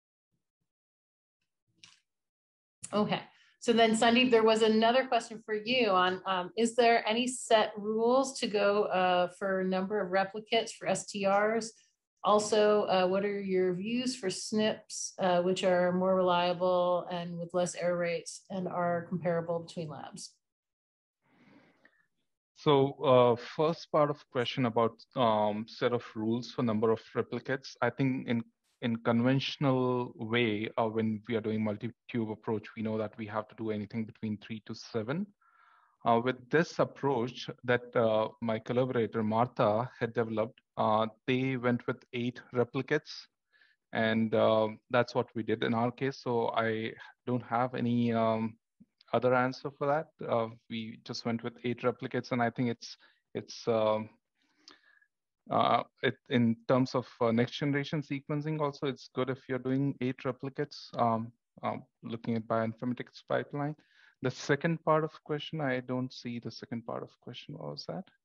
Okay, so then Sandeep, there was another question for you on, um, is there any set rules to go uh, for number of replicates for S T Rs? Also, uh, what are your views for S N Ps, uh, which are more reliable and with less error rates and are comparable between labs? So uh, first part of question about um, set of rules for number of replicates, I think in In conventional way, uh, when we are doing multi-tube approach, we know that we have to do anything between three to seven. Uh, with this approach that uh, my collaborator Martha had developed, uh, they went with eight replicates, and uh, that's what we did in our case. So I don't have any um, other answer for that. Uh, we just went with eight replicates, and I think it's it's. Um, Uh, it, in terms of uh, next generation sequencing, also it's good if you're doing eight replicates, um, um, looking at bioinformatics pipeline. The second part of question, I don't see the second part of question. What was that?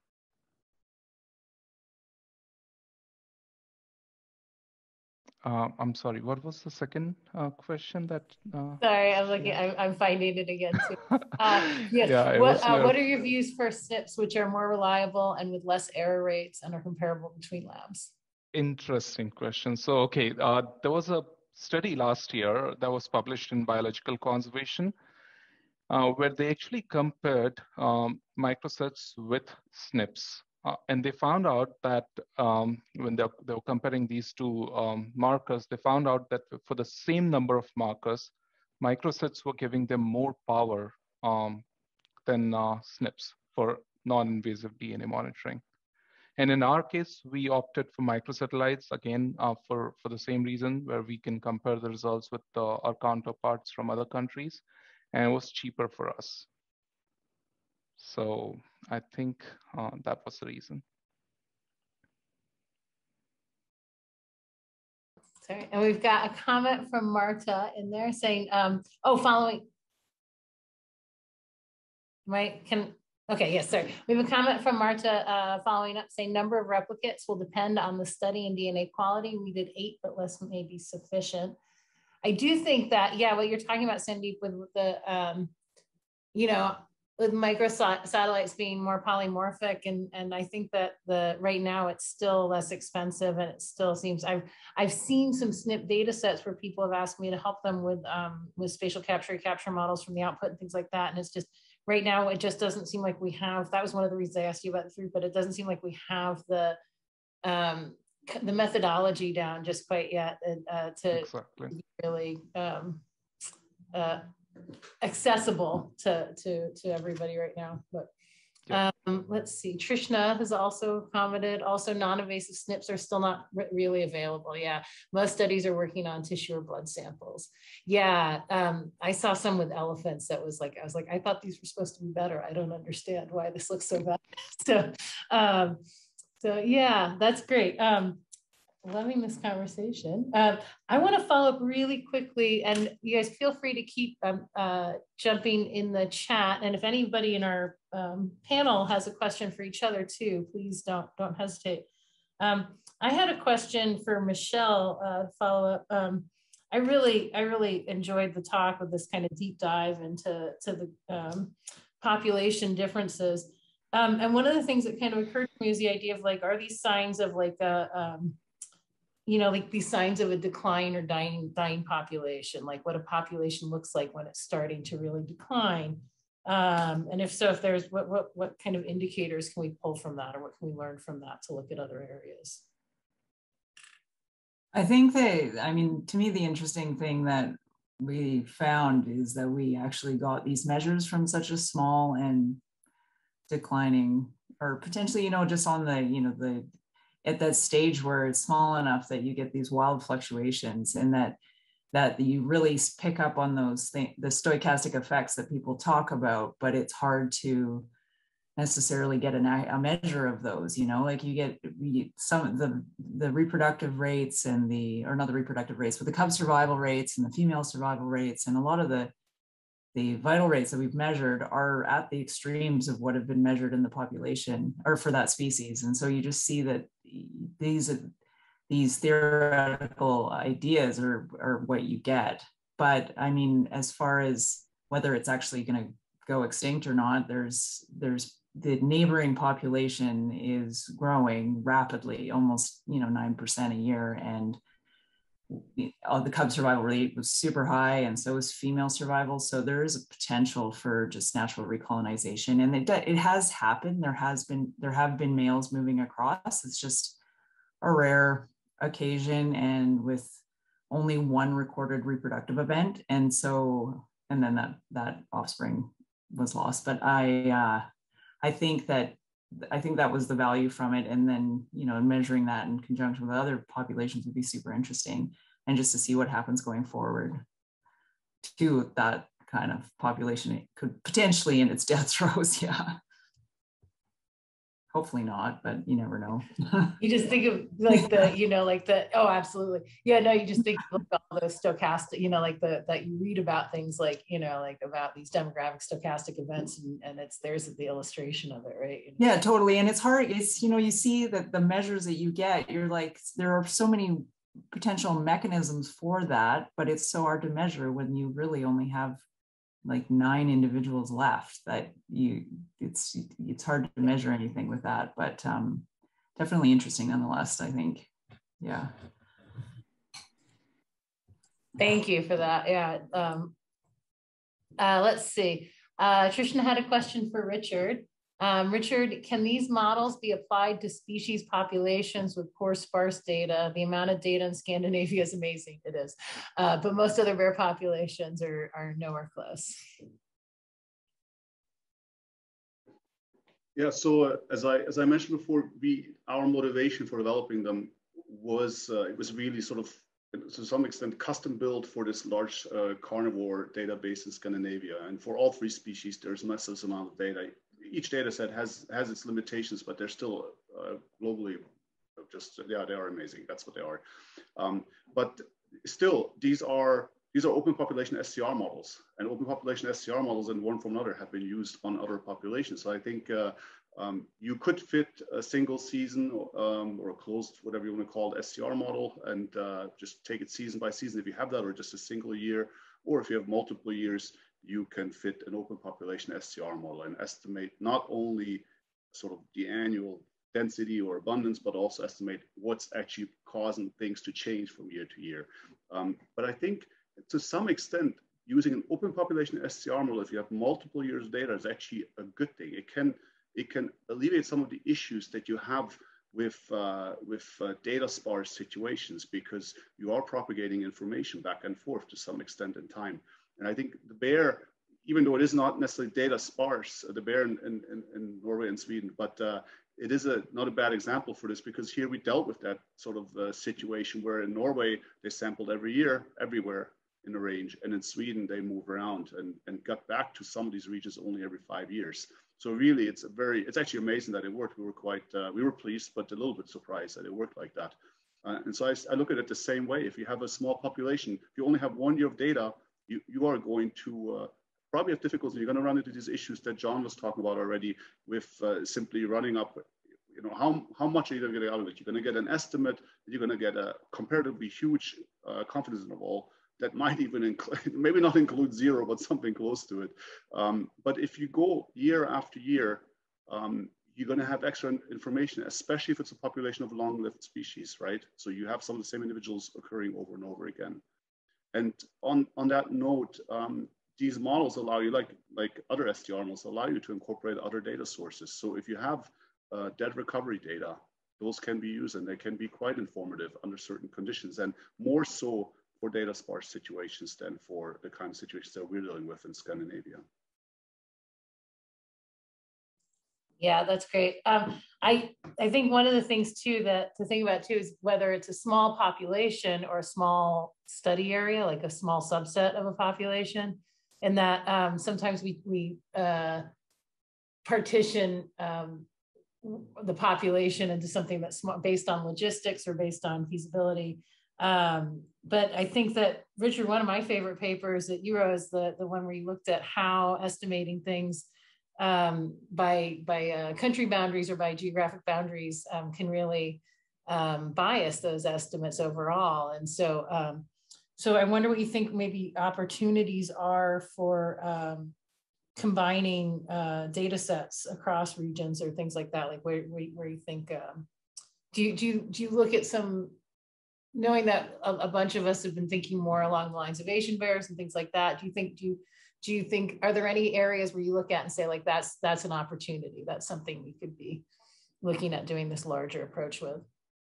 Uh, I'm sorry, what was the second uh, question that? Uh, sorry, I'm looking, I'm, I'm finding it again too. Uh, yes. yeah, what, uh, what are your views for S N Ps, which are more reliable and with less error rates and are comparable between labs? Interesting question. So, okay, uh, there was a study last year that was published in Biological Conservation uh, where they actually compared um, microsets with S N Ps. Uh, and they found out that um, when they, they were comparing these two um, markers, they found out that for the same number of markers, microsets were giving them more power um, than uh, S N Ps for non-invasive D N A monitoring. And in our case, we opted for microsatellites, again, uh, for, for the same reason, where we can compare the results with uh, our counterparts from other countries, and it was cheaper for us. So I think uh, that was the reason. Sorry, and we've got a comment from Marta in there saying, um, oh, following, Right? Can okay, yes, sir. We have a comment from Marta uh, following up saying number of replicates will depend on the study and D N A quality. We did eight, but less may be sufficient. I do think that, yeah, what you're talking about, Sandeep, with, with the, um, you know, with microsatellites being more polymorphic, and and I think that the right now it's still less expensive, and it still seems I've I've seen some S N P data sets where people have asked me to help them with um, with spatial capture capture models from the output and things like that, and it's just right now it just doesn't seem like we have. That was one of the reasons I asked you about the three, but it doesn't seem like we have the um, the methodology down just quite yet uh, to exactly. really um, uh, accessible to, to, to everybody right now. But yeah. um, let's see, Trishna has also commented, also non-invasive S N Ps are still not re really available. Yeah, most studies are working on tissue or blood samples. Yeah, um, I saw some with elephants that was like, I was like, I thought these were supposed to be better. I don't understand why this looks so bad. So, um, so yeah, that's great. Um, Loving this conversation. Uh, I want to follow up really quickly, and you guys feel free to keep um, uh, jumping in the chat. And if anybody in our um, panel has a question for each other too, please don't don't hesitate. Um, I had a question for Michelle. Uh, follow up. Um, I really I really enjoyed the talk with this kind of deep dive into to the um, population differences. Um, and one of the things that kind of occurred to me is the idea of like, are these signs of like a um, you know, like these signs of a decline or dying, dying population, like what a population looks like when it's starting to really decline. Um, and if so, if there's, what, what, what kind of indicators can we pull from that, or what can we learn from that to look at other areas? I think that, I mean, to me, the interesting thing that we found is that we actually got these measures from such a small and declining, or potentially, you know, just on the, you know, the, at that stage where it's small enough that you get these wild fluctuations, and that that you really pick up on those things, the stochastic effects that people talk about, but it's hard to necessarily get an, a measure of those, you know, like you get you, some of the, the reproductive rates and the, or not the reproductive rates, but the cub survival rates and the female survival rates, and a lot of the the vital rates that we've measured are at the extremes of what have been measured in the population or for that species. And so you just see that these, these theoretical ideas are, are what you get. But I mean, as far as whether it's actually going to go extinct or not, there's, there's the neighboring population is growing rapidly, almost, you know, nine percent a year. And Uh, the cub survival rate was super high, and so is female survival. So there is a potential for just natural recolonization, and it it has happened. There has been there have been males moving across. It's just a rare occasion, and with only one recorded reproductive event, and so and then that that offspring was lost. But I uh, I think that. I think that was the value from it. And then, you know, measuring that in conjunction with other populations would be super interesting. And just to see what happens going forward to that kind of population, it could potentially in its death throes. Yeah. Hopefully not, but you never know. You just think of like the, you know, like the, oh, absolutely. Yeah, no, you just think of all those stochastic, you know, like the, that you read about things like, you know, like about these demographic stochastic events, and, and it's, there's the illustration of it, right? You know? Yeah, totally. And it's hard. It's, you know, you see that the measures that you get, you're like, there are so many potential mechanisms for that, but it's so hard to measure when you really only have like nine individuals left that you it's it's hard to measure anything with that, but um definitely interesting nonetheless, I think. Yeah, thank you for that. Yeah. um uh let's see, uh Trishna had a question for Richard. Um, Richard, can these models be applied to species populations with poor sparse data? The amount of data in Scandinavia is amazing. It is, uh, but most other bear populations are, are nowhere close. Yeah, so uh, as I as I mentioned before, we our motivation for developing them was uh, it was really sort of to some extent custom built for this large uh, carnivore database in Scandinavia, and for all three species, there's massive amount of data. Each data set has has its limitations, but they're still uh, globally just, yeah, they are amazing. That's what they are. Um, but still, these are these are open population S C R models, and open population S C R models in one form or another have been used on other populations. So I think uh, um, you could fit a single season um, or a closed, whatever you want to call it, S C R model, and uh, just take it season by season if you have that, or just a single year, or if you have multiple years, you can fit an open population S C R model and estimate not only sort of the annual density or abundance, but also estimate what's actually causing things to change from year to year. Um, but I think to some extent, using an open population S C R model, if you have multiple years of data, is actually a good thing. It can, it can alleviate some of the issues that you have with, uh, with uh, data sparse situations, because you are propagating information back and forth to some extent in time. And I think the bear, even though it is not necessarily data sparse, the bear in, in, in Norway and Sweden, but uh, it is a, not a bad example for this, because here we dealt with that sort of uh, situation where in Norway, they sampled every year, everywhere in the range. And in Sweden, they moved around and, and got back to some of these regions only every five years. So really, it's a very, it's actually amazing that it worked. We were quite, uh, we were pleased, but a little bit surprised that it worked like that. Uh, and so I, I look at it the same way. If you have a small population, if you only have one year of data, you, you are going to uh, probably have difficulty. You're going to run into these issues that John was talking about already with uh, simply running up, you know, how, how much are you going to get out of it? You're going to get an estimate, you're going to get a comparatively huge uh, confidence interval that might even include, maybe not include zero, but something close to it. Um, but if you go year after year, um, you're going to have extra information, especially if it's a population of long-lived species, right? So you have some of the same individuals occurring over and over again. And on, on that note, um, these models allow you, like, like other S T R models, allow you to incorporate other data sources. So if you have uh, dead recovery data, those can be used and they can be quite informative under certain conditions, and more so for data sparse situations than for the kind of situations that we're dealing with in Scandinavia. Yeah, that's great. Um, I, I think one of the things too that to think about too is whether it's a small population or a small study area, like a small subset of a population, and that um, sometimes we, we uh, partition um, the population into something that's based on logistics or based on feasibility. Um, but I think that, Richard, one of my favorite papers at Euro is the, the one where you looked at how estimating things um, by, by uh, country boundaries or by geographic boundaries um, can really um, bias those estimates overall. And so, um, so I wonder what you think maybe opportunities are for um, combining uh, data sets across regions or things like that, like where, where, where you think, um, do you, do you, do you look at some, knowing that a, a bunch of us have been thinking more along the lines of Asian bears and things like that, do you think, do you, do you think, are there any areas where you look at and say like, that's, that's an opportunity, that's something we could be looking at doing this larger approach with?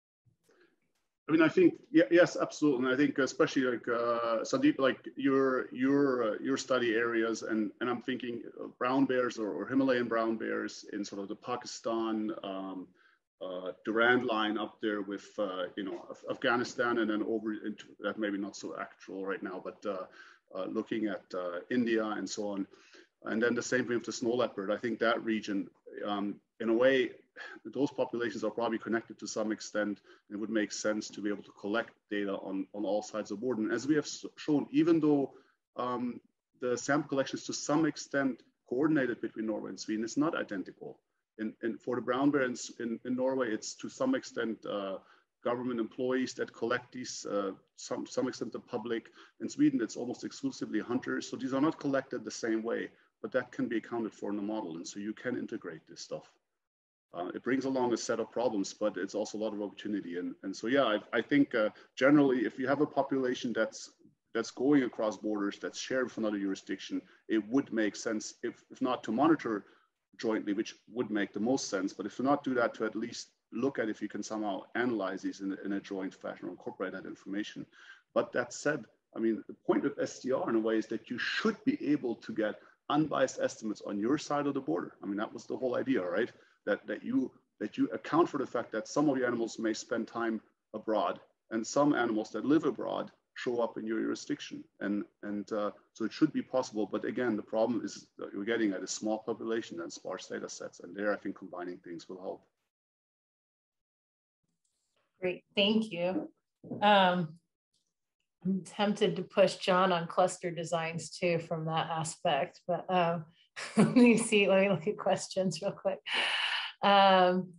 I mean, I think, yeah, yes, absolutely. And I think especially like uh, Sandeep, like your your uh, your study areas, and and I'm thinking of brown bears or, or Himalayan brown bears in sort of the Pakistan, um, uh, Durand line up there with uh, you know Af Afghanistan, and then over into that maybe not so actual right now, but uh, uh, looking at uh, India and so on, and then the same thing with the snow leopard. I think that region, um, in a way, those populations are probably connected to some extent. It would make sense to be able to collect data on, on all sides of the border. And as we have shown, even though um, the sample collection is to some extent coordinated between Norway and Sweden, it's not identical. And, and for the brown bear in, in, in Norway, it's to some extent uh, government employees that collect these, uh, some, some extent the public. In Sweden, it's almost exclusively hunters. So these are not collected the same way, but that can be accounted for in the model. And so you can integrate this stuff. Uh, it brings along a set of problems, but it's also a lot of opportunity. And, and so, yeah, I, I think uh, generally, if you have a population that's that's going across borders, that's shared with another jurisdiction, it would make sense, if, if not to monitor jointly, which would make the most sense, but if to not do that, to at least look at if you can somehow analyze these in, in a joint fashion or incorporate that information. But that said, I mean, the point of S T R in a way is that you should be able to get unbiased estimates on your side of the border. I mean, that was the whole idea, right? That, that, you, that you account for the fact that some of your animals may spend time abroad, and some animals that live abroad show up in your jurisdiction. And, and uh, so it should be possible. But again, the problem is that you're getting at a small population and sparse data sets. And there, I think combining things will help. Great, thank you. Um, I'm tempted to push John on cluster designs too from that aspect, but um, let me see, let me look at questions real quick. Um,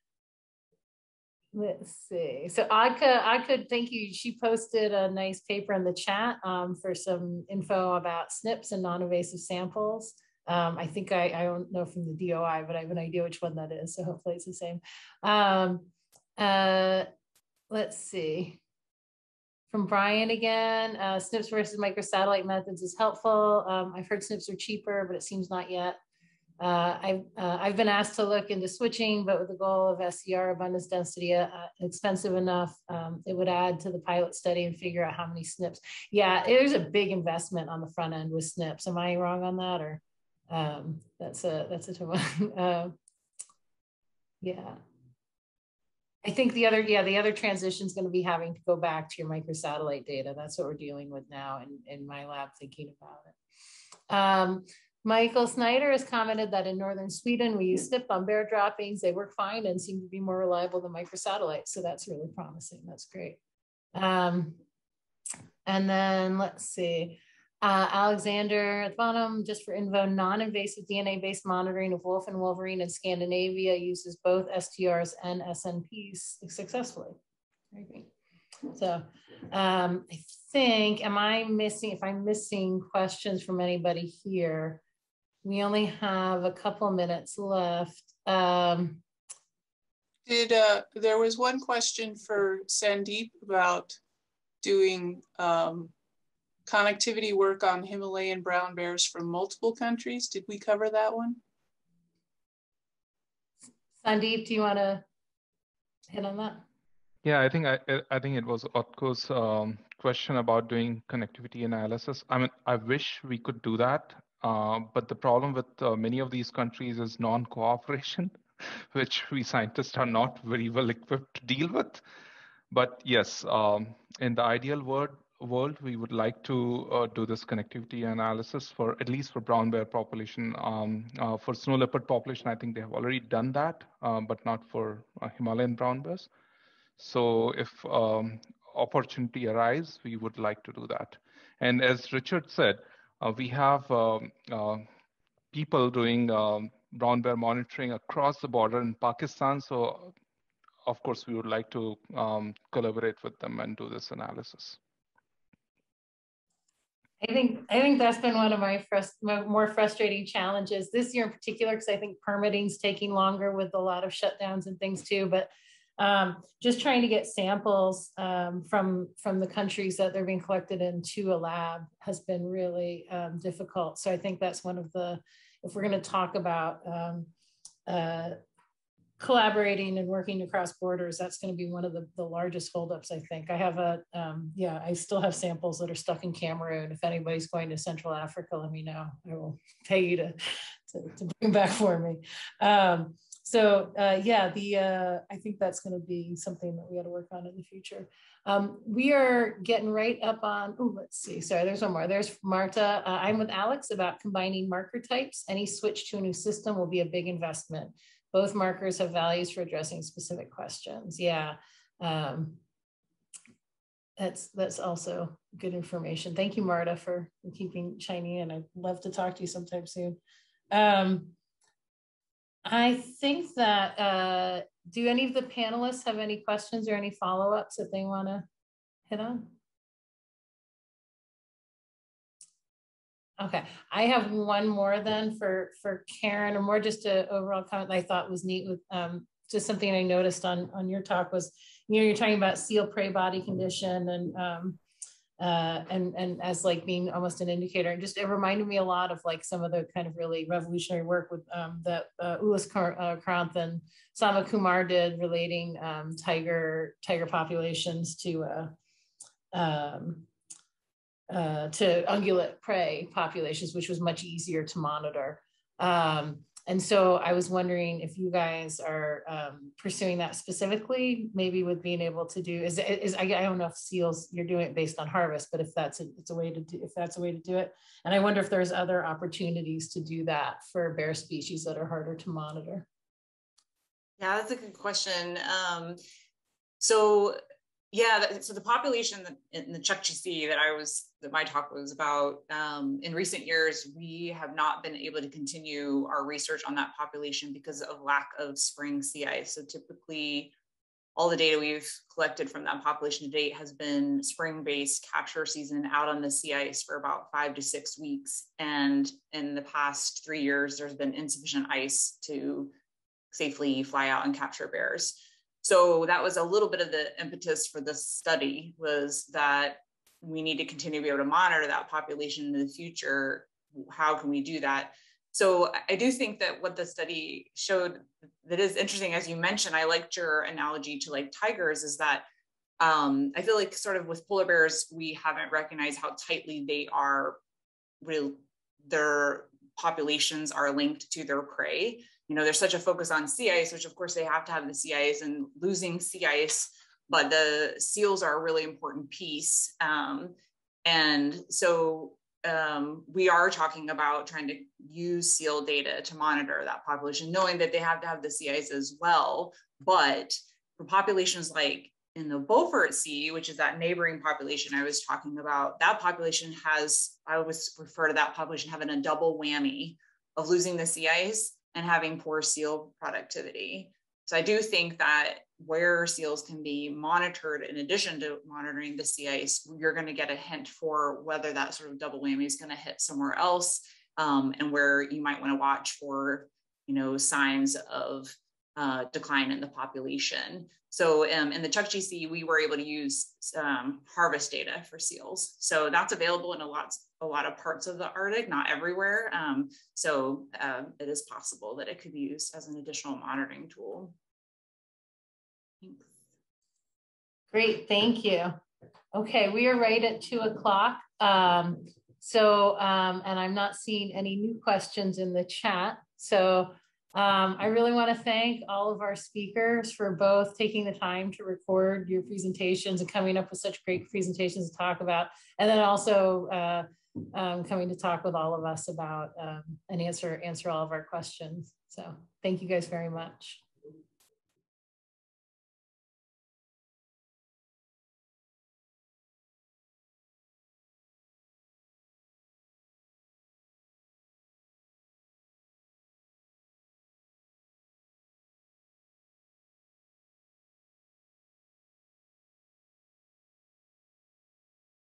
let's see, so I could, I could, thank you. She posted a nice paper in the chat um, for some info about S N Ps and non-invasive samples. Um, I think I, I don't know from the D O I, but I have an idea which one that is, so hopefully it's the same. Um, uh, let's see. From Brian again, uh, S N Ps versus microsatellite methods is helpful. Um, I've heard S N Ps are cheaper, but it seems not yet. Uh, I've, uh, I've been asked to look into switching, but with the goal of S C R abundance density uh, expensive enough, um, it would add to the pilot study and figure out how many S N Ps. Yeah, there's a big investment on the front end with S N Ps. Am I wrong on that, or um, that's a that's a tough one? uh, yeah. I think the other, yeah, the other transition is going to be having to go back to your microsatellite data. That's what we're dealing with now in, in my lab, thinking about it. Um, Michael Snyder has commented that in northern Sweden, we use S N P on bear droppings. They work fine and seem to be more reliable than microsatellites. So that's really promising. That's great. Um, and then let's see. Uh, Alexander at the bottom, just for info, non-invasive D N A-based monitoring of wolf and wolverine in Scandinavia uses both S T Rs and S N Ps successfully. Very great. So um, I think, am I missing, if I'm missing questions from anybody here, we only have a couple minutes left. Um, Did uh, there was one question for Sandeep about doing um, connectivity work on Himalayan brown bears from multiple countries. Did we cover that one? Sandeep, do you want to hit on that? Yeah, I think I I think it was Otko's um, question about doing connectivity analysis. I mean, I wish we could do that, uh, but the problem with uh, many of these countries is non-cooperation, which we scientists are not very well equipped to deal with. But yes, um, in the ideal world, world, we would like to uh, do this connectivity analysis for at least for brown bear population. Um, uh, for snow leopard population, I think they have already done that, uh, but not for uh, Himalayan brown bears. So if um, opportunity arise, we would like to do that. And as Richard said, uh, we have um, uh, people doing um, brown bear monitoring across the border in Pakistan. So of course, we would like to um, collaborate with them and do this analysis. I think I think that's been one of my, frust my more frustrating challenges this year in particular, because I think permitting is taking longer with a lot of shutdowns and things too. But um, just trying to get samples um, from from the countries that they're being collected into a lab has been really um, difficult. So I think that's one of the, if we're going to talk about um, uh, collaborating and working across borders, that's going to be one of the, the largest holdups, I think. I have a, um, yeah, I still have samples that are stuck in Cameroon. If anybody's going to Central Africa, let me know. I will pay you to, to, to bring back for me. Um, so uh, yeah, the uh, I think that's going to be something that we got to work on in the future. Um, we are getting right up on, oh, let's see, sorry, there's one more. There's Marta. Uh, I'm with Alex about combining marker types. Any switch to a new system will be a big investment. Both markers have values for addressing specific questions. Yeah, um, that's that's also good information. Thank you, Marta, for keeping chiming in. I'd love to talk to you sometime soon. Um, I think that, uh, do any of the panelists have any questions or any follow-ups that they want to hit on? Okay, I have one more then for, for Karen, or more just a overall comment that I thought was neat with um, just something I noticed on, on your talk was, you know, you're talking about seal prey body condition and, um, uh, and, and as like being almost an indicator. And just, it reminded me a lot of like some of the kind of really revolutionary work with um, that uh, Ulas Kranth and Sama Kumar did relating um, tiger, tiger populations to, uh, um, Uh, to ungulate prey populations, which was much easier to monitor. Um, and so I was wondering if you guys are um, pursuing that specifically, maybe with being able to do, is, is I, I don't know if seals, you're doing it based on harvest, but if that's a, it's a way to do, if that's a way to do it. And I wonder if there's other opportunities to do that for bear species that are harder to monitor. Yeah, that's a good question. Um, so Yeah, that, so the population in the Chukchi Sea that I was, that my talk was about, um, in recent years, we have not been able to continue our research on that population because of lack of spring sea ice. So typically, all the data we've collected from that population to date has been spring-based capture season out on the sea ice for about five to six weeks. And in the past three years, there's been insufficient ice to safely fly out and capture bears. So that was a little bit of the impetus for this study, was that we need to continue to be able to monitor that population in the future. How can we do that? So I do think that what the study showed that is interesting, as you mentioned, I liked your analogy to like tigers, is that um, I feel like sort of with polar bears, we haven't recognized how tightly they are, real, their populations are linked to their prey. You know, there's such a focus on sea ice, which of course they have to have the sea ice and losing sea ice, but the seals are a really important piece. Um, and so um, we are talking about trying to use seal data to monitor that population, knowing that they have to have the sea ice as well. But for populations like in the Beaufort Sea, which is that neighboring population I was talking about, that population has, I always refer to that population having a double whammy of losing the sea ice and having poor seal productivity. So I do think that where seals can be monitored, in addition to monitoring the sea ice, you're going to get a hint for whether that sort of double whammy is going to hit somewhere else, um, and where you might want to watch for, you know, signs of uh, decline in the population. So um, in the Chukchi Sea, we were able to use um, harvest data for seals. So that's available in a lot, a lot of parts of the Arctic, not everywhere. Um, so uh, it is possible that it could be used as an additional monitoring tool. Thanks. Great, thank you. Okay, we are right at two o'clock. Um, so, um, and I'm not seeing any new questions in the chat. So um, I really want to thank all of our speakers for both taking the time to record your presentations and coming up with such great presentations to talk about, and then also uh, um, coming to talk with all of us about um, and answer, answer all of our questions. So thank you guys very much.